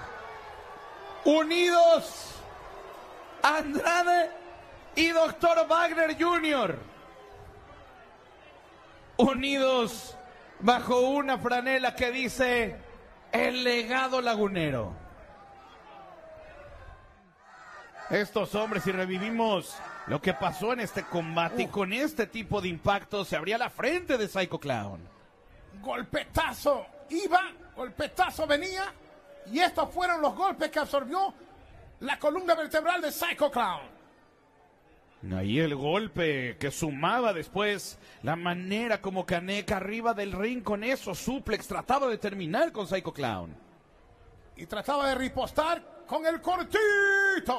Unidos, Andrade y Doctor Wagner junior Unidos bajo una franela que dice el legado lagunero. Estos hombres, y revivimos lo que pasó en este combate, y con este tipo de impacto se abría la frente de Psycho Clown. Golpetazo iba, golpetazo venía, y estos fueron los golpes que absorbió la columna vertebral de Psycho Clown. Ahí el golpe que sumaba después la manera como Canek arriba del ring con eso, suplex, trataba de terminar con Psycho Clown. Y trataba de ripostar con el cortito.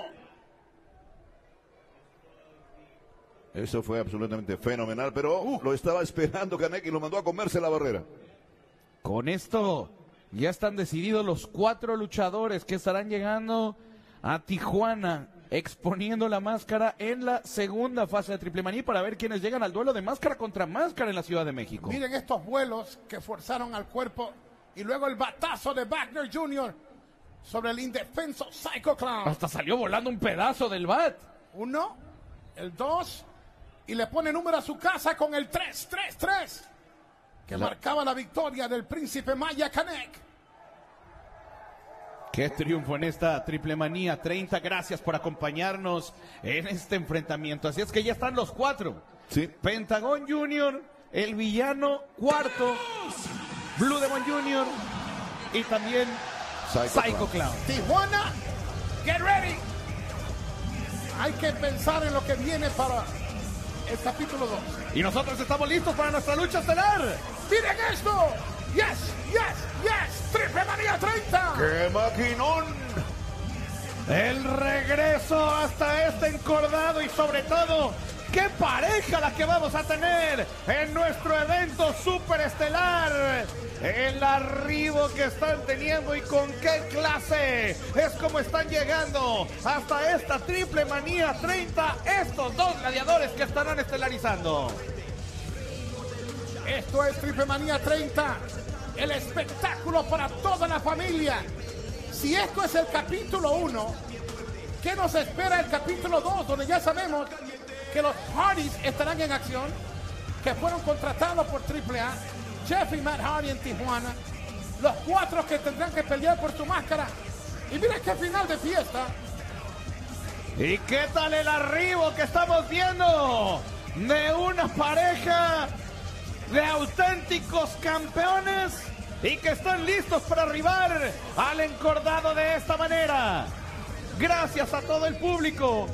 Eso fue absolutamente fenomenal, pero uh, lo estaba esperando Canek y lo mandó a comerse la barrera. Con esto ya están decididos los cuatro luchadores que estarán llegando a Tijuana, exponiendo la máscara en la segunda fase de Triple Manía para ver quiénes llegan al duelo de máscara contra máscara en la Ciudad de México. Miren estos vuelos que forzaron al cuerpo y luego el batazo de Wagner junior sobre el indefenso Psycho Clown. Hasta salió volando un pedazo del bat. Uno, el dos, y le pone número a su casa con el tres tres tres, que la... marcaba la victoria del príncipe Maya Canek. Qué triunfo en esta Triple Manía treinta. Gracias por acompañarnos en este enfrentamiento. Así es que ya están los cuatro. Sí. Pentagón junior, el villano cuarto, Blue Demon junior y también Psycho, Psycho Clown. Tijuana, get ready. Hay que pensar en lo que viene para el capítulo dos. Y nosotros estamos listos para nuestra lucha estelar. ¡Miren esto! ¡Yes, yes, yes! ¡Triple Manía treinta! ¡Qué maquinón! El regreso hasta este encordado y sobre todo, ¡qué pareja la que vamos a tener en nuestro evento super estelar! El arribo que están teniendo y con qué clase es como están llegando hasta esta Triple Manía treinta estos dos gladiadores que estarán estelarizando. Esto es Triple Manía treinta, el espectáculo para toda la familia. Si esto es el capítulo uno, ¿qué nos espera el capítulo dos? Donde ya sabemos que los Hardys estarán en acción, que fueron contratados por Triple A, Jeff y Matt Hardy en Tijuana, los cuatro que tendrán que pelear por su máscara. Y mira qué final de fiesta. ¿Y qué tal el arribo que estamos viendo de una pareja de auténticos campeones y que están listos para arribar al encordado de esta manera? Gracias a todo el público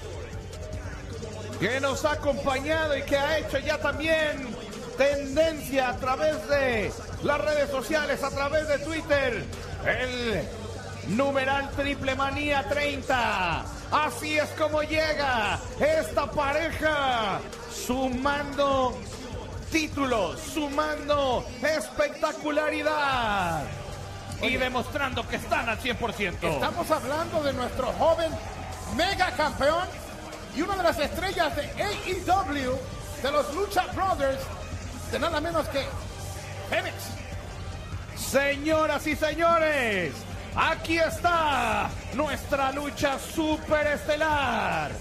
que nos ha acompañado y que ha hecho ya también tendencia a través de las redes sociales, a través de Twitter, el numeral Triple Manía treinta. Así es como llega esta pareja, sumando títulos, sumando espectacularidad. Oye, y demostrando que están al cien por ciento. Estamos hablando de nuestro joven mega campeón y una de las estrellas de A E W, de los Lucha Brothers, de nada menos que Fénix. Señoras y señores, aquí está nuestra lucha superestelar.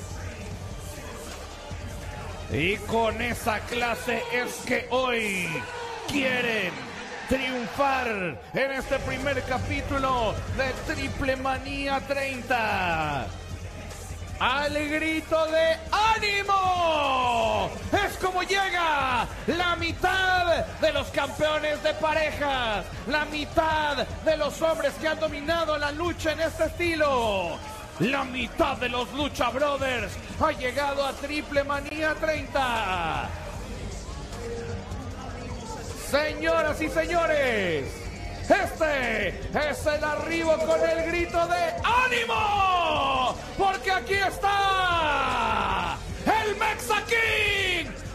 Y con esa clase es que hoy quieren triunfar en este primer capítulo de Triple Manía treinta. Al grito de ¡ánimo! Es como llega la mitad de los campeones de parejas, la mitad de los hombres que han dominado la lucha en este estilo. La mitad de los Lucha Brothers ha llegado a Triple Manía treinta. Señoras y señores, este es el arribo con el grito de ¡ánimo! Porque aquí está el Mexa King,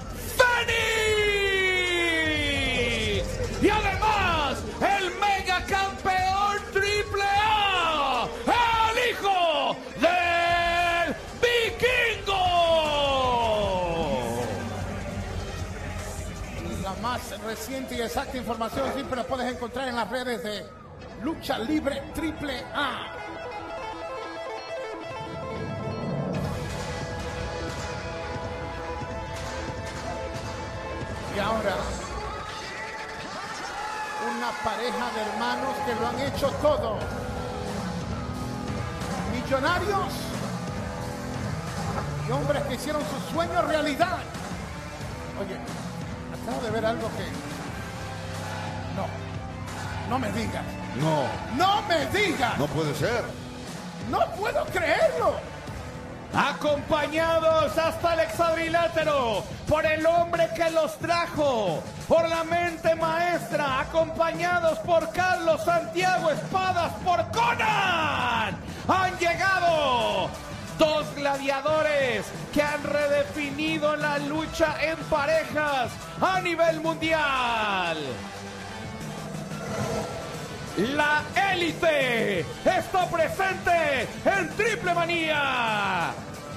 reciente y exacta información siempre la puedes encontrar en las redes de Lucha Libre Triple A. Y ahora, una pareja de hermanos que lo han hecho todo. Millonarios y hombres que hicieron sus sueños realidad. Oye, acabo de ver algo que... No, no me digas. No. No me digas. No puede ser. No puedo creerlo. Acompañados hasta el hexadrilátero por el hombre que los trajo, por la mente maestra, acompañados por Carlos Santiago Espadas, por Conan, han llegado dos gladiadores que han redefinido la lucha en parejas a nivel mundial. La élite está presente en Triple Manía.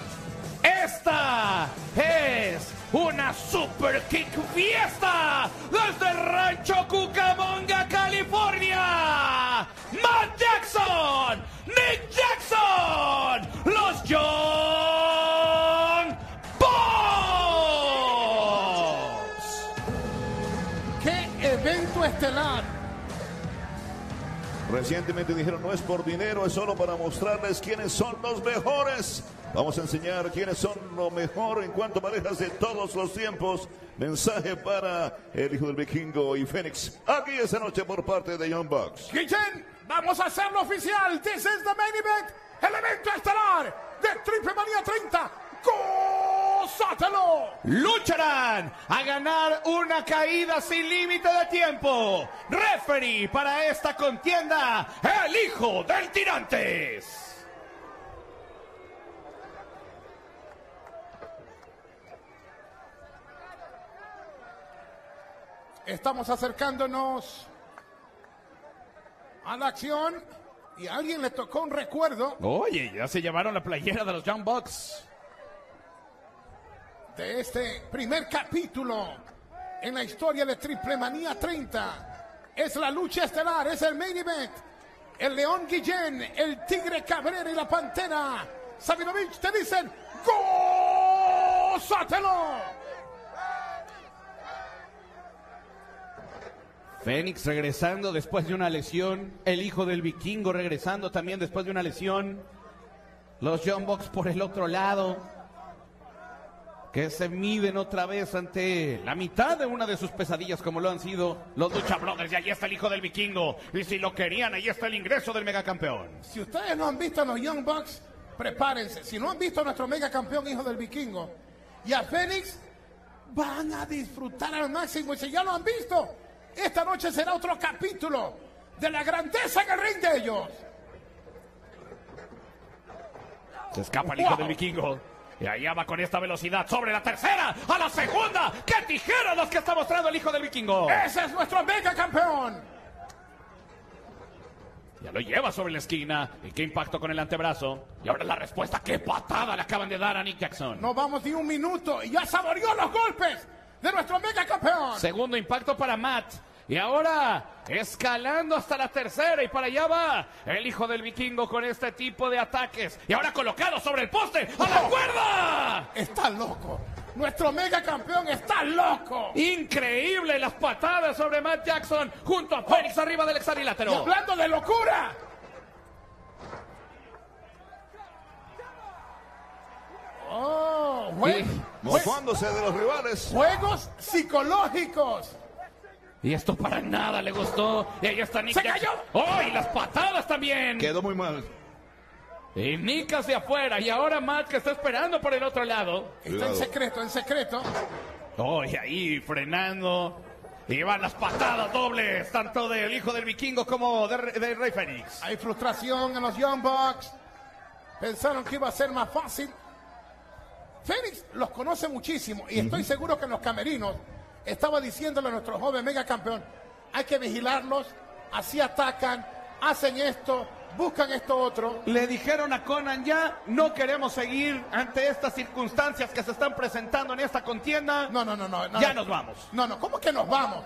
Esta es una Super Kick fiesta desde el Rancho Cucamonga, California. Matt Jackson, Nick Jackson, los Young Bucks. ¡Qué evento estelar! Recientemente dijeron no es por dinero, es solo para mostrarles quiénes son los mejores. Vamos a enseñar quiénes son lo mejor en cuanto a parejas de todos los tiempos. Mensaje para el hijo del vikingo y Fénix aquí esta noche por parte de Young Bucks. Guillén, vamos a hacerlo oficial. This is the main event, el evento estelar de Triple Manía treinta. ¡Gózatelo! Lucharán a ganar una caída sin límite de tiempo. Referee para esta contienda, el hijo del Tirantes. Estamos acercándonos a la acción y a alguien le tocó un recuerdo. Oye, ya se llevaron la playera de los Young Bucks. De este primer capítulo en la historia de Triple Manía treinta. Es la lucha estelar, es el main event. El León Guillén, el Tigre Cabrera y la Pantera Sabinovich te dicen ¡gózatelo! Fénix regresando después de una lesión. El hijo del vikingo regresando también después de una lesión. Los Young Bucks por el otro lado, que se miden otra vez ante la mitad de una de sus pesadillas como lo han sido los Lucha Brothers. Y ahí está el hijo del vikingo. Y si lo querían, ahí está el ingreso del megacampeón. Si ustedes no han visto a los Young Bucks, prepárense. Si no han visto a nuestro megacampeón hijo del vikingo y a Fénix, van a disfrutar al máximo. Y si ya lo han visto, esta noche será otro capítulo de la grandeza en el ring de ellos. Se escapa el hijo Wow. del vikingo. Y allá va con esta velocidad sobre la tercera, a la segunda. ¡Qué tijeras las que está mostrando el hijo del vikingo! Ese es nuestro mega campeón. Ya lo lleva sobre la esquina. Y qué impacto con el antebrazo. Y ahora la respuesta, qué patada le acaban de dar a Nick Jackson. No vamos ni un minuto y ya saboreó los golpes de nuestro mega campeón. Segundo impacto para Matt. Y ahora escalando hasta la tercera y para allá va el hijo del vikingo con este tipo de ataques. Y ahora colocado sobre el poste, ¡a la cuerda! Está loco. Nuestro mega campeón está loco. Increíble las patadas sobre Matt Jackson junto a Fénix arriba del hexadrilátero. Y hablando de locura. Oh, jue- Mofándose de los rivales. Juegos psicológicos. Y esto para nada le gustó. Y ahí está Nick ¡Se Jackson. cayó! ¡Oh, y las patadas también! Quedó muy mal. Y Nick hacia afuera. Y ahora Matt que está esperando por el otro lado. Está en secreto, en secreto. Oh, y ahí frenando. Y van las patadas dobles, tanto del hijo del vikingo como de, de Rey Fénix. Hay frustración en los Young Bucks. Pensaron que iba a ser más fácil. Fénix los conoce muchísimo. Y estoy seguro que en los camerinos estaba diciéndole a nuestro joven mega campeón, hay que vigilarlos, así atacan, hacen esto, buscan esto otro. Le dijeron a Conan, ya no queremos seguir ante estas circunstancias que se están presentando en esta contienda. No, no, no, no. no Ya no. nos vamos. No, no, ¿cómo que nos vamos?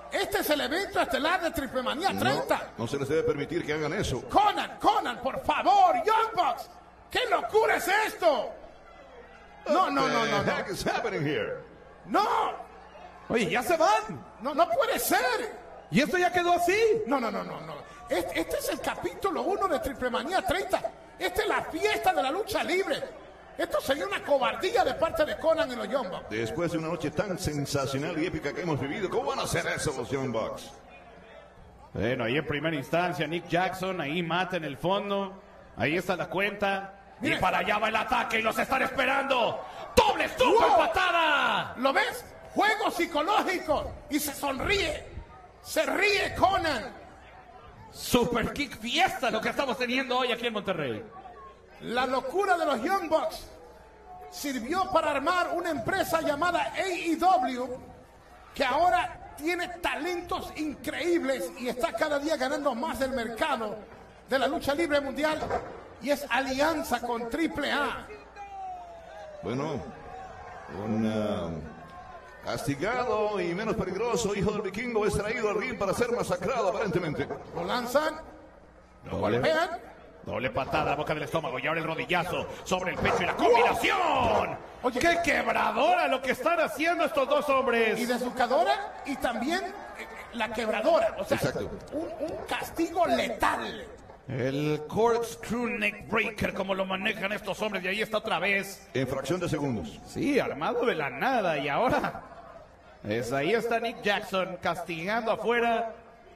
Este es el evento estelar de Triple Manía treinta. No, no se les debe permitir que hagan eso. Conan, Conan, por favor, Young Bucks. ¿Qué locura es esto? No, no, no, no, no. What is happening here? No. Oye, ya se van. No, no puede ser. ¿Y esto ya quedó así? No, no, no, no, no. Este, este es el capítulo uno de Triple Manía treinta. Esta es la fiesta de la lucha libre. Esto sería una cobardía de parte de Conan y los Young Bucks. Después de una noche tan sensacional y épica que hemos vivido, ¿cómo van a hacer eso los Young Bucks? Bueno, ahí en primera instancia, Nick Jackson, ahí mata en el fondo. Ahí está la cuenta. Miren. Y para allá va el ataque y los están esperando. ¡Doble super ¡Wow! patada! ¿Lo ves? Juego psicológico. Y se sonríe. Se ríe Conan. Super kick fiesta lo que estamos teniendo hoy aquí en Monterrey. La locura de los Young Bucks sirvió para armar una empresa llamada A E W que ahora tiene talentos increíbles y está cada día ganando más del mercado de la lucha libre mundial y es alianza con Triple A. Bueno, un uh, castigado y menos peligroso hijo del vikingo es traído al ring para ser masacrado aparentemente. Lo lanzan, lo Doble. golpean. Doble patada a la boca del estómago y ahora el rodillazo sobre el pecho y la combinación. Oye, ¡qué quebradora lo que están haciendo estos dos hombres! Y desnucadora y también eh, la quebradora. O sea, Exacto. Un, un castigo letal. El corkscrew neck breaker, como lo manejan estos hombres, y ahí está otra vez. En fracción de segundos. Sí, armado de la nada, y ahora es ahí está Nick Jackson castigando afuera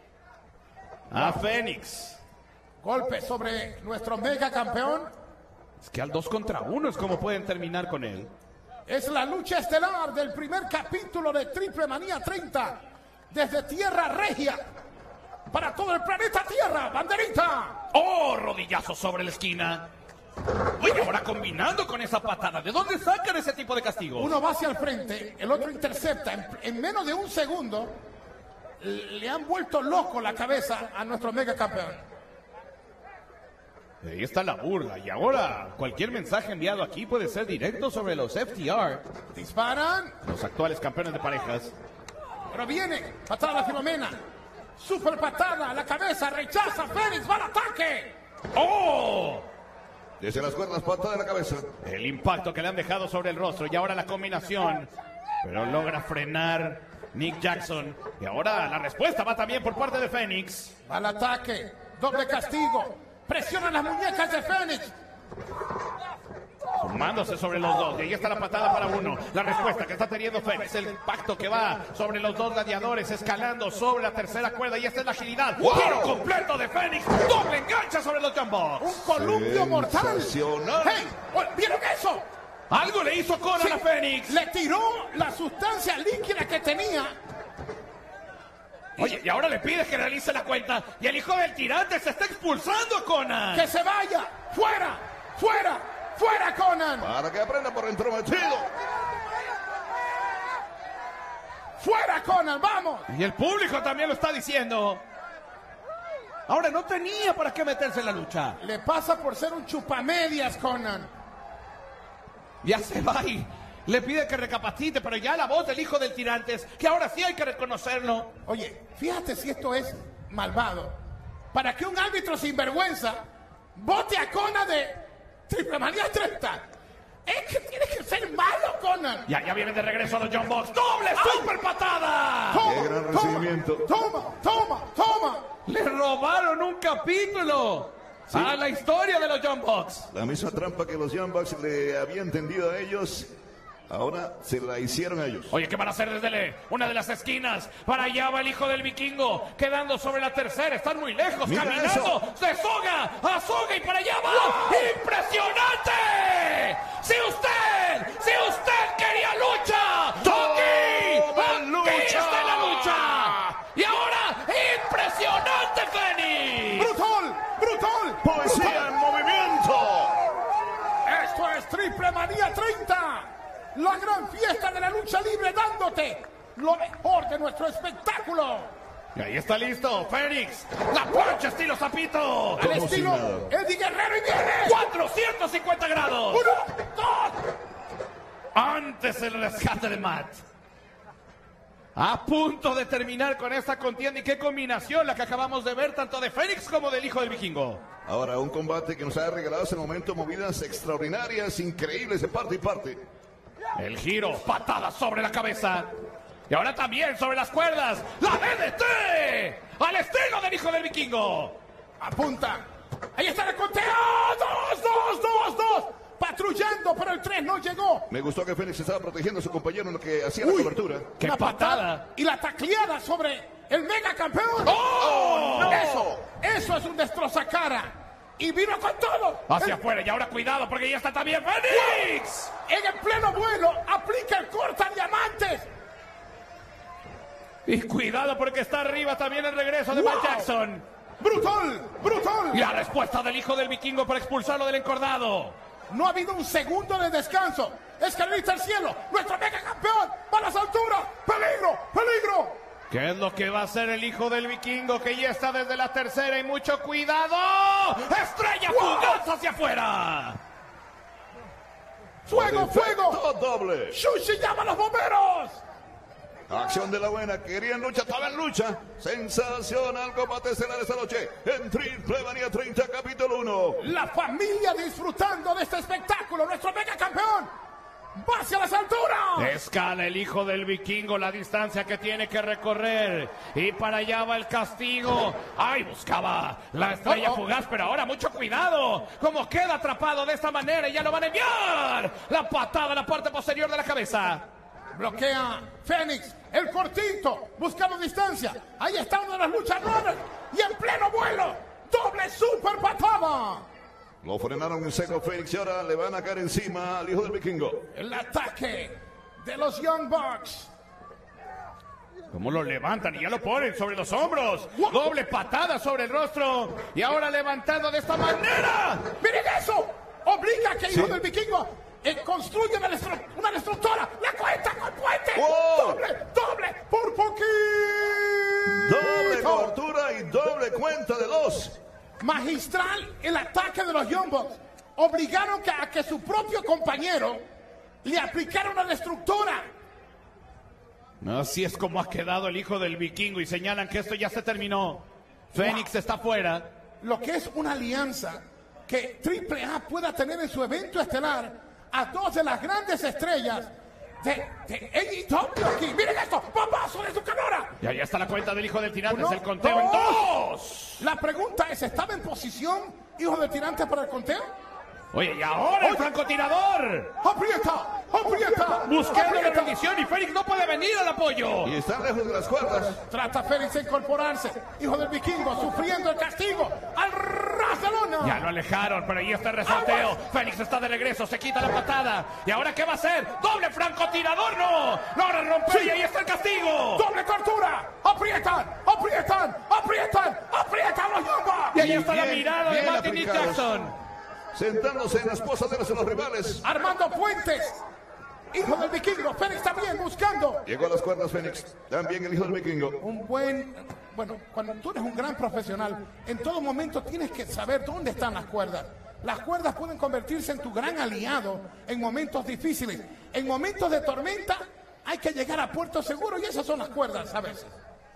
a Fénix. Golpe sobre nuestro mega campeón. Es que al dos contra uno es como pueden terminar con él. Es la lucha estelar del primer capítulo de Triple Manía treinta. Desde Tierra Regia. Para todo el planeta Tierra. ¡Banderita! ¡Oh! Rodillazo sobre la esquina. Oye, ahora combinando con esa patada. ¿De dónde sacan ese tipo de castigos? Uno va hacia el frente, el otro intercepta. En, en menos de un segundo le han vuelto loco la cabeza a nuestro mega campeón. Ahí está la burla. Y ahora cualquier mensaje enviado aquí puede ser directo sobre los F T R. Disparan. Los actuales campeones de parejas. Pero viene. Patada a la Filomena. Super patada a la cabeza. Rechaza. Fénix va al ataque. ¡Oh! Desde las cuerdas, patada de la cabeza. El impacto que le han dejado sobre el rostro. Y ahora la combinación. Pero logra frenar Nick Jackson. Y ahora la respuesta va también por parte de Fénix. Va al ataque. Doble castigo. Presionan las muñecas de Fénix. Sumándose sobre los dos. Y ahí está la patada para uno. La respuesta que está teniendo Fénix. El impacto que va sobre los dos gladiadores. Escalando sobre la tercera cuerda. Y esta es la agilidad. ¡Wow! Tiro completo de Fénix. Doble engancha sobre los Young Bucks. Un columpio mortal. Sensacional. ¡Hey! ¿Vieron eso? Algo le hizo Conan Sí, a Fénix. Le tiró la sustancia líquida que tenía. Oye, y ahora le pide que realice la cuenta. Y el hijo del tirante se está expulsando a Conan. ¡Que se vaya! ¡Fuera! ¡Fuera! ¡Fuera, Conan! Para que aprenda por entrometido. ¡Fuera, Conan! ¡Vamos! Y el público también lo está diciendo. Ahora no tenía para qué meterse en la lucha. Le pasa por ser un chupamedias, Conan. Ya se va y le pide que recapacite, pero ya la voz del hijo del tirante es que ahora sí hay que reconocerlo. Oye, fíjate si esto es malvado. Para que un árbitro sinvergüenza vote a Conan de Triple Manía treinta. Es que tiene que ser malo, Conan. Ya, ya vienen de regreso a los Young Bucks. ¡Doble super patada! Toma, Qué gran toma, recibimiento. Toma, toma, toma. Le robaron un capítulo Sí. a la historia de los Young Bucks. La misma trampa que los Young Bucks le habían tendido a ellos, ahora se la hicieron a ellos. Oye, ¿qué van a hacer desde le- una de las esquinas? Para allá va el hijo del vikingo, quedando sobre la tercera. Están muy lejos, Mira caminando. eso. Se soga, azoga y para allá va. ¡Impresionante! Si usted, si usted quería lucha, aquí, aquí lucha. está la lucha. Y ahora, impresionante, Fénix. ¡Brutal! ¡Brutal! ¡Poesía en movimiento! Esto es Triple Manía treinta. La gran fiesta de la lucha libre dándote lo mejor de nuestro espectáculo. Y ahí está listo, Fénix. La plancha estilo zapito. Al Como estilo si nada. Eddie Guerrero y viene. cuatrocientos cincuenta grados. Uno, dos. Antes el rescate de Matt. A punto de terminar con esta contienda y qué combinación la que acabamos de ver tanto de Fénix como del hijo del vikingo. Ahora un combate que nos ha regalado hasta el momento movidas extraordinarias, increíbles de parte y parte. El giro, patada sobre la cabeza. Y ahora también sobre las cuerdas. ¡La D D T! ¡Al estilo del hijo del vikingo! Apunta. Ahí está el conteo. ¡Dos, dos, dos, dos! Patrullando, pero el tres no llegó. Me gustó que Fénix estaba protegiendo a su compañero en lo que hacía Uy, la cobertura. ¡Qué patada! patada! Y la tacleada sobre el mega campeón. ¡Oh! No. Eso, eso es un destrozacara. Y vino con todo. Hacia el... afuera y ahora cuidado porque ya está también Fénix. En el pleno vuelo aplica el corta diamantes. Y cuidado porque está arriba también el regreso de wow. Matt Jackson. ¡Brutal! ¡Brutal! Y la respuesta del hijo del vikingo para expulsarlo del encordado. No ha habido un segundo de descanso. Escalerita al cielo. Nuestro mega campeón. ¡Va a las alturas! ¡Peligro! ¡Peligro! ¿Qué es lo que va a hacer el hijo del vikingo que ya está desde la tercera y mucho cuidado? ¡Estrella wow. fugaz hacia afuera! ¡Fuego, fuego! Todo doble. ¡Shushi llama a los bomberos! Acción de la buena, querían lucha, estaba en lucha. Sensacional combate estelar esta noche en Triple Manía treinta, capítulo uno. La familia disfrutando de este espectáculo. Nuestro mega campeón va hacia las alturas. Escala el hijo del vikingo la distancia que tiene que recorrer. Y para allá va el castigo. ¡Ay! Buscaba la estrella oh, oh. fugaz, pero ahora mucho cuidado. Como queda atrapado de esta manera y ya lo van a enviar. La patada en la parte posterior de la cabeza. Bloquea Fénix, el cortito, buscando distancia. Ahí está uno de los luchadores. Y en pleno vuelo, doble super patada. Lo frenaron en seco Fénix y ahora le van a caer encima al hijo del vikingo. El ataque de los Young Bucks. ¿Cómo lo levantan y ya lo ponen sobre los hombros? Wow. Doble patada sobre el rostro. Y ahora levantando de esta manera. ¡Miren eso! Obliga a que el hijo sí. del vikingo Eh, construye una, destru una destructora. ¡La cuenta con puente! ¡Wow! ¡Doble! ¡Doble! ¡Por poquito! Doble cobertura y doble cuenta de dos. Magistral el ataque de los Young Bucks. Obligaron que, a que su propio compañero le aplicara una destructora. Así es como ha quedado el hijo del vikingo y señalan que esto ya se terminó. Fénix wow. está fuera. Lo que es una alianza que Triple A pueda tener en su evento estelar a dos de las grandes estrellas de, de A E W aquí. ¡Miren esto! ¡Bombazo de su canora! Y ahí está la cuenta del hijo del tirante. Es el conteo dos. en dos. La pregunta es, ¿estaba en posición hijo del tirante para el conteo? Oye, y ahora Oye. el francotirador. ¡Aprieta! ¡Aprieta! Buscando la rendición y Fénix no puede venir al apoyo. Y está lejos de las cuerdas. Trata Fénix de incorporarse. Hijo del vikingo sufriendo el castigo. ¡Al ras de lona! Ya lo alejaron, pero ahí está el resorteo. Fénix está de regreso, se quita la patada. ¿Y ahora qué va a hacer? ¡Doble francotirador! ¡No! ¡Logra romper! Sí. Y ahí está el castigo. ¡Doble tortura! ¡Aprietan! ¡Aprietan! ¡Aprietan! ¡Aprietan los Young Bucks! Y ahí está bien, la mirada de Matty Nick Jackson. Sentándose en las posaderas de los rivales. Armando Puentes. Hijo del vikingo. Fénix también buscando. Llegó a las cuerdas Fénix. También el hijo del vikingo. Un buen... Bueno, cuando tú eres un gran profesional, en todo momento tienes que saber dónde están las cuerdas. Las cuerdas pueden convertirse en tu gran aliado en momentos difíciles. En momentos de tormenta hay que llegar a puerto seguro y esas son las cuerdas a veces.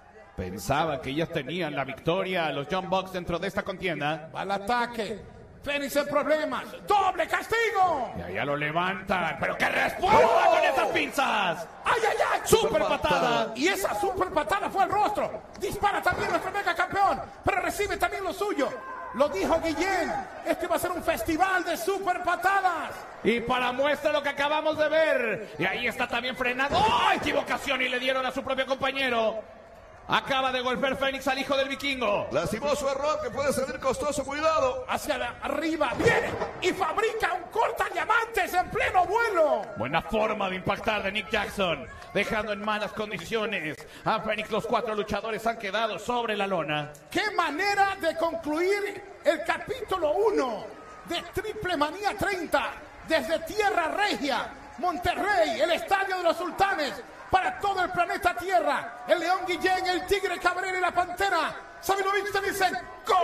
Pensaba que ellos tenían la victoria, los Young Bucks dentro de esta contienda. Va al ataque. Fénix en problemas. ¡Doble castigo! Y allá lo levantan. ¡Pero qué respuesta oh. con estas pinzas! ¡Ay, ay, ay! ¡Super patada! Y esa super patada fue al rostro. Dispara también nuestro mega campeón. Pero recibe también lo suyo. Lo dijo Guillén. Este va a ser un festival de super patadas. Y para muestra lo que acabamos de ver. Y ahí está también frenado. ¡Oh! Equivocación y le dieron a su propio compañero. Acaba de golpear Fénix al hijo del vikingo. Lastimoso error que puede salir costoso. Cuidado. Hacia la, arriba. Viene y fabrica un corta diamantes en pleno vuelo. Buena forma de impactar de Nick Jackson. Dejando en malas condiciones a Fénix. Los cuatro luchadores han quedado sobre la lona. ¡Qué manera de concluir el capítulo uno de Triple Manía treinta! Desde Tierra Regia, Monterrey, el Estadio de los Sultanes. Para todo el planeta Tierra, el León Guillén, el Tigre Cabrera y la Pantera Sabinovich te dicen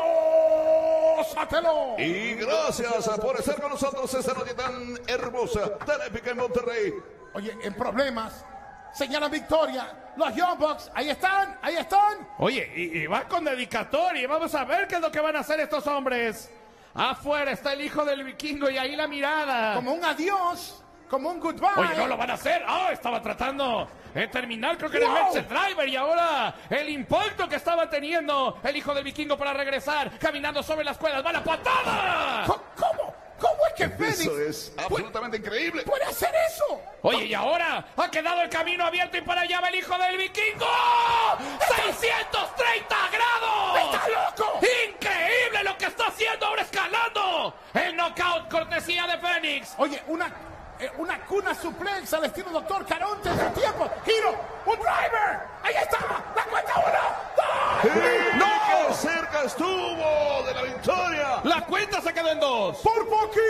¡gózatelo! Y gracias por estar con nosotros esta noche tan hermosa, tan épica en Monterrey. Oye, en problemas, señalan victoria. Los Young Bucks, ahí están, ahí están. Oye, y, y va con dedicatoria. Vamos a ver qué es lo que van a hacer estos hombres. Afuera está el hijo del vikingo y ahí la mirada. Como un adiós, como un goodbye. Oye, no lo van a hacer. Ah, oh, estaba tratando de terminar, creo que era wow. el Meltzer Driver. Y ahora el impacto que estaba teniendo el hijo del vikingo para regresar, caminando sobre las cuerdas. ¡Va la patada! ¿Cómo? ¿Cómo es que Fénix? Eso es absolutamente increíble. ¿Puede hacer eso? Oye, y ahora ha quedado el camino abierto y para allá va el hijo del vikingo. ¡seiscientos treinta grados! ¡Está loco! ¡Increíble lo que está haciendo ahora escalando! El knockout cortesía de Fénix. Oye, una, eh, una cuna suplex al estilo doctor Caronte en su tiempo. ¡Giro! ¡Un driver! ¡Ahí está! ¡La cuenta uno! ¡Dos! ¡No! ¡Qué cerca estuvo de la victoria! La cuenta se quedó en dos. ¡Por poquito!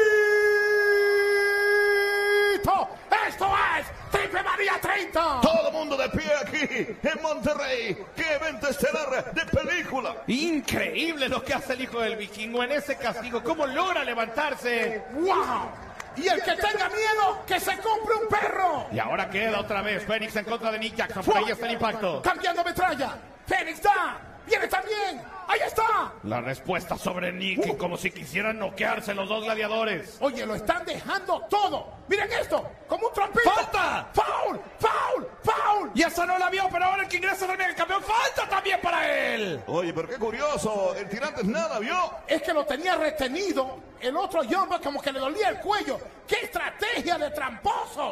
¡Esto es Triple Manía treinta! Todo mundo de pie aquí en Monterrey. ¡Qué evento estelar de película! Increíble lo que hace el hijo del vikingo en ese castigo. ¿Cómo logra levantarse? ¡Wow! Y el que tenga miedo, que se compre un perro. Y ahora queda otra vez Fénix en contra de Nick Jackson. Por ahí está el impacto. Cambiando metralla. Fénix da. Viene también. Ahí está. La respuesta sobre Nick, uh. como si quisieran noquearse los dos gladiadores. Oye, lo están dejando todo. Miren esto, como un trompito. ¡Falta! ¡Foul! ¡Foul! ¡Foul! Y esa no la vio, pero ahora el que ingresa también el campeón. ¡Falta también para él! Oye, pero qué curioso. El Tirantes nada vio. Es que lo tenía retenido. El otro Young Bucks como que le dolía el cuello. ¡Qué estrategia de tramposos!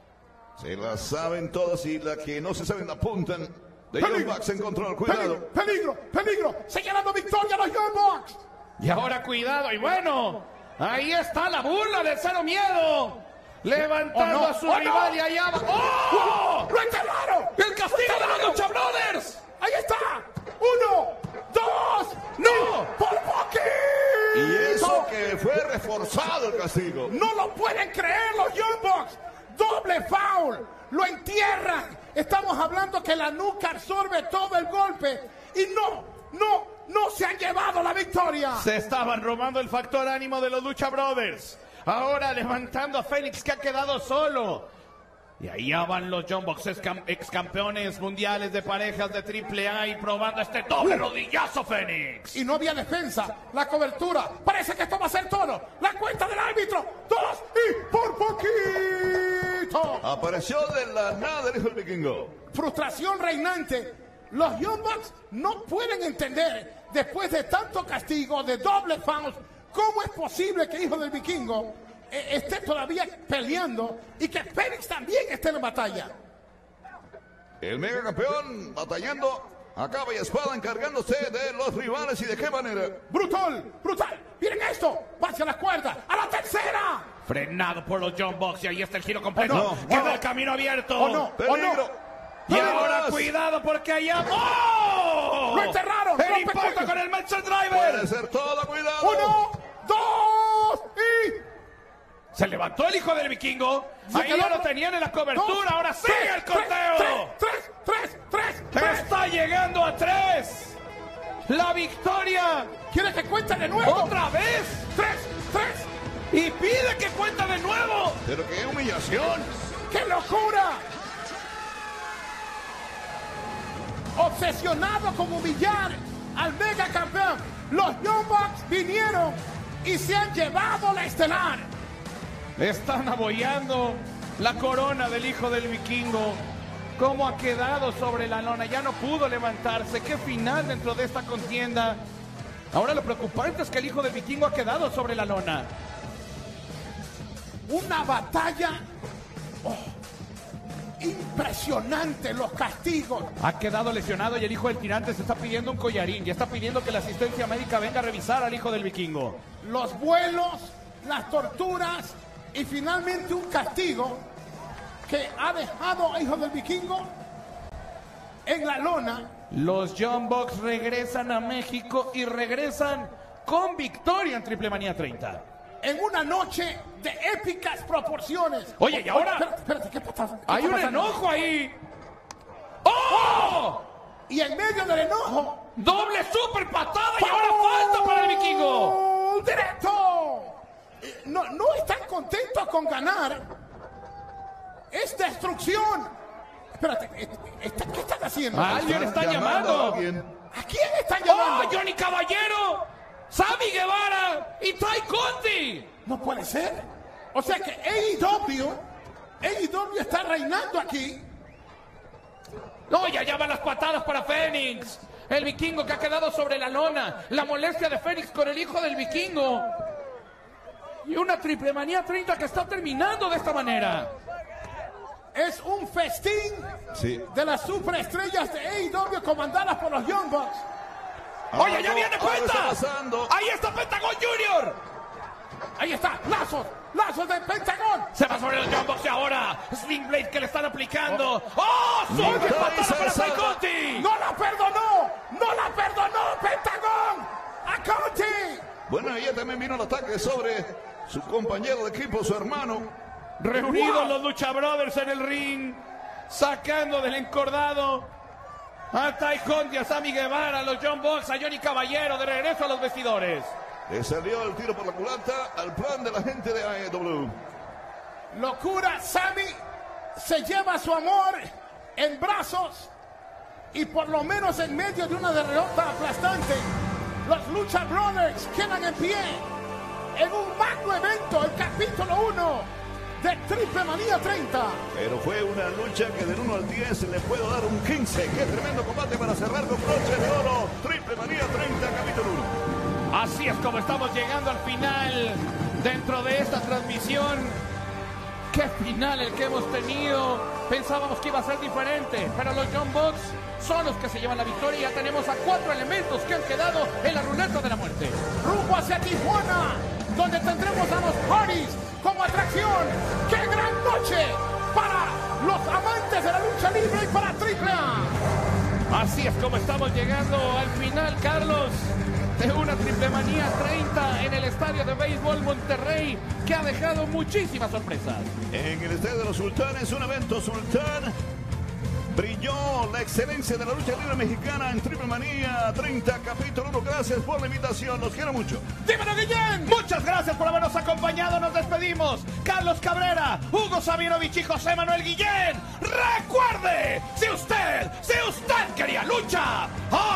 Se la saben todas y la que no se saben la apuntan. De Young Bucks en control, cuidado. Peligro, peligro, peligro. Señalando victoria a los Young Bucks. Y ahora cuidado, y bueno, ahí está la burla del Cero Miedo. Levantando oh, no, a su oh, rival no. y allá va. ¡Oh! ¡Lo enterraron! ¡El castigo de los Lucha Brothers! ¡Ahí está! ¡Uno! ¡Dos! ¡No! ¡Por poquito! Y eso que fue reforzado el castigo. ¡No lo pueden creer los Young Bucks! ¡Doble foul! ¡Lo entierran! Estamos hablando que la nuca absorbe todo el golpe. Y no, no, no se han llevado la victoria. Se estaban robando el factor ánimo de los Lucha Brothers. Ahora levantando a Fénix, que ha quedado solo. Y ahí ya van los Young Bucks, ex campeones mundiales de parejas de triple A, y probando este doble rodillazo Fénix. Y no había defensa, la cobertura. Parece que esto va a ser todo. La cuenta del árbitro. Dos y por poquito. Apareció de la nada el hijo del vikingo. Frustración reinante. Los Young Bucks no pueden entender, después de tanto castigo, de doble foul, cómo es posible que hijo del vikingo esté todavía peleando y que Fénix también esté en batalla. El mega campeón batallando a capa y espada, encargándose de los rivales. ¿Y de qué manera? Brutal, brutal. Miren esto, va hacia la cuerda, a la tercera. Frenado por los Young Bucks y ahí está el giro completo. Oh, no, Queda oh, no. el camino abierto. Oh, no, peligro. Oh, no. Y no, ahora no, cuidado porque allá. ¡Oh! ¡Lo enterraron! El impacto con el Meltzer Driver. Puede ser todo, cuidado. Uno, dos y... Se levantó el hijo del vikingo. Ahí ya lo tenían en la cobertura. Dos, ahora sigue tres, el conteo. Tres, tres, tres, tres. Está llegando a tres. La victoria. ¿Quiere que cuente de nuevo? ¿Otra vez? Tres, tres. Y pide que cuente de nuevo. Pero qué humillación. ¡Qué locura! Obsesionado con humillar al mega campeón, los Young Bucks vinieron y se han llevado la estelar. Están abollando la corona del hijo del vikingo. Cómo ha quedado sobre la lona. Ya no pudo levantarse. Qué final dentro de esta contienda. Ahora lo preocupante es que el hijo del vikingo ha quedado sobre la lona. Una batalla oh, impresionante, los castigos. Ha quedado lesionado y el hijo del tirante se está pidiendo un collarín. Ya está pidiendo que la asistencia médica venga a revisar al hijo del vikingo. Los vuelos, las torturas y finalmente un castigo que ha dejado a hijo del vikingo en la lona. Los Young Bucks regresan a México y regresan con victoria en Triple Manía treinta. En una noche de épicas proporciones. Oye, y ahora... Espérate, espérate, ¿qué pasa? ¿Qué Hay está un pasando? enojo ahí. ¡Oh! Y en medio del enojo... ¡Doble super patada! ¡Y ahora falta para el vikingo! ¡Directo! No, no están contentos con ganar. Es destrucción. Espérate, ¿está- ¿qué están haciendo? Alguien está llamando. ¿A quién están llamando? ¡Oh, Johnny Caballero! ¡Sammy Guevara! ¡Y Ty Conti! No puede ser. O sea que A E W, A E W está reinando aquí. No, ya llaman las patadas para Fénix. El vikingo que ha quedado sobre la lona. La molestia de Fénix con el hijo del vikingo. Y una triple manía treinta que está terminando de esta manera. Es un festín Sí. de las superestrellas de A E W comandadas por los Young Bucks. ¡Oye, ya viene Algo está Penta! pasando. ¡Ahí está Pentagon Junior! Ahí está, lazos, lazos de Pentagón. Se va sobre los Young Bucks y ahora Sling Blade que le están aplicando. ¡Oh! ¡Super No, patada para esa- Ty Conti! ¡No la perdonó! ¡No la perdonó, Pentagón! ¡A Conti! Bueno, ella también vino al ataque sobre su compañero de equipo, su hermano. Reunidos Wow. los Lucha Brothers en el ring, sacando del encordado a Ty Conti, a Sammy Guevara, a los Young Bucks, a Johnny Caballero, de regreso a los vestidores. Le salió el tiro por la culata al plan de la gente de A E W. Locura, Sammy se lleva a su amor en brazos y por lo menos en medio de una derrota aplastante, los Lucha Brothers quedan en pie en un magno evento, el capítulo uno de Triple Manía treinta. Pero fue una lucha que del uno al diez le puedo dar un quince. ¡Qué tremendo combate para cerrar con broche de oro! Triple Manía treinta, capítulo uno. Así es como estamos llegando al final dentro de esta transmisión. ¡Qué final el que hemos tenido! Pensábamos que iba a ser diferente, pero los Young Bucks son los que se llevan la victoria y ya tenemos a cuatro elementos que han quedado en la ruleta de la muerte. Rumbo hacia Tijuana, donde tendremos a los Hardys como atracción. ¡Qué gran noche para los amantes de la lucha libre y para Triple A! Así es como estamos llegando al final, Carlos, de una Triple Manía treinta en el Estadio de Béisbol Monterrey, que ha dejado muchísimas sorpresas. En el Estadio de los Sultanes, un evento sultán. Brilló la excelencia de la lucha libre mexicana en Triple Manía treinta, capítulo uno. Gracias por la invitación, los quiero mucho. ¡Dímelo, Guillén! Muchas gracias por habernos acompañado, nos despedimos. Carlos Cabrera, Hugo Sabinovich y José Manuel Guillén. ¡Recuerde! Si usted, si usted quería lucha,